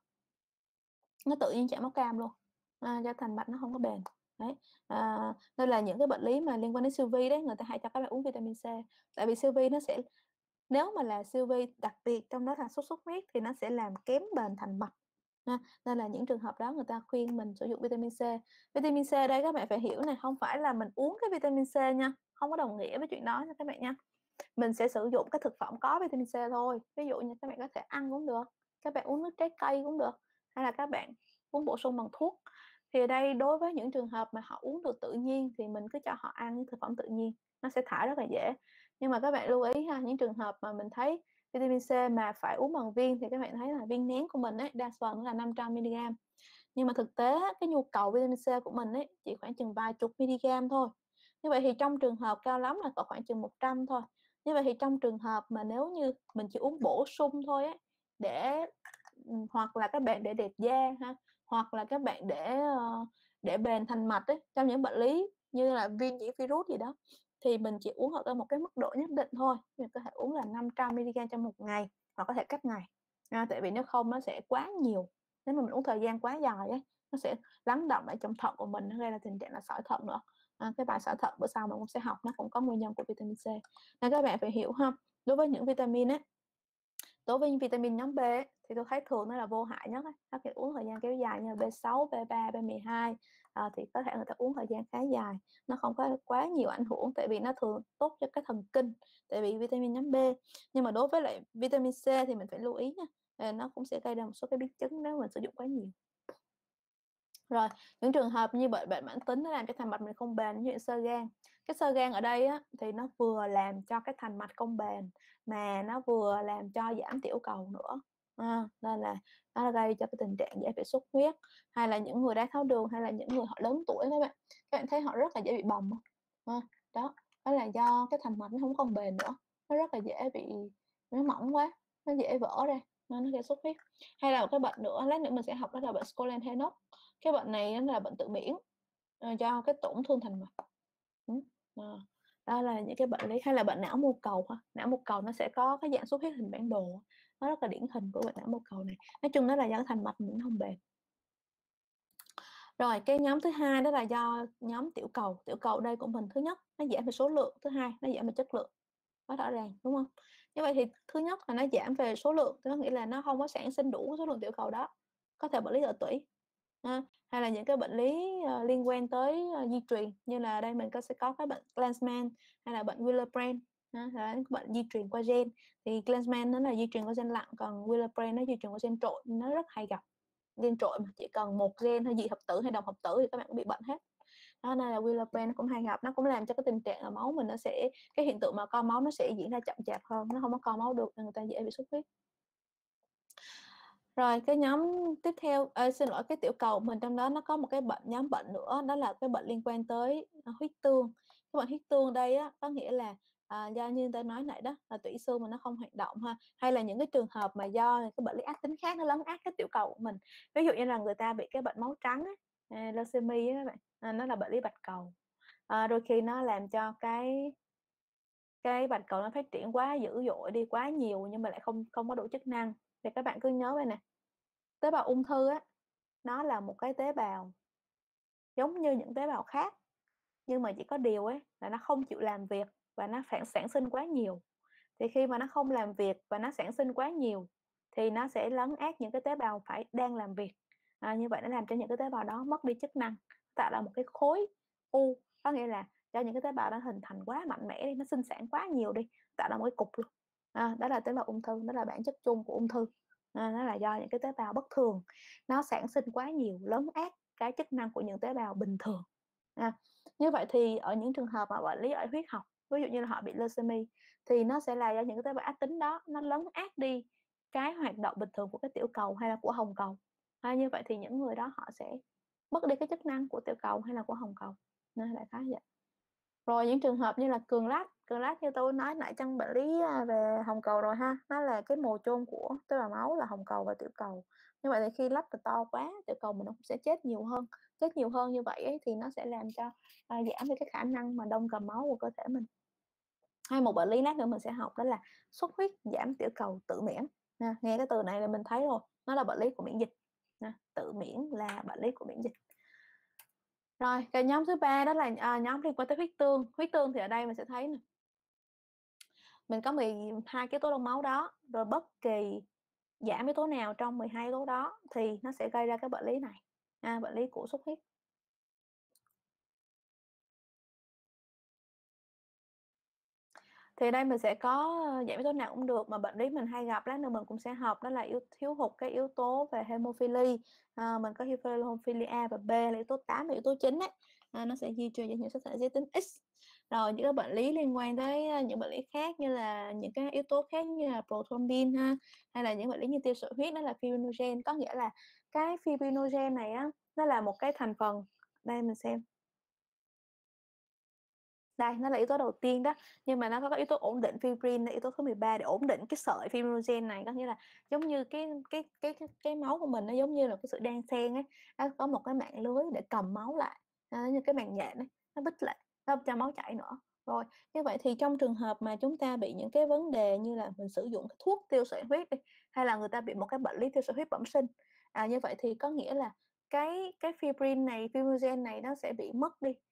Nó tự nhiên chảy máu cam luôn, do thành mạch nó không có bền. Đấy, nên là những cái bệnh lý mà liên quan đến siêu vi đấy, người ta hay cho các bạn uống vitamin C. Tại vì siêu vi nó sẽ, nếu mà là siêu vi đặc biệt trong đó là sốt xuất huyết thì nó sẽ làm kém bền thành mạch. Nên là những trường hợp đó người ta khuyên mình sử dụng vitamin C. Vitamin C đây các bạn phải hiểu này, không phải là mình uống cái vitamin C nha, không có đồng nghĩa với chuyện đó nha các bạn nha. Mình sẽ sử dụng cái thực phẩm có vitamin C thôi. Ví dụ như các bạn có thể ăn cũng được, các bạn uống nước trái cây cũng được, hay là các bạn uống bổ sung bằng thuốc. Thì ở đây đối với những trường hợp mà họ uống được tự nhiên thì mình cứ cho họ ăn những thực phẩm tự nhiên, nó sẽ thải rất là dễ. Nhưng mà các bạn lưu ý ha, những trường hợp mà mình thấy vitamin C mà phải uống bằng viên thì các bạn thấy là viên nén của mình ấy đa phần là 500mg. Nhưng mà thực tế cái nhu cầu vitamin C của mình ấy chỉ khoảng chừng vài chục mg thôi. Như vậy thì trong trường hợp cao lắm là có khoảng chừng 100 thôi. Như vậy thì trong trường hợp mà nếu như mình chỉ uống bổ sung thôi ấy, để hoặc là các bạn để đẹp da ha, hoặc là các bạn để bền thành mạch ấy, trong những bệnh lý như là viêm nhiễm virus gì đó, thì mình chỉ uống ở một cái mức độ nhất định thôi. Mình có thể uống là 500mg trong một ngày, hoặc có thể cách ngày. Tại vì nếu không nó sẽ quá nhiều. Nếu mà mình uống thời gian quá dài ấy, nó sẽ lắng đọng ở trong thận của mình, nó gây ra tình trạng là sỏi thận nữa. Cái bài sỏi thận bữa sau mình cũng sẽ học, nó cũng có nguyên nhân của vitamin C. Nên các bạn phải hiểu ha, đối với những vitamin ấy, đối với những vitamin nhóm B ấy, thì tôi thấy thường nó là vô hại nhất ấy. Nó phải uống thời gian kéo dài như là B6, B3, B12, thì có thể người ta uống thời gian khá dài, nó không có quá nhiều ảnh hưởng, tại vì nó thường tốt cho cái thần kinh, tại vì vitamin nhóm B. Nhưng mà đối với lại vitamin C thì mình phải lưu ý nha, nó cũng sẽ gây ra một số cái biến chứng nếu mình sử dụng quá nhiều. Rồi, những trường hợp như bệnh mãn tính nó làm cho thành mạch mình không bền, như xơ gan. Cái xơ gan ở đây á, thì nó vừa làm cho cái thành mạch không bền, mà nó vừa làm cho giảm tiểu cầu nữa. Nên là nó gây cho cái tình trạng dễ bị xuất huyết, hay là những người đái tháo đường, hay là những người họ lớn tuổi các bạn thấy họ rất là dễ bị bầm không? Đó là do cái thành mạch nó không còn bền nữa, nó rất là dễ bị, nó mỏng quá, nó dễ vỡ ra, nên nó gây xuất huyết. Hay là một cái bệnh nữa, lát nữa mình sẽ học, đó là bệnh Scholen-Henoch. Cái bệnh này là bệnh tự miễn, do cái tổn thương thành mạch. Đó là những cái bệnh lý. Hay là bệnh não mô cầu ha. Não mô cầu nó sẽ có cái dạng xuất huyết hình bản đồ, nó rất là điển hình của bệnh não mô cầu này. Nói chung đó là do thành mạch mình không bền. Rồi cái nhóm thứ hai đó là do nhóm tiểu cầu. Tiểu cầu đây của mình, thứ nhất nó giảm về số lượng, thứ hai nó giảm về chất lượng, quá rõ ràng đúng không? Như vậy thì thứ nhất là nó giảm về số lượng, có nghĩa là nó không có sản sinh đủ số lượng tiểu cầu đó, có thể bệnh lý ở tủy, hay là những cái bệnh lý liên quan tới di truyền, như là đây mình sẽ có cái bệnh Glanzmann hay là bệnh Willer-Brand, là bệnh di truyền qua gen. Thì Glanzmann nó là di truyền qua gen lặng, còn Willer-Brand nó di truyền qua gen trội, nó rất hay gặp. Gen trội mà chỉ cần một gen hay dị hợp tử hay đồng hợp tử thì các bạn cũng bị bệnh hết. Đó, nên là Willer-Brand nó cũng hay gặp, nó cũng làm cho cái tình trạng là máu mình nó sẽ, cái hiện tượng mà co máu nó sẽ diễn ra chậm chạp hơn, nó không có co máu được nên người ta dễ bị xuất huyết. Rồi cái nhóm tiếp theo, xin lỗi, cái tiểu cầu mình trong đó nó có một cái nhóm bệnh nữa, đó là cái bệnh liên quan tới huyết tương. Cái bệnh huyết tương đây á, có nghĩa là do như ta nói nãy đó, là tủy xương mà nó không hoạt động ha, hay là những cái trường hợp mà do cái bệnh lý ác tính khác nó lấn át cái tiểu cầu của mình. Ví dụ như là người ta bị cái bệnh máu trắng á, leucemia á các bạn, nó là bệnh lý bạch cầu. Đôi khi nó làm cho cái bạch cầu nó phát triển quá dữ dội đi, quá nhiều nhưng mà lại không có đủ chức năng. Thì các bạn cứ nhớ vậy nè, tế bào ung thư á, nó là một cái tế bào giống như những tế bào khác, nhưng mà chỉ có điều ấy là nó không chịu làm việc và nó sản sinh quá nhiều. Thì khi mà nó không làm việc và nó sản sinh quá nhiều thì nó sẽ lấn át những cái tế bào đang làm việc. Như vậy nó làm cho những cái tế bào đó mất đi chức năng, tạo ra một cái khối u, có nghĩa là cho những cái tế bào đó hình thành quá mạnh mẽ đi, nó sinh sản quá nhiều đi, tạo ra một cái cục luôn. Đó là tế bào ung thư, đó là bản chất chung của ung thư. Nó là do những cái tế bào bất thường nó sản sinh quá nhiều, lấn át cái chức năng của những tế bào bình thường. Như vậy thì ở những trường hợp mà bệnh lý ở huyết học, ví dụ như là họ bị leucemia, thì nó sẽ là do những cái tế bào ác tính đó nó lấn át đi cái hoạt động bình thường của cái tiểu cầu hay là của hồng cầu. Như vậy thì những người đó họ sẽ mất đi cái chức năng của tiểu cầu hay là của hồng cầu. Nên đại khái vậy. Rồi những trường hợp như là cường lát như tôi nói nãy trong bệnh lý về hồng cầu rồi ha, nó là cái mồ chôn của tế bào máu là hồng cầu và tiểu cầu. Như vậy thì khi lách to quá, tiểu cầu mình nó cũng sẽ chết nhiều hơn. Chết nhiều hơn như vậy ấy, thì nó sẽ làm cho giảm đi cái khả năng mà đông cầm máu của cơ thể mình. Hay một bệnh lý lát nữa mình sẽ học đó là xuất huyết giảm tiểu cầu tự miễn. Nghe cái từ này là mình thấy rồi, nó là bệnh lý của miễn dịch. Tự miễn là bệnh lý của miễn dịch. Rồi cái nhóm thứ ba đó là nhóm liên quan tới huyết tương. Huyết tương thì ở đây mình sẽ thấy nè, mình có 12 cái yếu tố đông máu đó, rồi bất kỳ giảm yếu tố nào trong 12 yếu tố đó thì nó sẽ gây ra cái bệnh lý này, bệnh lý của xuất huyết. Thì đây mình sẽ có giảm yếu tố nào cũng được, mà bệnh lý mình hay gặp lát nữa mình cũng sẽ học, đó là thiếu hụt cái yếu tố về hemophily. Mình có hemophily A và B là yếu tố 8 và yếu tố 9 ấy. Nó sẽ di truyền cho những sắc thể giới tính X. Rồi những cái bệnh lý liên quan tới những bệnh lý khác như là những cái yếu tố khác như là prothrombin hay là những bệnh lý như tiêu sợi huyết, đó là fibrinogen. Có nghĩa là cái fibrinogen này á, nó là một cái thành phần, đây mình xem, đây nó là yếu tố đầu tiên đó, nhưng mà nó có yếu tố ổn định fibrin là yếu tố thứ 13 để ổn định cái sợi fibrinogen này. Có nghĩa là giống như cái máu của mình nó giống như là cái sự đan xen ấy, nó có một cái mạng lưới để cầm máu lại, như cái màng nhện ấy, nó bích lại, không cho máu chảy nữa. Rồi như vậy thì trong trường hợp mà chúng ta bị những cái vấn đề như là mình sử dụng thuốc tiêu sợi huyết đi, hay là người ta bị một cái bệnh lý tiêu sợi huyết bẩm sinh, như vậy thì có nghĩa là cái fibrin này, fibrinogen này nó sẽ bị mất đi.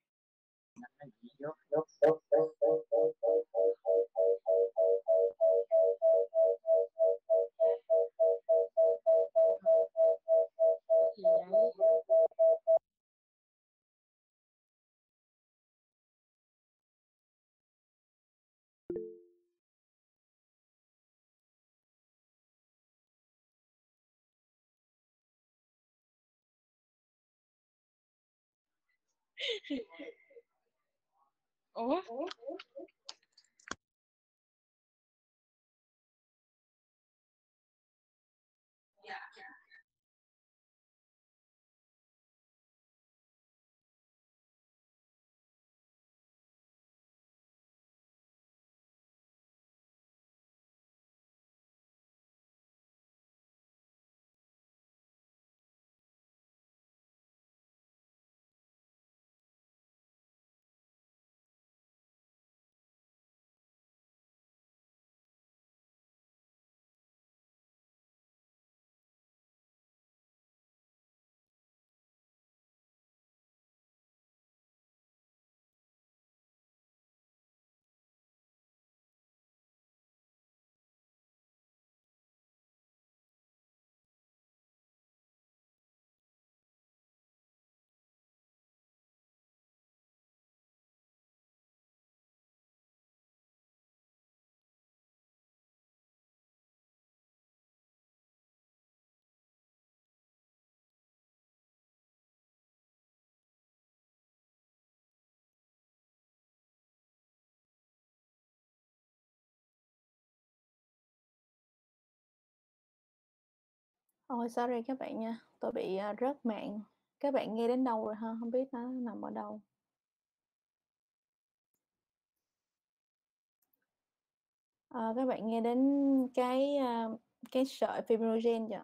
Ủa? Ôi, sorry các bạn nha, tôi bị rớt mạng. Các bạn nghe đến đâu rồi ha? Không biết nó nằm ở đâu. Các bạn nghe đến cái sợi fibrinogen chưa?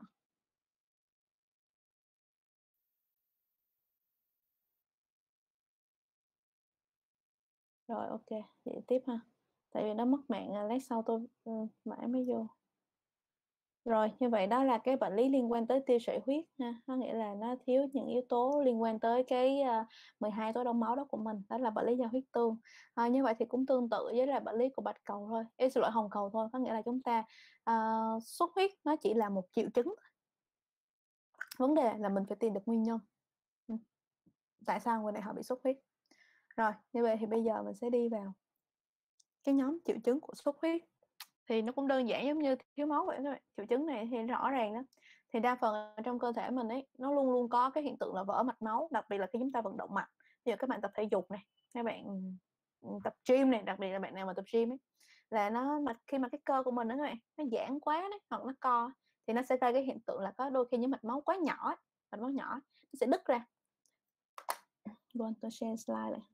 Rồi, ok, vậy tiếp ha. Tại vì nó mất mạng, lát sau tôi mãi mới vô. Rồi, như vậy đó là cái bệnh lý liên quan tới tiêu sợi huyết ha, có nghĩa là nó thiếu những yếu tố liên quan tới cái, 12 tố đông máu đó của mình, đó là bệnh lý do huyết tương. Như vậy thì cũng tương tự với là bệnh lý của bạch cầu thôi, xin lỗi, hồng cầu thôi, có nghĩa là chúng ta, xuất huyết nó chỉ là một triệu chứng, vấn đề là mình phải tìm được nguyên nhân. Ừm, tại sao người này họ bị xuất huyết? Rồi, như vậy thì bây giờ mình sẽ đi vào cái nhóm triệu chứng của xuất huyết. Thì nó cũng đơn giản giống như thiếu máu vậy thôi, triệu chứng này thì rõ ràng đó. Thì đa phần ở trong cơ thể mình ấy, nó luôn luôn có cái hiện tượng là vỡ mạch máu, đặc biệt là khi chúng ta vận động mạnh. Bây giờ các bạn tập thể dục này, các bạn, tập gym này, đặc biệt là bạn nào mà tập gym ấy, là khi mà cái cơ của mình á các bạn, nó giãn quá đấy, hoặc nó co thì nó sẽ gây cái hiện tượng là có đôi khi những mạch máu quá nhỏ ấy, mạch máu nhỏ nó sẽ đứt ra. Quên tôi share slide này.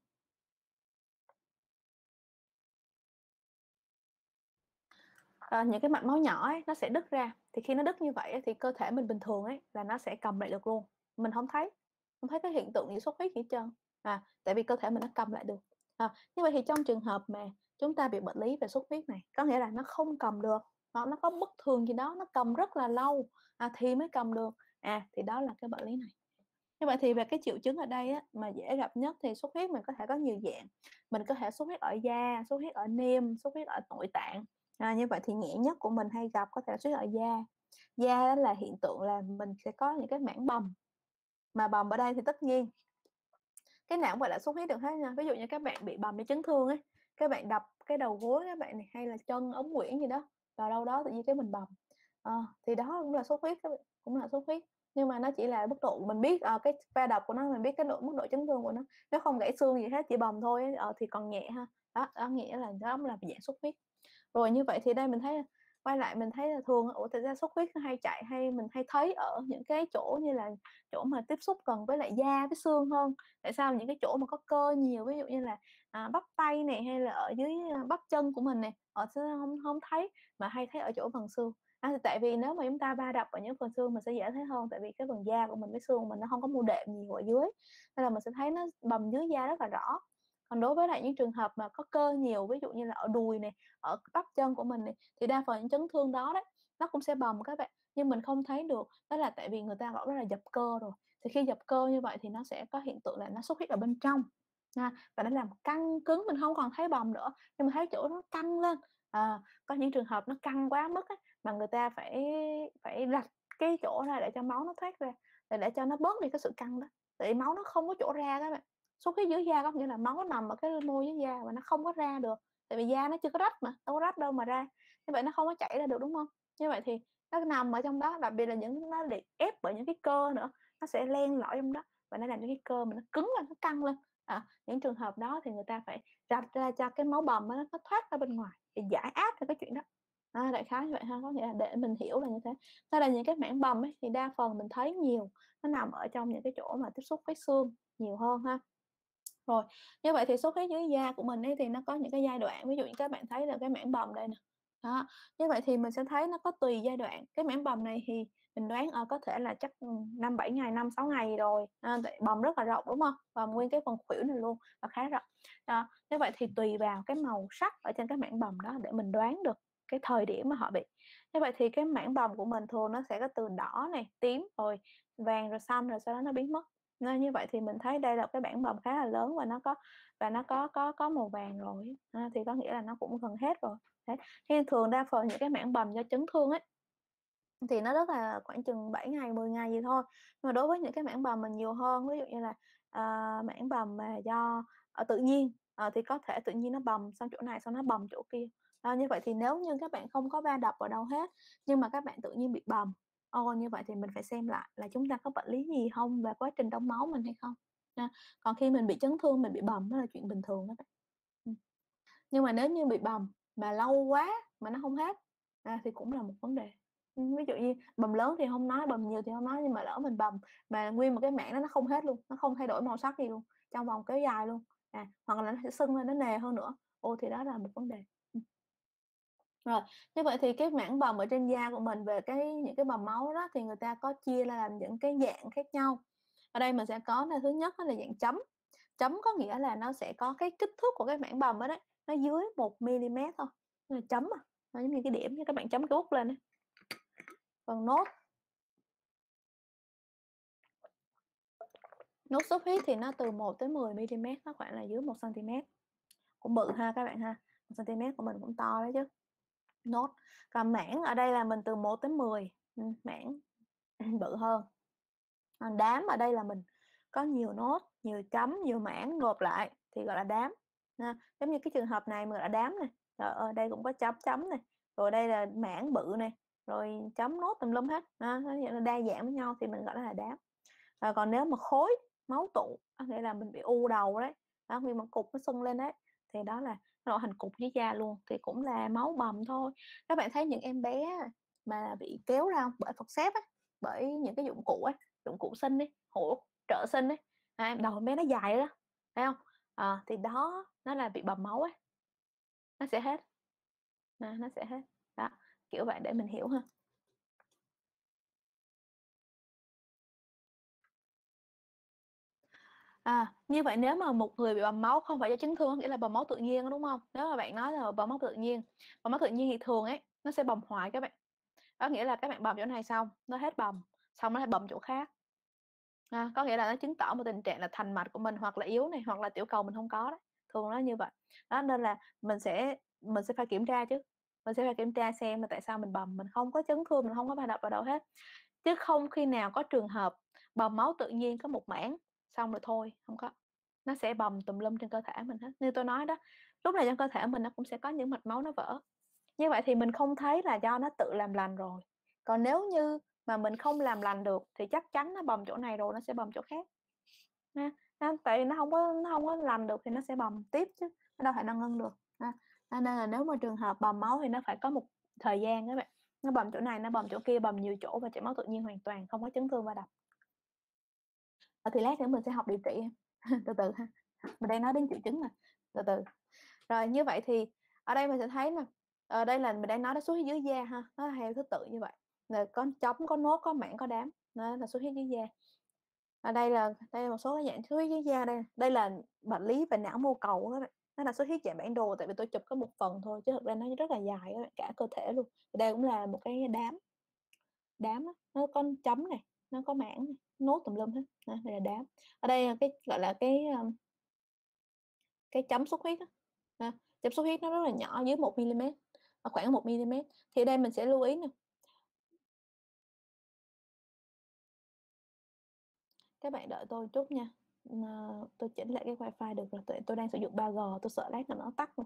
Những cái mạch máu nhỏ ấy, nó sẽ đứt ra, thì khi nó đứt như vậy ấy, thì cơ thể mình bình thường ấy, là nó sẽ cầm lại được luôn, mình không thấy cái hiện tượng gì xuất huyết gì hết trơn, tại vì cơ thể mình nó cầm lại được. Như vậy thì trong trường hợp mà chúng ta bị bệnh lý về xuất huyết này, có nghĩa là nó không cầm được, hoặc nó có bất thường gì đó, nó cầm rất là lâu, thì mới cầm được, thì đó là cái bệnh lý này. Như vậy thì về cái triệu chứng ở đây á, mà dễ gặp nhất thì xuất huyết mình có thể có nhiều dạng, mình có thể xuất huyết ở da, xuất huyết ở niêm, xuất huyết ở nội tạng. Như vậy thì nhẹ nhất của mình hay gặp có thể là xuất huyết ở da. Da là hiện tượng là mình sẽ có những cái mảng bầm, mà bầm ở đây thì tất nhiên cái nào cũng gọi là xuất huyết được hết nha. Ví dụ như các bạn bị bầm với chấn thương ấy, các bạn đập cái đầu gối các bạn này, hay là chân ống quyển gì đó vào đâu đó tự nhiên cái mình bầm, thì đó cũng là xuất huyết, cũng là xuất huyết. Nhưng mà nó chỉ là mức độ mình biết, cái va đập của nó, mình biết cái mức độ chấn thương của nó không gãy xương gì hết, chỉ bầm thôi ấy, thì còn nhẹ ha. Đó nghĩa là đó là dạng xuất huyết. Rồi như vậy thì đây mình thấy quay lại mình thấy là thường thật ra xuất huyết nó mình hay thấy ở những cái chỗ như là chỗ mà tiếp xúc gần với lại da với xương hơn. Tại sao? Những cái chỗ mà có cơ nhiều, ví dụ như là, bắp tay này, hay là ở dưới, bắp chân của mình này, họ sẽ hông hông thấy, mà hay thấy ở chỗ phần xương. Thì tại vì nếu mà chúng ta va đập ở những phần xương mình sẽ dễ thấy hơn, tại vì cái phần da của mình với xương của mình nó hông có mô đệm nhiều ở dưới, nên là mình sẽ thấy nó bầm dưới da rất là rõ. Còn đối với lại những trường hợp mà có cơ nhiều, ví dụ như là ở đùi này, ở bắp chân của mình này, thì đa phần những chấn thương đó đấy, nó cũng sẽ bầm các bạn, nhưng mình không thấy được, đó là tại vì người ta bảo đó là dập cơ rồi. Thì khi dập cơ như vậy thì nó sẽ có hiện tượng là nó xuất huyết ở bên trong, và nó làm căng cứng, mình không còn thấy bầm nữa, nhưng mà thấy chỗ nó căng lên. Có những trường hợp nó căng quá mức á, mà người ta phải phải rạch cái chỗ ra để cho máu nó thoát ra, để cho nó bớt đi cái sự căng đó, tại vì máu nó không có chỗ ra các bạn. Xuất huyết dưới da có nghĩa là máu nằm ở cái mô dưới da và nó không có ra được, tại vì da nó chưa có rách mà, đâu có rách đâu mà ra, như vậy nó không có chảy ra được, đúng không? Như vậy thì nó nằm ở trong đó, đặc biệt là nó bị ép bởi những cái cơ nữa, nó sẽ len lỏi trong đó và nó làm cho cái cơ mình nó cứng lên, nó căng lên. Những trường hợp đó thì người ta phải rạch ra cho cái máu bầm nó thoát ra bên ngoài để giải áp cho cái chuyện đó. Đại khái như vậy ha, có nghĩa là để mình hiểu là như thế. Đây là những cái mảng bầm ấy thì đa phần mình thấy nhiều, nó nằm ở trong những cái chỗ mà tiếp xúc với xương nhiều hơn ha. Rồi, như vậy thì xuất huyết dưới da của mình ấy thì nó có những cái giai đoạn, ví dụ như các bạn thấy là cái mảng bầm đây nè. Đó, như vậy thì mình sẽ thấy nó có tùy giai đoạn, cái mảng bầm này thì mình đoán, có thể là chắc, 5-7 ngày, 5-6 ngày rồi, tại bầm rất là rộng, đúng hông? Bầm nguyên cái phần khuỷu này luôn và khá rộng. Đó, như vậy thì tùy vào cái màu sắc ở trên cái mảng bầm đó để mình đoán được cái thời điểm mà họ bị. Như vậy thì cái mảng bầm của mình thường nó sẽ có từ đỏ này, tím, rồi vàng, rồi xanh, rồi sau đó nó biến mất. Nên như vậy thì mình thấy đây là cái bảng bầm khá là lớn và nó có màu vàng rồi thì có nghĩa là nó cũng gần hết rồi. Đấy, thế thường đa phần những cái mảng bầm do chấn thương ấy, thì nó rất là khoảng chừng 7 ngày, 10 ngày gì thôi. Nhưng mà đối với những cái mảng bầm mà nhiều hơn, ví dụ như là, mảng bầm mà do, tự nhiên, thì có thể tự nhiên nó bầm sang chỗ này, xong nó bầm chỗ kia. Như vậy thì nếu như các bạn không có va đập vào đâu hết, nhưng mà các bạn tự nhiên bị bầm, như vậy thì mình phải xem lại là chúng ta có bệnh lý gì hông và quá trình đông máu mình hay không, ha. Còn khi mình bị chấn thương, mình bị bầm đó là chuyện bình thường đó bạn. Nhưng mà nếu như bị bầm mà lâu quá mà nó hông hết, thì cũng là một vấn đề. Ví dụ như bầm lớn thì hông nói, bầm nhiều thì hông nói, nhưng mà lỡ mình bầm mà nguyên một cái mảng đó nó không hết luôn, nó không thay đổi màu sắc gì luôn, trong vòng kéo dài luôn, hoặc là nó sẽ sưng lên, nó nề hơn nữa, thì đó là một vấn đề. Ừm. Rồi, như vậy thì cái mảng bầm ở trên da của mình về những cái bầm máu đó thì người ta có chia ra làm những cái dạng khác nhau. Ở đây mình sẽ có là thứ nhất đó là dạng chấm. Chấm có nghĩa là nó sẽ có cái kích thước của cái mảng bầm đó đấy, nó dưới 1 mm thôi, là chấm nó giống như cái điểm, như các bạn chấm cái bút lên á. Còn nốt xuất huyết thì nó từ 1 tới 10 mm, nó khoảng là dưới 1 cm. Cũng bự ha các bạn ha. 1 cm của mình cũng to đấy chứ. Nốt. Còn mảng ở đây là mình từ 1 tới 10, mảng bự hơn. Còn đám ở đây là mình có nhiều nốt, nhiều chấm, nhiều mảng gộp lại thì gọi là đám. Ha. Giống như cái trường hợp này mình gọi là đám này. Rồi đây cũng có chấm này. Rồi đây là mảng bự này. Rồi chấm nốt tùm lum hết. Nó đa dạng với nhau thì mình gọi là đám. Rồi còn nếu mà khối máu tụ, có nghĩa là mình bị u đầu đấy, đó, nguyên một cục nó sưng lên đấy, thì đó là nó thành cục dưới da luôn, thì cũng là máu bầm thôi. Các bạn thấy những em bé mà bị kéo ra bởi forceps á, bởi những cái dụng cụ á, dụng cụ sinh đi, hỗ trợ sinh ấy, đầu em bé nó dài đó, thấy không? Thì đó nó là bị bầm máu ấy, nó sẽ hết, nó sẽ hết, đó kiểu vậy để mình hiểu ha. Như vậy nếu mà một người bị bầm máu không phải do chấn thương, nghĩa là bầm máu tự nhiên, đúng không? Nếu mà bạn nói là bầm máu tự nhiên thì thường ấy, nó sẽ bầm hoài các bạn. Có nghĩa là các bạn bầm chỗ này xong, nó hết bầm, xong nó lại bầm chỗ khác. Có nghĩa là nó chứng tỏ một tình trạng là thành mạch của mình hoặc là yếu này, hoặc là tiểu cầu mình không có đấy. Thường nó như vậy. Đó nên là mình sẽ phải kiểm tra chứ. Mình sẽ phải kiểm tra xem là tại sao mình bầm, mình không có chấn thương, mình không có va đập vào đâu hết. Chứ không khi nào có trường hợp bầm máu tự nhiên có một mảng xong rồi thôi, không có. Nó sẽ bầm tùm lum trên cơ thể mình hết. Như tôi nói đó, lúc này trong cơ thể mình nó cũng sẽ có những mạch máu nó vỡ. Như vậy thì mình không thấy là do nó tự làm lành rồi. Còn nếu như mà mình không làm lành được thì chắc chắn nó bầm chỗ này rồi nó sẽ bầm chỗ khác. Tại vì nó không có lành được thì nó sẽ bầm tiếp chứ, nó đâu phải nó ngưng được. Nên là nếu mà trường hợp bầm máu thì nó phải có một thời gian các bạn. Nó bầm chỗ này, nó bầm chỗ kia, bầm nhiều chỗ và chảy máu tự nhiên hoàn toàn, không có chấn thương va đập. Thì lát nữa mình sẽ học điều trị em. Từ từ ha, mình đang nói đến triệu chứng mà, từ từ. Rồi như vậy thì ở đây mình sẽ thấy nè, ở đây là mình đang nói đến xuất huyết dưới da ha, nó là theo thứ tự như vậy, là có chấm, có nốt, có mảng, có đám, nó là xuất huyết dưới da. Ở đây là một số cái dạng xuất huyết dưới da đây là bệnh lý về não mô cầu các bạn. Nó là xuất huyết dạng bản đồ, tại vì tôi chụp có một phần thôi chứ thực ra nó rất là dài các bạn, cả cơ thể luôn. Đây cũng là một cái đám đó. Nó có chấm này, nó có mảng này, nốt tùm lum hết. Đây là đám. Ở đây là cái gọi là cái chấm xuất huyết đó. Chấm xuất huyết nó rất là nhỏ, dưới 1 mm, khoảng 1 mm. Thì đây mình sẽ lưu ý nè. Các bạn đợi tôi chút nha. Tôi chỉnh lại cái wifi được rồi, tôi đang sử dụng 3G, tôi sợ lát là nó tắt luôn.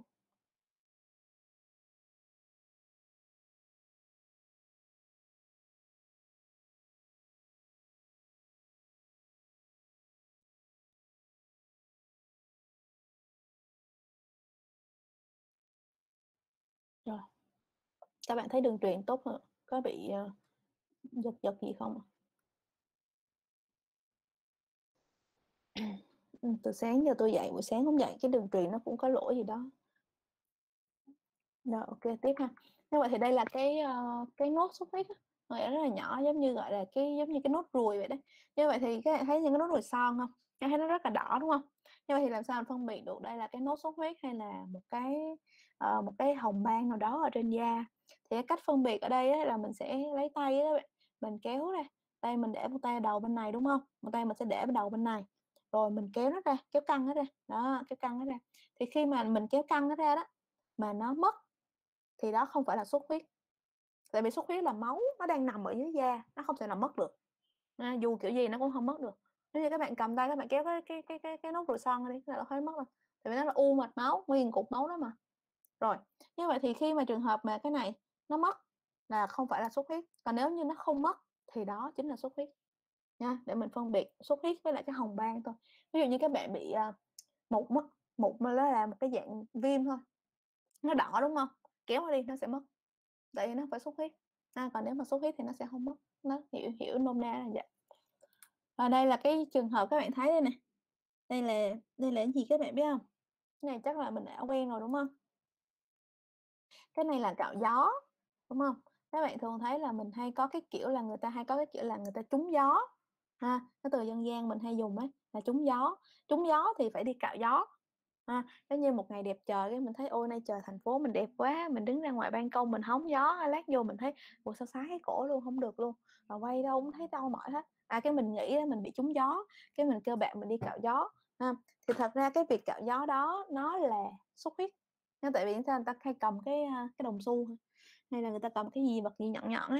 Rồi, các bạn thấy đường truyền tốt không? Có bị giật gì không? Từ sáng giờ tôi dậy, buổi sáng không dậy cái đường truyền nó cũng có lỗi gì đó. Rồi, ok, tiếp ha. Như vậy thì đây là cái nốt xuất huyết nó rất là nhỏ, giống như gọi là giống như cái nốt ruồi vậy đấy. Như vậy thì các bạn thấy những cái nốt ruồi son không? Các thấy nó rất là đỏ đúng không? Như vậy thì làm sao mình phân biệt được đây là cái nốt xuất huyết hay là một cái hồng ban nào đó ở trên da? Thì cái cách phân biệt ở đây là mình sẽ lấy tay đó, mình kéo ra, tay mình để một tay đầu bên này đúng không? Một tay mình sẽ để đầu bên này, rồi mình kéo nó ra, kéo căng nó ra, đó, kéo căng nó ra. Thì khi mà mình kéo căng nó ra đó mà nó mất thì đó không phải là xuất huyết. Tại vì xuất huyết là máu nó đang nằm ở dưới da, nó không thể nào mất được. Dù kiểu gì nó cũng không mất được. Nếu như các bạn cầm tay các bạn kéo cái nốt ruồi son đi là nó không mất đâu. Tại vì nó là u mạch máu, nguyên cục máu đó mà. Rồi, như vậy thì khi mà trường hợp mà cái này nó mất là không phải là xuất huyết. Còn nếu như nó không mất thì đó chính là xuất huyết. Nha, để mình phân biệt xuất huyết với lại cái hồng ban thôi. Ví dụ như các bạn bị mụn mà nó là một cái dạng viêm thôi. Nó đỏ đúng không? Kéo nó đi nó sẽ mất. Tại vì nó phải xuất huyết. Còn nếu mà xuất huyết thì nó sẽ không mất. Nó hiểu nôm na là vậy. Và đây là cái trường hợp các bạn thấy đây nè. Đây là cái gì các bạn biết không? Cái này chắc là mình đã quen rồi đúng không? Cái này là cạo gió, đúng không? Các bạn thường thấy là mình hay có cái kiểu là người ta trúng gió ha. Cái từ dân gian mình hay dùng ấy là trúng gió. Trúng gió thì phải đi cạo gió. Giống như một ngày đẹp trời cái mình thấy ôi nay trời thành phố mình đẹp quá, mình đứng ra ngoài ban công mình hóng gió, lát vô mình thấy ủa sao sái cái cổ luôn, hông được luôn, mà quay đâu cũng thấy đau mỏi hết. Cái mình nghĩ á mình bị trúng gió, cái mình kêu bạn mình đi cạo gió, ha. Thì thật ra cái việc cạo gió đó nó là xuất huyết, tại vì người ta hay cầm cái đồng xu hay là người ta cầm cái gì vật gì nhọn nhọn á.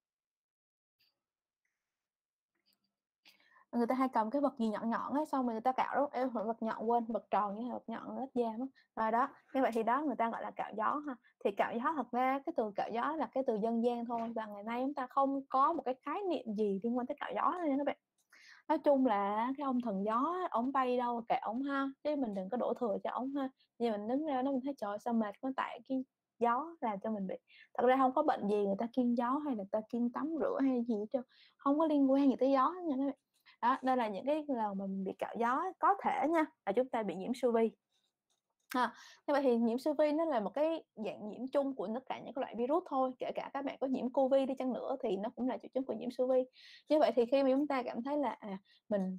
Người ta hay cầm cái vật gì nhọn nhọn ấy, xong rồi người ta cạo đó, ê, vật nhọn quên, vật tròn với vật nhọn rất da mất. Rồi đó, như vậy thì đó người ta gọi là cạo gió ha. Thì cạo gió thật ra cái từ cạo gió là cái từ dân gian thôi và ngày nay chúng ta không có một cái khái niệm gì liên quan tới cạo gió hết nha các bạn. Nói chung là cái ông thần gió á, ổng bay đâu kệ ổng ha, chứ mình đừng có đổ thừa cho ổng ha. Như mình đứng ra đó mình thấy trời ơi, sao mệt quá tại cái gió làm cho mình bị thật ra hông có bệnh gì người ta kiêng gió hay là người ta kiêng tắm rửa hay gì hết trơn, hông có liên quan gì tới gió hết nha các bạn. Đó, đây là những cái lần mà mình bị cạo gió có thể nha, là chúng ta bị nhiễm siêu vi. Ha, như vậy thì nhiễm siêu vi nó là một cái dạng nhiễm chung của tất cả những cái loại virus thôi, kể cả các bạn có nhiễm Covid đi chăng nữa thì nó cũng là triệu chứng của nhiễm siêu vi. Như vậy thì khi mà chúng ta cảm thấy là, mình,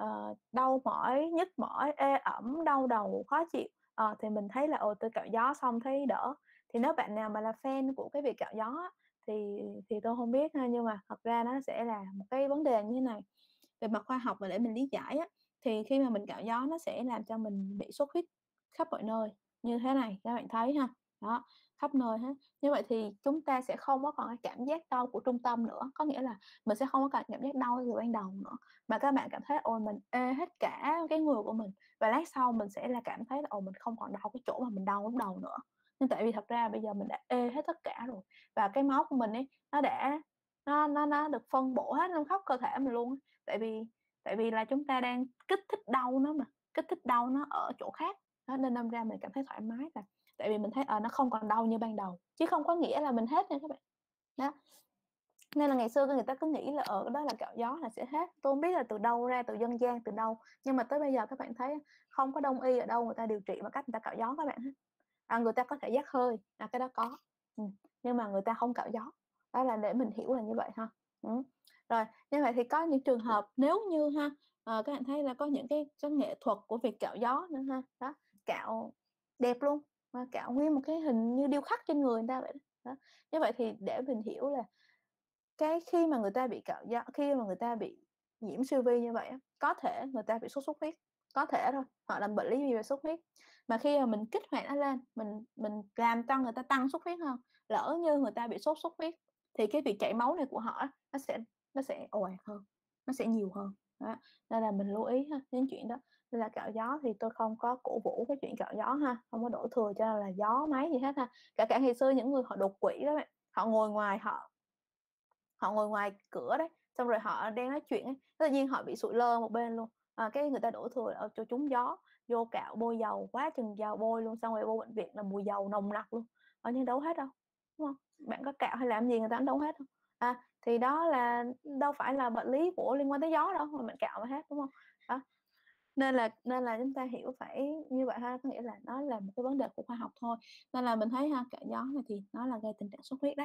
đau mỏi, nhức mỏi, ê ẩm, đau đầu, khó chịu, thì mình thấy là, tôi cạo gió xong thấy đỡ. Thì nếu bạn nào mà là fan của cái việc cạo gió á, thì tôi hông biết ha, nhưng mà thật ra nó sẽ là một cái vấn đề như thế này. Về mặt khoa học và để mình lý giải á, thì khi mà mình cạo gió nó sẽ làm cho mình bị xuất huyết khắp mọi nơi, như thế này, các bạn thấy ha. Đó, khắp nơi hết. Như vậy thì chúng ta sẽ không có còn cái cảm giác đau của trung tâm nữa, có nghĩa là mình sẽ không có còn cảm giác đau từ ban đầu nữa, mà các bạn cảm thấy, ôi, mình ê hết cả cái người của mình, và lát sau mình sẽ là cảm thấy là, mình không còn đau cái chỗ mà mình đau lúc đầu nữa. Nhưng tại vì thật ra bây giờ mình đã ê hết tất cả rồi, và cái máu của mình ấy, nó đã nó được phân bổ hết lên khắp cơ thể mình luôn á. Tại vì là chúng ta đang kích thích đau nó mà, kích thích đau nó ở chỗ khác, đó, nên đâm ra mình cảm thấy thoải mái là tại vì mình thấy, nó không còn đau như ban đầu, chứ không có nghĩa là mình hết nha các bạn. Đó, nên là ngày xưa người ta cứ nghĩ là, đó là cạo gió là sẽ hết, tôi hông biết là từ đâu ra, từ dân gian từ đâu, nhưng mà tới bây giờ các bạn thấy không có đông y ở đâu người ta điều trị bằng cách người ta cạo gió các bạn hết. Người ta có thể giác hơi, cái đó có, nhưng mà người ta không cạo gió, đó là để mình hiểu là như vậy ha. Ừm, rồi, như vậy thì có những trường hợp nếu như ha, các bạn thấy là có những cái nghệ thuật của việc cạo gió nữa ha, đó, cạo đẹp luôn, cạo nguyên một cái hình như điêu khắc trên người người ta vậy đó. Đó, như vậy thì để mình hiểu là cái khi mà người ta bị cạo gió khi mà người ta bị nhiễm siêu vi như vậy á, có thể người ta bị sốt xuất huyết, có thể thôi, họ là bệnh lý gì về xuất huyết. Mà khi mà mình kích hoạt nó lên, mình làm cho người ta tăng xuất huyết hơn, lỡ như người ta bị sốt xuất huyết thì cái việc chảy máu này của họ á, nó sẽ ồ ạt hơn, nó sẽ nhiều hơn. Đó, nên là mình lưu ý ha, đến chuyện đó. Nên là cạo gió thì tôi không có cổ vũ cái chuyện cạo gió ha, không có đổ thừa cho là gió máy gì hết ha. Cả ngày xưa những người họ đột quỵ đó bạn, họ ngồi ngoài họ ngồi ngoài cửa đấy, xong rồi họ đang nói chuyện ấy, tự nhiên họ bị sụi lơ một bên luôn, cái người ta đổ thừa cho trúng gió, vô cạo bôi dầu quá chừng dầu bôi luôn, xong rồi vô bệnh viện là mùi dầu nồng nặc luôn, nhưng đâu hết đâu, đúng hông? Bạn có cạo hay làm gì người ta cũng đâu hết đâu. Thì đó là đâu phải là bệnh lý của liên quan tới gió đâu mà bạn cạo mà hết, đúng hông? Đó, nên là chúng ta hiểu phải như vậy ha, có nghĩa là nó là một cái vấn đề của khoa học thôi. Nên là mình thấy ha, cạo gió này thì nó là gây tình trạng xuất huyết đấy.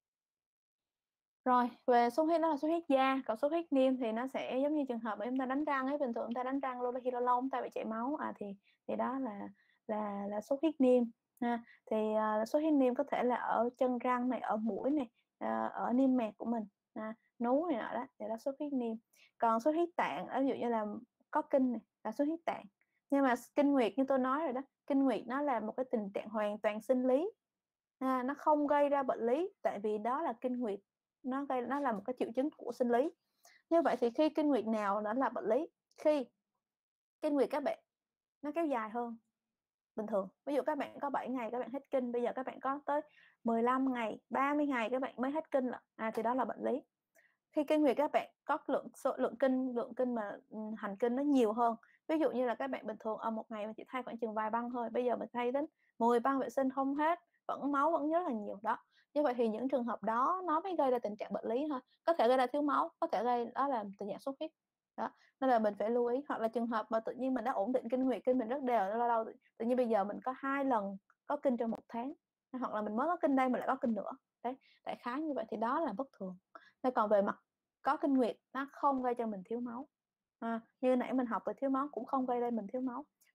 Rồi, về xuất huyết đó là xuất huyết da, còn xuất huyết niêm thì nó sẽ giống như trường hợp mà chúng ta đánh răng ấy, bình thường chúng ta đánh răng lâu khi lâu lâu chúng ta bị chảy máu, thì đó là xuất huyết niêm ha. Thì, xuất huyết niêm có thể là ở chân răng này, ở mũi này, ở niêm mạc của mình, núi này nọ đó, thì đó xuất huyết niêm. Còn xuất huyết tạng, ví dụ như là có kinh này, là xuất huyết tạng. Nhưng mà kinh nguyệt như tôi nói rồi đó, kinh nguyệt nó là một cái tình trạng hoàn toàn sinh lý, nó không gây ra bệnh lý, tại vì đó là kinh nguyệt nó là một cái triệu chứng của sinh lý. Như vậy thì khi kinh nguyệt nào nó là bệnh lý? Khi kinh nguyệt các bạn nó kéo dài hơn bình thường. Ví dụ các bạn có 7 ngày các bạn hết kinh, bây giờ các bạn có tới 15 ngày, 30 ngày các bạn mới hết kinh lận, thì đó là bệnh lý. Khi kinh nguyệt các bạn có lượng kinh mà, hành kinh nó nhiều hơn. Ví dụ như là các bạn bình thường, một ngày mình chỉ thay khoảng chừng vài băng thôi, bây giờ mình thay đến 10 băng vệ sinh không hết, máu vẫn rất là nhiều đó. Như vậy thì những trường hợp đó nó mới gây ra tình trạng bệnh lý thôi, có thể gây ra thiếu máu, có thể gây đó là tình trạng xuất huyết. Đó, nên là mình phải lưu ý, hoặc là trường hợp mà tự nhiên mình đã ổn định kinh nguyệt, kinh mình rất đều, lâu lâu tự nhiên bây giờ mình có 2 lần có kinh trong 1 tháng, hoặc là mình mới có kinh đây mình lại có kinh nữa. Đấy, đại khái như vậy thì đó là bất thường. Thế còn về mặt có kinh nguyệt nó không gây cho mình thiếu máu, như nãy mình học về thiếu máu cũng không gây ra mình thiếu máu.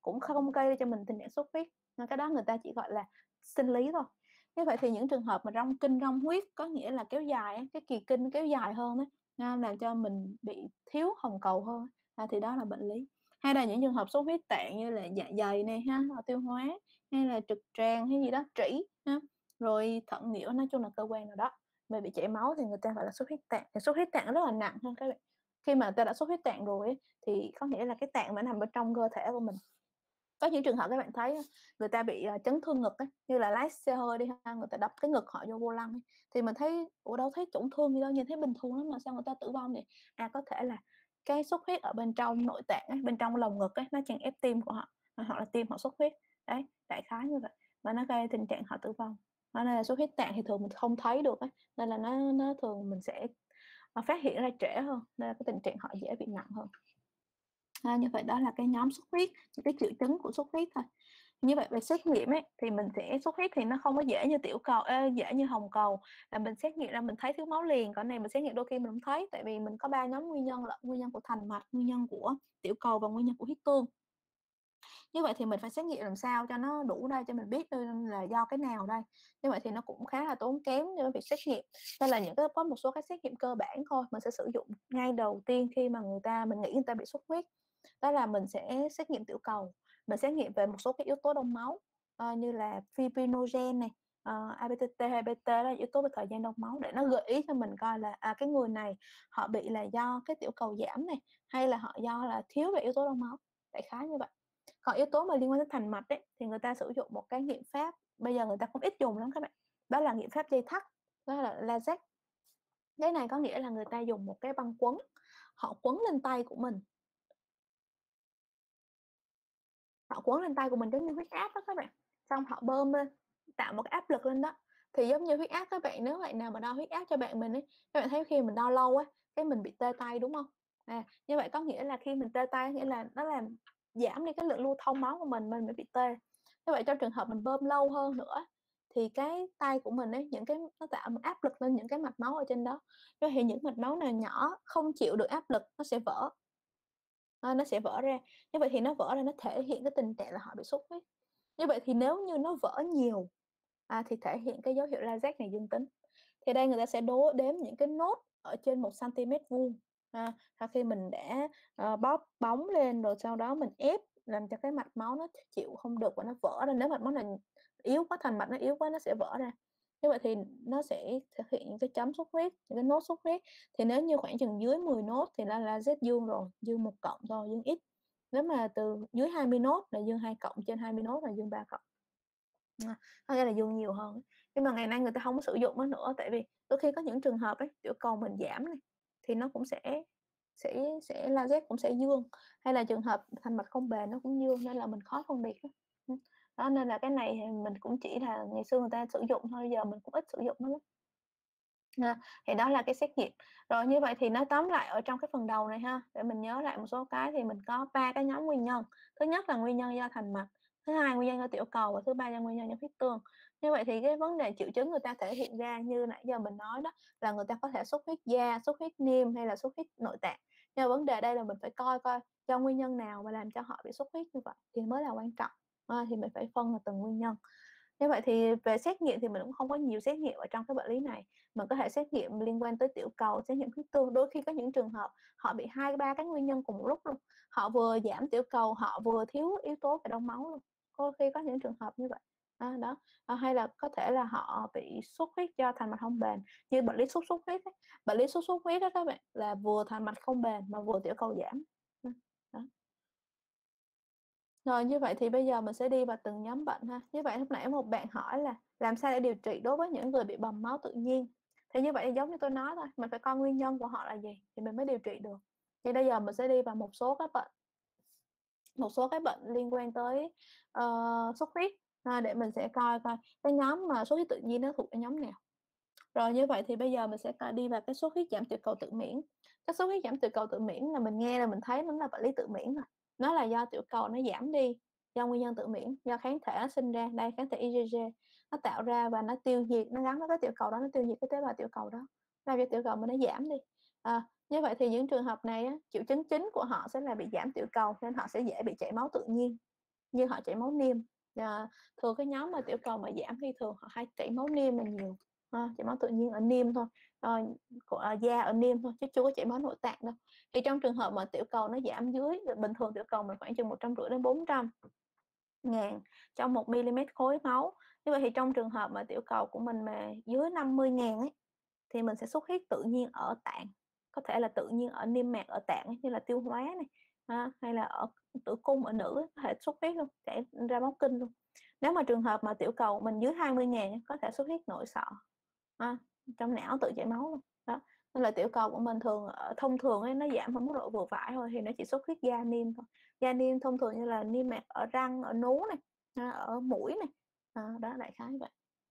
cũng không gây cho mình tình trạng xuất huyết, nên cái đó người ta chỉ gọi là sinh lý thôi. Như vậy thì những trường hợp mà rong kinh rong huyết có nghĩa là kéo dài á, cái kỳ kinh kéo dài hơn á, làm cho mình bị thiếu hồng cầu hơn thì đó là bệnh lý. Hay là những trường hợp xuất huyết tạng như là dạ dày này ha, tiêu hóa, hay là trực tràng hay gì đó, trĩ ha, rồi thận nhiễu, nói chung là cơ quan nào đó mà bị chảy máu thì người ta gọi là xuất huyết tạng. Thì xuất huyết tạng rất là nặng hơn các bạn. Khi mà người ta đã xuất huyết tạng rồi ấy, thì có nghĩa là cái tạng mà nằm bên trong cơ thể của mình. Có những trường hợp các bạn thấy người ta bị chấn thương ngực ấy, như là lái xe hơi đi ha, người ta đập cái ngực họ vô vô lăng ấy, thì mình thấy ủa đâu thấy tổn thương gì đâu, nhìn thấy bình thường lắm mà sao người ta tử vong vậy? Có thể là cái xuất huyết ở bên trong nội tạng ấy, bên trong lồng ngực ấy, nó chèn ép tim của họ, hoặc là tim họ xuất huyết. Đấy, đại khái như vậy, và nó gây tình trạng họ tử vong. Đó nên là xuất huyết tạng thì thường mình không thấy được ấy, nên là nó thường mình sẽ phát hiện ra trễ hơn, nên là cái tình trạng họ dễ bị nặng hơn. Như vậy đó là cái nhóm xuất huyết, những cái triệu chứng của xuất huyết thôi. Như vậy về xét nghiệm ấy, thì mình sẽ xuất huyết thì nó không có dễ như tiểu cầu dễ như hồng cầu, là mình xét nghiệm ra mình thấy thiếu máu liền, còn này mình xét nghiệm đôi khi mình hông thấy, tại vì mình có 3 nhóm nguyên nhân lận, nguyên nhân của thành mạch, nguyên nhân của tiểu cầu và nguyên nhân của huyết tương. Như vậy thì mình phải xét nghiệm làm sao cho nó đủ đây, cho mình biết là do cái nào đây. Như vậy thì nó cũng khá là tốn kém cho việc xét nghiệm. Nên là có một số cái xét nghiệm cơ bản thôi, mình sẽ sử dụng ngay đầu tiên khi mà mình nghĩ người ta bị xuất huyết. Đó là mình sẽ xét nghiệm tiểu cầu, mình xét nghiệm về một số cái yếu tố đông máu, như là fibrinogen này, ABTT hay BT, đó là yếu tố về thời gian đông máu, để nó gợi ý cho mình coi là cái người này họ bị là do cái tiểu cầu giảm này, hay là họ do là thiếu về yếu tố đông máu, đại khái như vậy. Còn yếu tố mà liên quan đến thành mạch ấy, thì người ta sử dụng một cái nghiệm pháp, bây giờ người ta cũng ít dùng lắm các bạn, đó là nghiệm pháp dây thắt, đó là laser. Cái này có nghĩa là người ta dùng một cái băng quấn, họ quấn lên tay của mình. Họ quấn lên tay của mình giống như huyết áp đó các bạn, xong họ bơm lên, tạo một cái áp lực lên đó. Thì giống như huyết áp các bạn, nếu bạn nào mà đo huyết áp cho bạn mình ấy, các bạn thấy khi mình đo lâu á, cái mình bị tê tay, đúng hông? Như vậy có nghĩa là khi mình tê tay, nghĩa là nó làm giảm đi cái lượng lưu thông máu của mình mới bị tê. Như vậy trong trường hợp mình bơm lâu hơn nữa, thì cái tay của mình ấy, nó tạo một áp lực lên những cái mạch máu ở trên đó. Thì những mạch máu nào nhỏ không chịu được áp lực nó sẽ vỡ. Nó sẽ vỡ ra. Như vậy thì nó vỡ ra nó thể hiện cái tình trạng là họ bị xuất huyết. Như vậy thì nếu như nó vỡ nhiều, thì thể hiện cái dấu hiệu Lagrange này dương tính. Thì đây người ta sẽ đếm những cái nốt ở trên 1 centimet vuông, sau khi mình đã, bóp bóng lên rồi sau đó mình ép làm cho cái mạch máu nó chịu không được và nó vỡ ra. Nếu mạch máu này yếu quá, thành mạch nó yếu quá nó sẽ vỡ ra. Như vậy thì nó sẽ thực hiện những cái chấm xuất huyết, những cái nốt xuất huyết. Thì nếu như khoảng chừng dưới 10 nốt thì là Z dương rồi, dương 1 cộng thôi, dương X. Nếu mà từ dưới 20 nốt là dương 2 cộng, trên 20 nốt là dương 3 cộng. Có nghĩa là dương nhiều hơn. Nhưng mà ngày nay người ta không có sử dụng nó nữa, tại vì đôi khi có những trường hợp ấy, tiểu cầu mình giảm này, thì nó cũng sẽ laser cũng sẽ dương, hay là trường hợp thành mạch không bền nó cũng dương, nên là mình khó phân biệt lắm. Đó, nên là cái này thì mình cũng chỉ là ngày xưa người ta sử dụng thôi, giờ mình cũng ít sử dụng nó lắm. Thì đó là cái xét nghiệm. Rồi như vậy thì nói tóm lại ở trong cái phần đầu này ha, để mình nhớ lại một số cái thì mình có 3 cái nhóm nguyên nhân. Thứ nhất là nguyên nhân do thành mạch, thứ hai nguyên nhân do tiểu cầu và thứ ba là nguyên nhân do huyết tương. Như vậy thì cái vấn đề triệu chứng người ta thể hiện ra như nãy giờ mình nói đó, là người ta có thể xuất huyết da, xuất huyết niêm hay là xuất huyết nội tạng. Nhưng mà vấn đề đây là mình phải coi coi do nguyên nhân nào mà làm cho họ bị xuất huyết như vậy thì mới là quan trọng. Thì mình phải phân là từng nguyên nhân. Như vậy thì về xét nghiệm thì mình cũng không có nhiều xét nghiệm ở trong cái bệnh lý này. Mình có thể xét nghiệm liên quan tới tiểu cầu, xét nghiệm huyết tương. Đôi khi có những trường hợp họ bị 2-3 cái nguyên nhân cùng một lúc luôn. Họ vừa giảm tiểu cầu, họ vừa thiếu yếu tố về đông máu luôn. Đôi khi có những trường hợp như vậy. Hay là có thể là họ bị xuất huyết do thành mạch không bền, như bệnh lý xuất huyết ấy. Bệnh lý xuất huyết đó các bạn, là vừa thành mạch không bền mà vừa tiểu cầu giảm. Đó. Rồi như vậy thì bây giờ mình sẽ đi vào từng nhóm bệnh ha. Như vậy lúc nãy một bạn hỏi là làm sao để điều trị đối với những người bị bầm máu tự nhiên. Thì như vậy thì giống như tôi nói thôi, mình phải coi nguyên nhân của họ là gì thì mình mới điều trị được. Thì bây giờ mình sẽ đi vào một số các bệnh liên quan tới xuất huyết, để mình sẽ coi cái nhóm mà xuất huyết tự nhiên nó thuộc cái nhóm nào. Rồi như vậy thì bây giờ mình sẽ đi vào cái xuất huyết giảm tiểu cầu tự miễn. Cái xuất huyết giảm tiểu cầu tự miễn là mình nghe là mình thấy nó là bệnh lý tự miễn rồi. Nó là do tiểu cầu nó giảm đi, do nguyên nhân tự miễn, do kháng thể nó sinh ra, đây kháng thể IgG nó tạo ra và nó tiêu diệt, nó gắn với cái tiểu cầu đó, nó tiêu diệt cái tế bào tiểu cầu đó, làm cho tiểu cầu mình nó giảm đi. Như vậy thì những trường hợp này á, triệu chứng chính của họ sẽ là bị giảm tiểu cầu nên họ sẽ dễ bị chảy máu tự nhiên. như họ chảy máu niêm. Thường cái nhóm mà tiểu cầu mà giảm thì thường họ hay chảy máu niêm là nhiều, chảy máu tự nhiên ở niêm thôi, da ở niêm thôi chứ chưa có chảy máu nội tạng đâu. Thì trong trường hợp mà tiểu cầu nó giảm dưới, bình thường tiểu cầu mình khoảng chừng 150 đến 400 ngàn trong 1 mm khối máu. Như vậy thì trong trường hợp mà tiểu cầu của mình mà dưới 50.000 ấy, thì mình sẽ xuất huyết tự nhiên ở tạng, có thể là tự nhiên ở niêm mạc ở tạng như là tiêu hóa này, hay là ở tử cung ở nữ có thể xuất huyết luôn, chảy ra máu kinh luôn. Nếu mà trường hợp mà tiểu cầu mình dưới 20.000 có thể xuất huyết nội sọ, trong não tự chảy máu luôn đó. Nên là tiểu cầu của mình thông thường ấy, nó giảm ở mức độ vừa phải thôi, thì nó chỉ xuất huyết da niêm thôi. Da niêm thông thường như là niêm mạc ở răng, ở nú này, ở mũi này, đó đại khái vậy.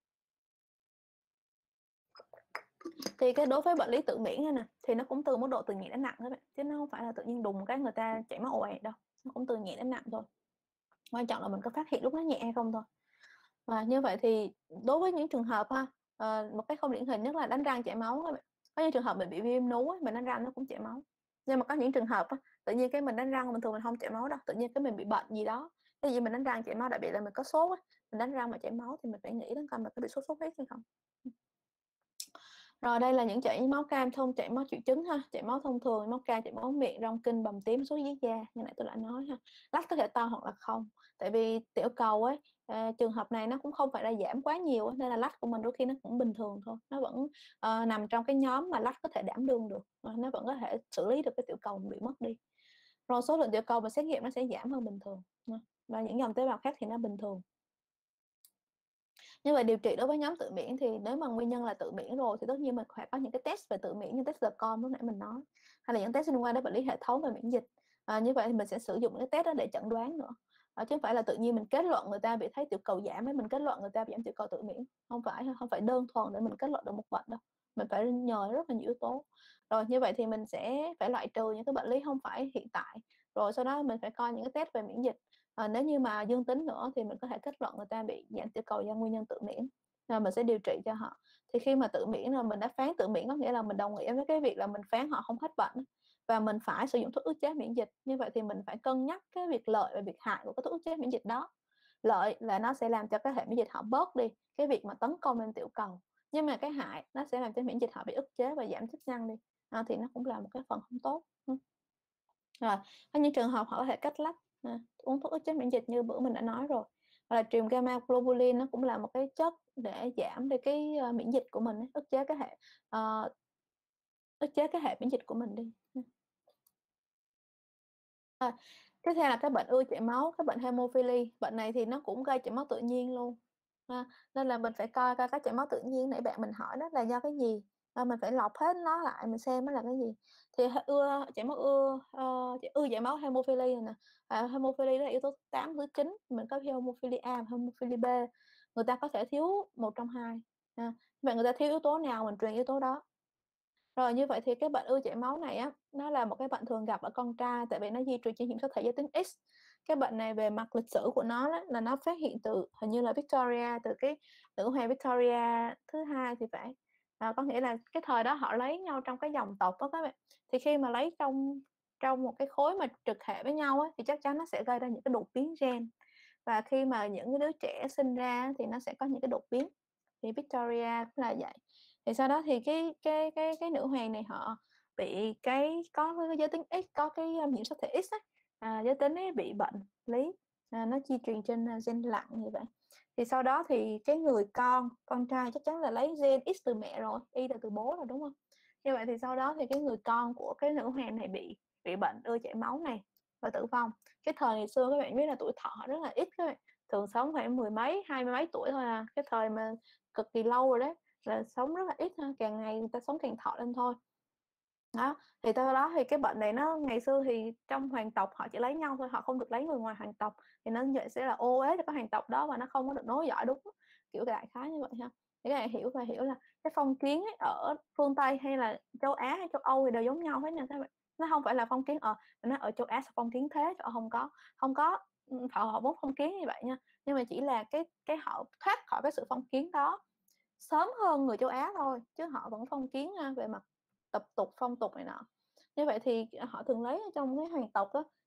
Thì cái đối với bệnh lý tự miễn này nè, thì nó cũng từ mức độ từ nhẹ đến nặng các bạn, chứ nó không phải là tự nhiên đùng cái người ta chảy máu ồ ạt đâu, nó cũng từ nhẹ đến nặng thôi. Quan trọng là mình có phát hiện lúc nó nhẹ hay không thôi. Và như vậy thì đối với những trường hợp một cái không điển hình nhất là đánh răng chảy máu các bạn. Có những trường hợp mình bị viêm nú mình đánh răng nó cũng chảy máu. Nhưng mà có những trường hợp tự nhiên cái mình đánh răng bình thường mình không chảy máu đâu, tự nhiên cái mình bị bệnh gì đó, cái gì mình đánh răng chảy máu, đặc biệt là mình có sốt mình đánh răng mà chảy máu thì mình phải nghĩ đến coi mình có bị sốt xuất huyết hay không. Rồi đây là những chảy máu cam chảy máu triệu chứng ha, chảy máu thông thường, máu cam, chảy máu miệng, rong kinh, bầm tím, sốt dưới da, như nãy tôi đã nói ha. Lách có thể to hoặc là không, tại vì tiểu cầu ấy, trường hợp này nó cũng không phải là giảm quá nhiều nên là lách của mình đôi khi nó cũng bình thường thôi, nó vẫn nằm trong cái nhóm mà lách có thể đảm đương được, nó vẫn có thể xử lý được cái tiểu cầu bị mất đi. Rồi số lượng tiểu cầu mà xét nghiệm nó sẽ giảm hơn bình thường, và những dòng tế bào khác thì nó bình thường. Như vậy điều trị đối với nhóm tự miễn thì nếu mà nguyên nhân là tự miễn rồi thì tất nhiên mình phải có những cái test về tự miễn như test com lúc nãy mình nói, hay là những test liên quan đến bệnh lý hệ thống và miễn dịch. Như vậy thì mình sẽ sử dụng những cái test đó để chẩn đoán nữa, chứ không phải là tự nhiên mình kết luận người ta bị thấy tiểu cầu giảm ấy mình kết luận người ta bị giảm tiểu cầu tự miễn, không phải đơn thuần để mình kết luận được một bệnh đâu, mình phải nhờ rất là nhiều yếu tố. Rồi như vậy thì mình sẽ phải loại trừ những cái bệnh lý không phải hiện tại, rồi sau đó mình phải coi những cái test về miễn dịch. Nếu như mà dương tính nữa thì mình có thể kết luận người ta bị giảm tiểu cầu do nguyên nhân tự miễn, rồi mình sẽ điều trị cho họ. Thì khi mà tự miễn rồi mình đã phán tự miễn có nghĩa là mình đồng ý với cái việc là mình phán họ không hết bệnh và mình phải sử dụng thuốc ức chế miễn dịch. Như vậy thì mình phải cân nhắc cái việc lợi và việc hại của cái thuốc ức chế miễn dịch đó. Lợi là nó sẽ làm cho cái hệ miễn dịch họ bớt đi cái việc mà tấn công lên tiểu cầu, nhưng mà cái hại nó sẽ làm cho miễn dịch họ bị ức chế và giảm chức năng đi, thì nó cũng là một cái phần không tốt. Rồi có những trường hợp họ có thể cắt lách, uống thuốc ức chế miễn dịch như bữa mình đã nói rồi, hoặc là truyền gamma globulin, nó cũng là một cái chất để giảm đi cái miễn dịch của mình, ức chế cái hệ miễn dịch của mình đi. Tiếp theo là cái bệnh ưa chảy máu, cái bệnh hemophilia. Bệnh này thì nó cũng gây chảy máu tự nhiên luôn, nên là mình phải coi cái chảy máu tự nhiên nãy bạn mình hỏi đó là do cái gì, mình phải lọc hết nó lại mình xem nó là cái gì. Thì ưa chảy máu hemophilia nè, hemophilia là yếu tố 8 với 9, mình có hemophilia A và hemophilia B. Người ta có thể thiếu một trong hai, vậy người ta thiếu yếu tố nào mình truyền yếu tố đó. Rồi như vậy thì cái bệnh ưa chảy máu này nó là một cái bệnh thường gặp ở con trai, tại vì nó di truyền trên nhiễm sắc thể giới tính X. Cái bệnh này về mặt lịch sử của nó là nó phát hiện từ hình như là Victoria, từ cái nữ hoàng Victoria thứ hai thì phải. Có nghĩa là cái thời đó họ lấy nhau trong cái dòng tộc đó các bạn. Thì khi mà lấy trong một cái khối mà trực hệ với nhau thì chắc chắn nó sẽ gây ra những cái đột biến gen. Và khi mà những cái đứa trẻ sinh ra thì nó sẽ có những cái đột biến. Thì Victoria cũng là vậy. Thì sau đó thì cái nữ hoàng này họ bị có cái giới tính X, có cái nhiễm sắc thể X giới tính ấy bị bệnh lý, nó di truyền trên gen lặn như vậy. Thì sau đó thì cái người con trai chắc chắn là lấy gen X từ mẹ rồi, Y là từ bố rồi đúng không? Như vậy thì sau đó thì cái người con của cái nữ hoàng này bị bệnh ưa chảy máu này và tử vong. Cái thời ngày xưa các bạn biết là tuổi thọ rất là ít, các bạn thường sống khoảng 10 mấy 20 mấy tuổi thôi cái thời mà cực kỳ lâu rồi đấy, là sống rất là ít, càng ngày người ta sống càng thọ lên thôi. Đó, thì sau đó thì cái bệnh này nó ngày xưa thì trong hoàng tộc họ chỉ lấy nhau thôi, họ không được lấy người ngoài hoàng tộc, thì nó vậy sẽ là ô uế cho cái hoàng tộc đó và nó không có được nối dõi đúng, kiểu đại khái như vậy ha. Thì các bạn hiểu là cái phong kiến ấy, ở phương Tây hay là châu Á hay châu Âu thì đều giống nhau hết nè các bạn. Nó không phải là phong kiến nó ở châu Á phong kiến thế, chỗ không có họ vốn phong kiến như vậy nha, nhưng mà chỉ là cái họ thoát khỏi cái sự phong kiến đó sớm hơn người châu Á thôi, chứ họ vẫn phong kiến về mặt tập tục phong tục này nọ. Như vậy thì họ thường lấy ở trong cái hoàng tộc đó,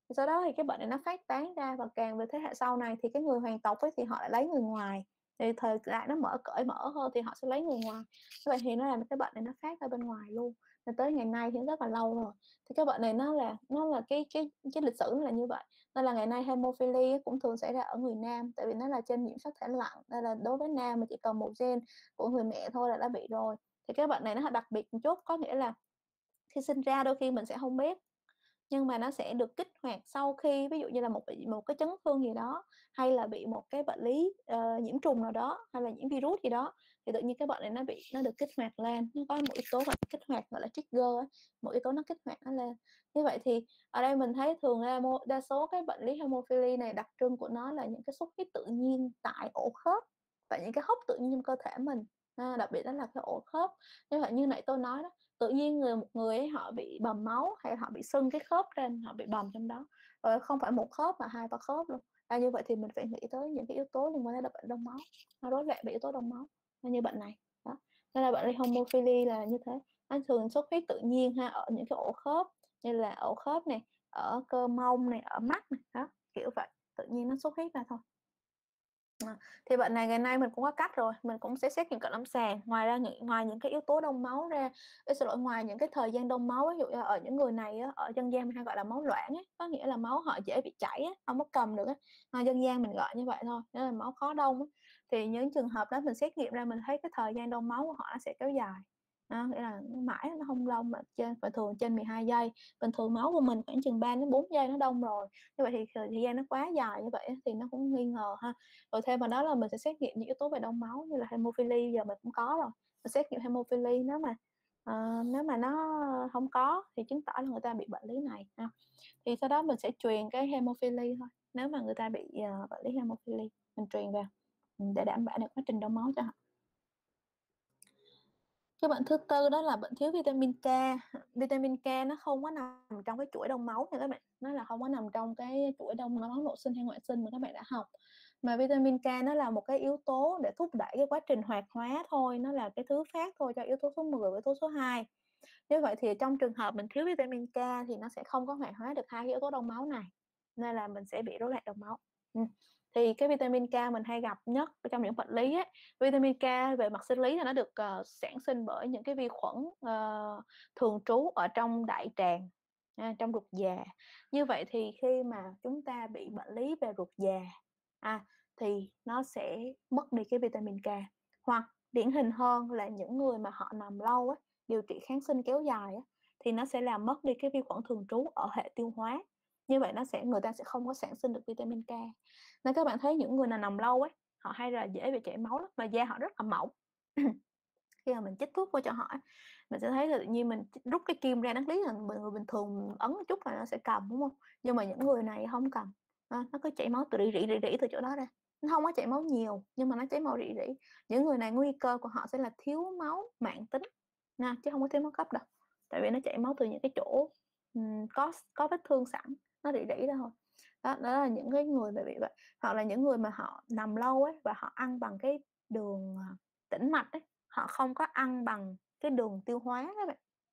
Thì sau đó thì cái bệnh này nó phát tán ra, và càng về thế hệ sau này thì cái người hoàng tộc ấy thì họ lại lấy người ngoài, thì thời đại nó cởi mở hơn thì họ sẽ lấy người ngoài. Như vậy thì nó làm cái bệnh này nó phát ra bên ngoài luôn, cho tới ngày nay thì rất là lâu rồi. Thì cái bệnh này nó là cái lịch sử nó là như vậy, nên là ngày nay hemophilia cũng thường xảy ra ở người nam, tại vì nó là trên nhiễm sắc thể nặng, nên là đối với nam mà chỉ cần một gen của người mẹ thôi là đã bị rồi. Thì cái bệnh này nó đặc biệt một chút, có nghĩa là khi sinh ra đôi khi mình sẽ không biết, nhưng mà nó sẽ được kích hoạt sau khi ví dụ như là bị một cái chấn thương gì đó, hay là bị một cái bệnh lý nhiễm trùng nào đó, hay là nhiễm virus gì đó, thì tự nhiên cái bệnh này nó được kích hoạt lên, nó có một yếu tố kích hoạt gọi là trigger ấy, một yếu tố nó kích hoạt nó lên. Như vậy thì ở đây mình thấy thường là đa số cái bệnh lý hemophilia này đặc trưng của nó là những cái xuất huyết tự nhiên tại ổ khớp và những cái hốc tự nhiên trong cơ thể mình, đặc biệt đó là cái ổ khớp. Như vậy như nãy tôi nói đó, tự nhiên một người ấy họ bị bầm máu, hay họ bị sưng cái khớp trên, họ bị bầm trong đó, rồi không phải một khớp mà 2-3 khớp luôn. Như vậy thì mình phải nghĩ tới những cái yếu tố liên quan đến bệnh đông máu, nó rối loạn về yếu tố đông máu như bệnh này đó. Nên là bệnh lý hemophilia là như thế, nó thường xuất huyết tự nhiên ở những cái ổ khớp, như là ổ khớp này, ở cơ mông này, ở mắt này đó, kiểu vậy, tự nhiên nó xuất huyết ra thôi. Thì bệnh này ngày nay mình cũng có cách rồi, mình cũng sẽ xét nghiệm cận lâm sàng. Ngoài những cái yếu tố đông máu ra, ngoài những cái thời gian đông máu, ví dụ như ở những người này á, ở dân gian mình hay gọi là máu loãng á, có nghĩa là máu họ dễ bị chảy á, không có cầm được á, dân gian mình gọi như vậy thôi, đó là máu khó đông á. Thì những trường hợp đó mình xét nghiệm ra mình thấy cái thời gian đông máu của họ nó sẽ kéo dài, nghĩa là mãi nó không đông, mà thường trên 12 giây, bình thường máu của mình khoảng chừng 3-4 giây nó đông rồi. Như vậy thì thời gian nó quá dài như vậy thì nó cũng nghi ngờ ha. Rồi thêm vào đó là mình sẽ xét nghiệm những yếu tố về đông máu như là hemophilia, giờ mình cũng có rồi, mình xét nghiệm hemophilia, nếu mà nó không có thì chứng tỏ là người ta bị bệnh lý này ha. Thì sau đó mình sẽ truyền cái hemophilia thôi, nếu mà người ta bị bệnh lý hemophilia mình truyền vào để đảm bảo được quá trình đông máu cho họ. Cái bệnh thứ tư đó là bệnh thiếu vitamin K. Vitamin K nó không có nằm trong cái chuỗi đông máu nha các bạn, nó là không có nằm trong cái chuỗi đông máu nội sinh hay ngoại sinh mà các bạn đã học. Mà vitamin K nó là một cái yếu tố để thúc đẩy cái quá trình hoạt hóa thôi, nó là cái thứ phát thôi cho yếu tố số 10 và yếu tố số 2. Như vậy thì trong trường hợp mình thiếu vitamin K thì nó sẽ không có hoạt hóa được hai cái yếu tố đông máu này, nên là mình sẽ bị rối loạn đông máu. Thì cái vitamin K mình hay gặp nhất trong những bệnh lý ấy, vitamin K về mặt sinh lý là nó được sản sinh bởi những cái vi khuẩn thường trú ở trong đại tràng, trong ruột già. Như vậy thì khi mà chúng ta bị bệnh lý về ruột già thì nó sẽ mất đi cái vitamin K. Hoặc điển hình hơn là những người mà họ nằm lâu điều trị kháng sinh kéo dài thì nó sẽ làm mất đi cái vi khuẩn thường trú ở hệ tiêu hóa. Như vậy người ta sẽ không có sản sinh được vitamin K. Nên các bạn thấy những người nào nằm lâu họ hay là dễ bị chảy máu lắm, và da họ rất là mỏng. Khi mà mình chích thuốc vô cho họ mình sẽ thấy là tự nhiên mình rút cái kim ra, đáng lý là người bình thường ấn một chút là nó sẽ cầm, đúng không? Nhưng mà những người này không cầm, nó cứ chảy máu từ rỉ từ chỗ đó ra. Nó không có chảy máu nhiều nhưng mà nó chảy máu rỉ. Những người này nguy cơ của họ sẽ là thiếu máu mãn tính chứ không có thiếu máu cấp đâu, tại vì nó chảy máu từ những cái chỗ có vết thương sẵn, nó rỉ ra thôi. Đó là những cái người bị vậy. Hoặc là những người mà họ nằm lâu và họ ăn bằng cái đường tĩnh mạch họ không có ăn bằng cái đường tiêu hóa các bạn.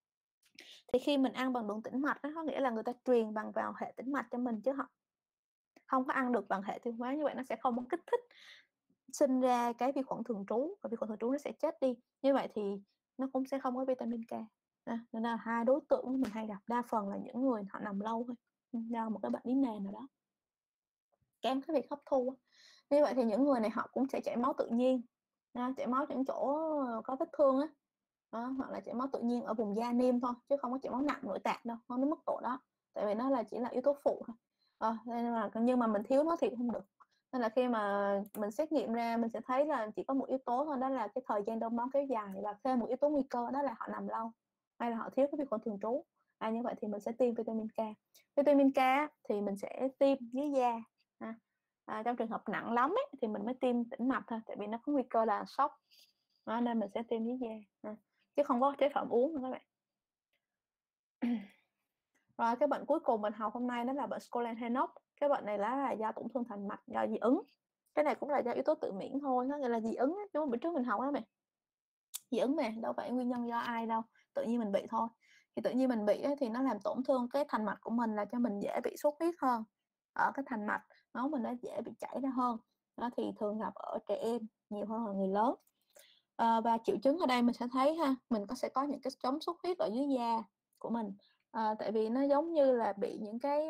Thì khi mình ăn bằng đường tĩnh mạch có nghĩa là người ta truyền bằng vào hệ tĩnh mạch cho mình, chứ họ không có ăn được bằng hệ tiêu hóa. Như vậy nó sẽ không có kích thích sinh ra cái vi khuẩn thường trú, và vi khuẩn thường trú nó sẽ chết đi. Như vậy thì nó cũng sẽ không có vitamin K. Nên là hai đối tượng mình hay gặp đa phần là những người họ nằm lâu thôi, do một cái bệnh lý nền nào đó, kém cái việc hấp thu. Như vậy thì những người này họ cũng sẽ chảy máu tự nhiên, chảy máu những chỗ có vết thương hoặc là chảy máu tự nhiên ở vùng da niêm thôi, chứ không có chảy máu nặng nội tạng đâu, không đến mức độ đó, tại vì nó chỉ là yếu tố phụ thôi. Nhưng mà mình thiếu nó thì không được. Nên là khi mà mình xét nghiệm ra mình sẽ thấy là chỉ có một yếu tố thôi, đó là cái thời gian đông máu kéo dài, và thêm một yếu tố nguy cơ đó là họ nằm lâu hay là họ thiếu cái vi khuẩn thường trú. Như vậy thì mình sẽ tiêm vitamin K. Vitamin K thì mình sẽ tiêm dưới da. Trong trường hợp nặng lắm thì mình mới tiêm tĩnh mạch thôi, tại vì nó có nguy cơ là sốc, nên mình sẽ tiêm dưới da chứ không có chế phẩm uống nữa các bạn. Rồi cái bệnh cuối cùng mình học hôm nay đó là bệnh Scholen-Henoch. Cái bệnh này là do tổn thương thành mạch, do dị ứng. Cái này cũng là do yếu tố tự miễn thôi, nó gọi là dị ứng chứ bữa trước mình học đó mày, dị ứng mà đâu phải nguyên nhân do ai đâu, tự nhiên mình bị thôi. thì tự nhiên mình bị á, thì nó làm tổn thương cái thành mạch của mình, là cho mình dễ bị xuất huyết hơn. Ở cái thành mạch, máu mình nó dễ bị chảy ra hơn. Đó, thì thường gặp ở trẻ em nhiều hơn là người lớn. Và triệu chứng ở đây mình sẽ thấy ha, mình sẽ có những cái chấm xuất huyết ở dưới da của mình. Tại vì nó giống như là bị những cái,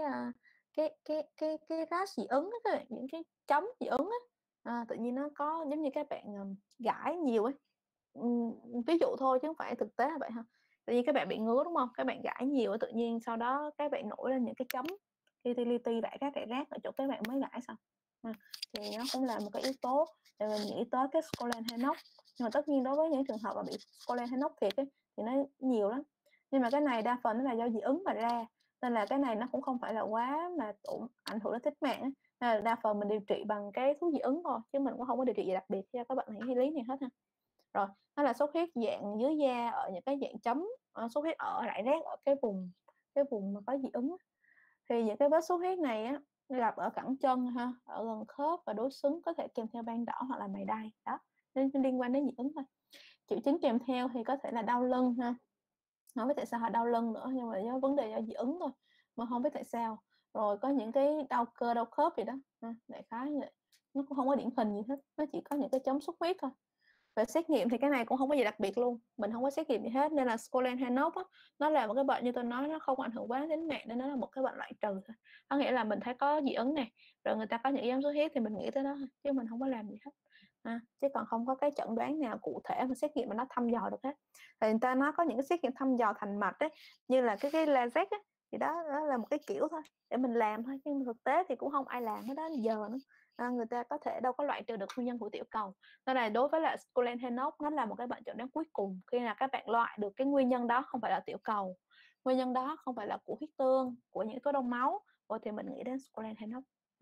cái rash dị ứng á các bạn, những cái chấm dị ứng á. Tự nhiên nó có giống như các bạn, gãi nhiều ấy. Ví dụ thôi chứ không phải thực tế là vậy ha. Tự nhiên các bạn bị ngứa, đúng không? Các bạn gãi nhiều á, tự nhiên sau đó các bạn nổi lên những cái chấm li ti, rải rác ở chỗ các bạn mới gãi xong. Thì nó cũng là một cái yếu tố để mình nghĩ tới cái Scholen-Henoch. Nhưng mà tất nhiên đối với những trường hợp mà bị Scholen-Henoch thiệt ấy, thì nó nhiều lắm. Nhưng mà cái này đa phần nó là do dị ứng mà ra, nên là cái này nó cũng không phải là quá mà ảnh hưởng đến tính mạng á. Nên là đa phần mình điều trị bằng cái thuốc dị ứng thôi, chứ mình cũng không có điều trị gì đặc biệt cho các bạn này lý này hết ha. Rồi, nó là xuất huyết dạng dưới da ở những cái dạng chấm, xuất huyết ở rải rác ở cái vùng mà có dị ứng á. Thì những cái vết xuất huyết này á, gặp ở cẳng chân ha, ở gần khớp và đối xứng, có thể kèm theo ban đỏ hoặc là mày đay, đó, nên liên quan đến dị ứng thôi. Triệu chứng kèm theo thì có thể là đau lưng ha, hông biết tại sao họ đau lưng nữa, nhưng mà do vấn đề do dị ứng thôi, mà không biết tại sao. Rồi có những cái đau cơ, đau khớp gì đó ha, đại khái như vậy. Nó cũng không có điển hình gì hết, nó chỉ có những cái chấm xuất huyết thôi. Về xét nghiệm thì cái này cũng không có gì đặc biệt luôn, mình không có xét nghiệm gì hết, nên là Scholen-Henoch á, nó là một cái bệnh như tôi nói, nó không ảnh hưởng quá đến mạng, nên nó là một cái bệnh loại trừ thôi. Có nghĩa là mình thấy có dị ứng này, rồi người ta có những cái chấm xuất huyết thì mình nghĩ tới đó thôi, chứ mình không có làm gì hết. Chứ còn không có cái chẩn đoán nào cụ thể mà xét nghiệm mà nó thăm dò được hết. Thì người ta nói có những cái xét nghiệm thăm dò thành mạch ấy, như là cái LASIK á, thì đó là một cái kiểu thôi để mình làm thôi, nhưng thực tế thì cũng không ai làm hết đó giờ nữa. Người ta có thể đâu có loại trừ được nguyên nhân của tiểu cầu. Nên là đối với lại Scholen-Henoch, nó là một cái bệnh chẩn đoán cuối cùng khi là các bạn loại được cái nguyên nhân đó không phải là tiểu cầu, nguyên nhân đó không phải là của huyết tương, của những tố đông máu, thì mình nghĩ đến Scholen-Henoch.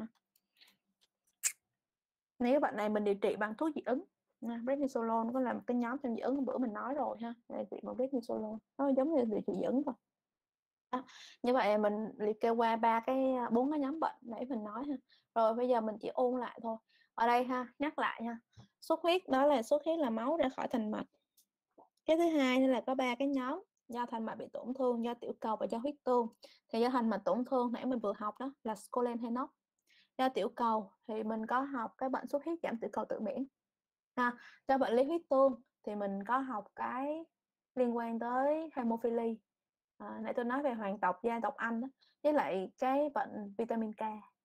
Nếu bệnh này mình điều trị bằng thuốc dị ứng, prednisolone có là một cái nhóm trong dị ứng, bữa mình nói rồi ha, điều trị bằng prednisolone, nó giống như điều trị dị ứng thôi. Như vậy mình liệt kê qua bốn cái nhóm bệnh nãy mình nói ha. Rồi bây giờ mình chỉ ôn lại thôi. Ở đây ha, nhắc lại ha. Xuất huyết đó là xuất huyết là máu ra khỏi thành mạch. Cái thứ hai là có 3 cái nhóm, do thành mạch bị tổn thương, do tiểu cầu và do huyết tương. Thì do thành mạch tổn thương nãy mình vừa học đó là Scholen-Henoch. Do tiểu cầu thì mình có học cái bệnh xuất huyết giảm tiểu cầu tự miễn. Do bệnh lý huyết tương thì mình có học cái liên quan tới hemophilia. Nãy tôi nói về hoàng tộc, gia tộc Anh đó, với lại cái bệnh vitamin K.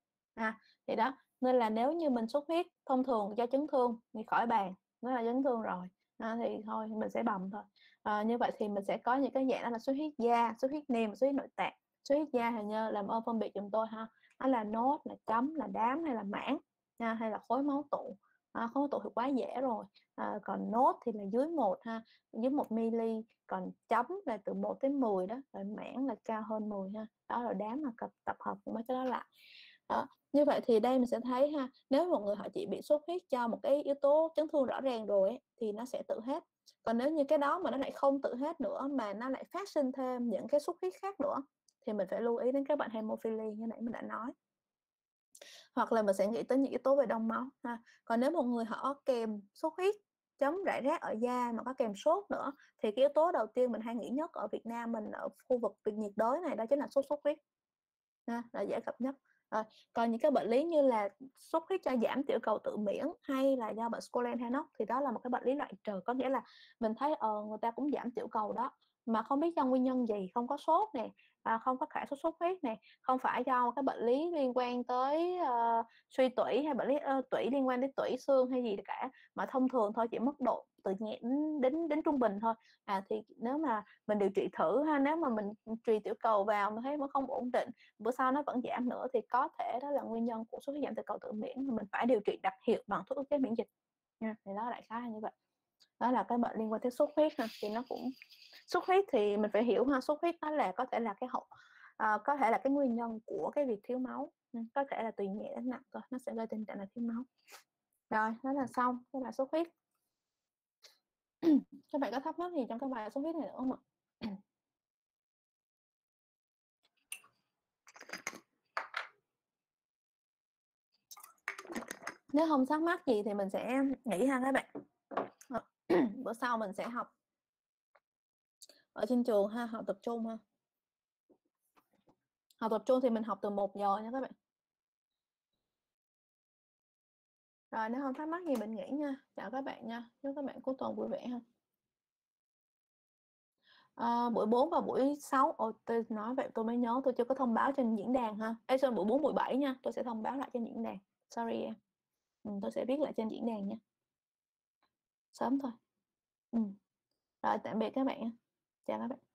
Thì đó, nên là nếu như mình xuất huyết thông thường do chấn thương thì khỏi bàn, nó là chấn thương rồi. Thì thôi mình sẽ bầm thôi. Như vậy thì mình sẽ có những cái dạng đó là xuất huyết da, xuất huyết niêm, xuất huyết nội tạng. Xuất huyết da thì như làm ơn phân biệt giùm tôi ha, nó là nốt, là chấm, là đám hay là mảng, hay là khối máu tụ. Khối máu tụ thì quá dễ rồi. Còn nốt thì là dưới 1 ha, dưới 1 ml, còn chấm là từ 1 tới 10 đó, rồi mảng là cao hơn 10 ha. Đó là đám mà tập hợp của mấy cái đó lại. Đó. Như vậy thì đây mình sẽ thấy ha, nếu một người họ chỉ bị xuất huyết cho một cái yếu tố chấn thương rõ ràng rồi ấy, thì nó sẽ tự hết. Còn nếu như cái đó mà nó lại không tự hết nữa, mà nó lại phát sinh thêm những cái xuất huyết khác nữa, thì mình phải lưu ý đến các bệnh hemophilia như nãy mình đã nói. Hoặc là mình sẽ nghĩ tới những yếu tố về đông máu ha. Còn nếu một người họ kèm xuất huyết chấm rải rác ở da mà có kèm sốt nữa, thì cái yếu tố đầu tiên mình hay nghĩ nhất ở Việt Nam mình, ở khu vực Việt nhiệt đới này, đó chính là sốt xuất huyết là dễ gặp nhất. Còn những cái bệnh lý như là xuất huyết do giảm tiểu cầu tự miễn hay là do bệnh Scholen-Henoch thì đó là một cái bệnh lý loại trừ, có nghĩa là mình thấy người ta cũng giảm tiểu cầu đó, mà không biết do nguyên nhân gì, không có sốt nè, không có khả xuất huyết nè, không phải do cái bệnh lý liên quan tới suy tủy hay bệnh lý tủy liên quan đến tủy xương hay gì cả, mà thông thường thôi, chỉ mức độ từ nhẹ đến trung bình thôi. Thì nếu mà mình điều trị thử ha, nếu mà mình truyền tiểu cầu vào mà thấy nó không ổn định, bữa sau nó vẫn giảm nữa, thì có thể đó là nguyên nhân của xuất huyết giảm tiểu cầu tự miễn, mà mình phải điều trị đặc hiệu bằng thuốc ức chế miễn dịch nha. Thì đó đại khái là như vậy. Đó là cái bệnh liên quan tới xuất huyết ha. Thì nó cũng xuất huyết thì mình phải hiểu ha, xuất huyết nó là có thể là cái có thể là cái nguyên nhân của cái việc thiếu máu, có thể là từ nhẹ đến nặng thôi, nó sẽ gây tình trạng là thiếu máu. Rồi đó là xong cái bài xuất huyết. Các bạn có thắc mắc gì trong cái bài xuất huyết này nữa không ạ? Nếu không thắc mắc gì thì mình sẽ nghỉ ha các bạn. Bữa sau mình sẽ học Ở trên trường ha, học tập trung ha. Học tập trung thì mình học từ 1 giờ nha các bạn. Rồi nếu không thắc mắc gì mình nghỉ nha. Chào các bạn nha. Chúc các bạn cuối tuần vui vẻ ha. Buổi 4 và buổi 6, tôi nói vậy tôi mới nhớ tôi chưa có thông báo trên diễn đàn ha. Sorry, buổi 4, buổi 7 nha, tôi sẽ thông báo lại trên diễn đàn. Sorry em. Tôi sẽ viết lại trên diễn đàn nha. Sớm thôi. Rồi tạm biệt các bạn nha. Chào các bạn.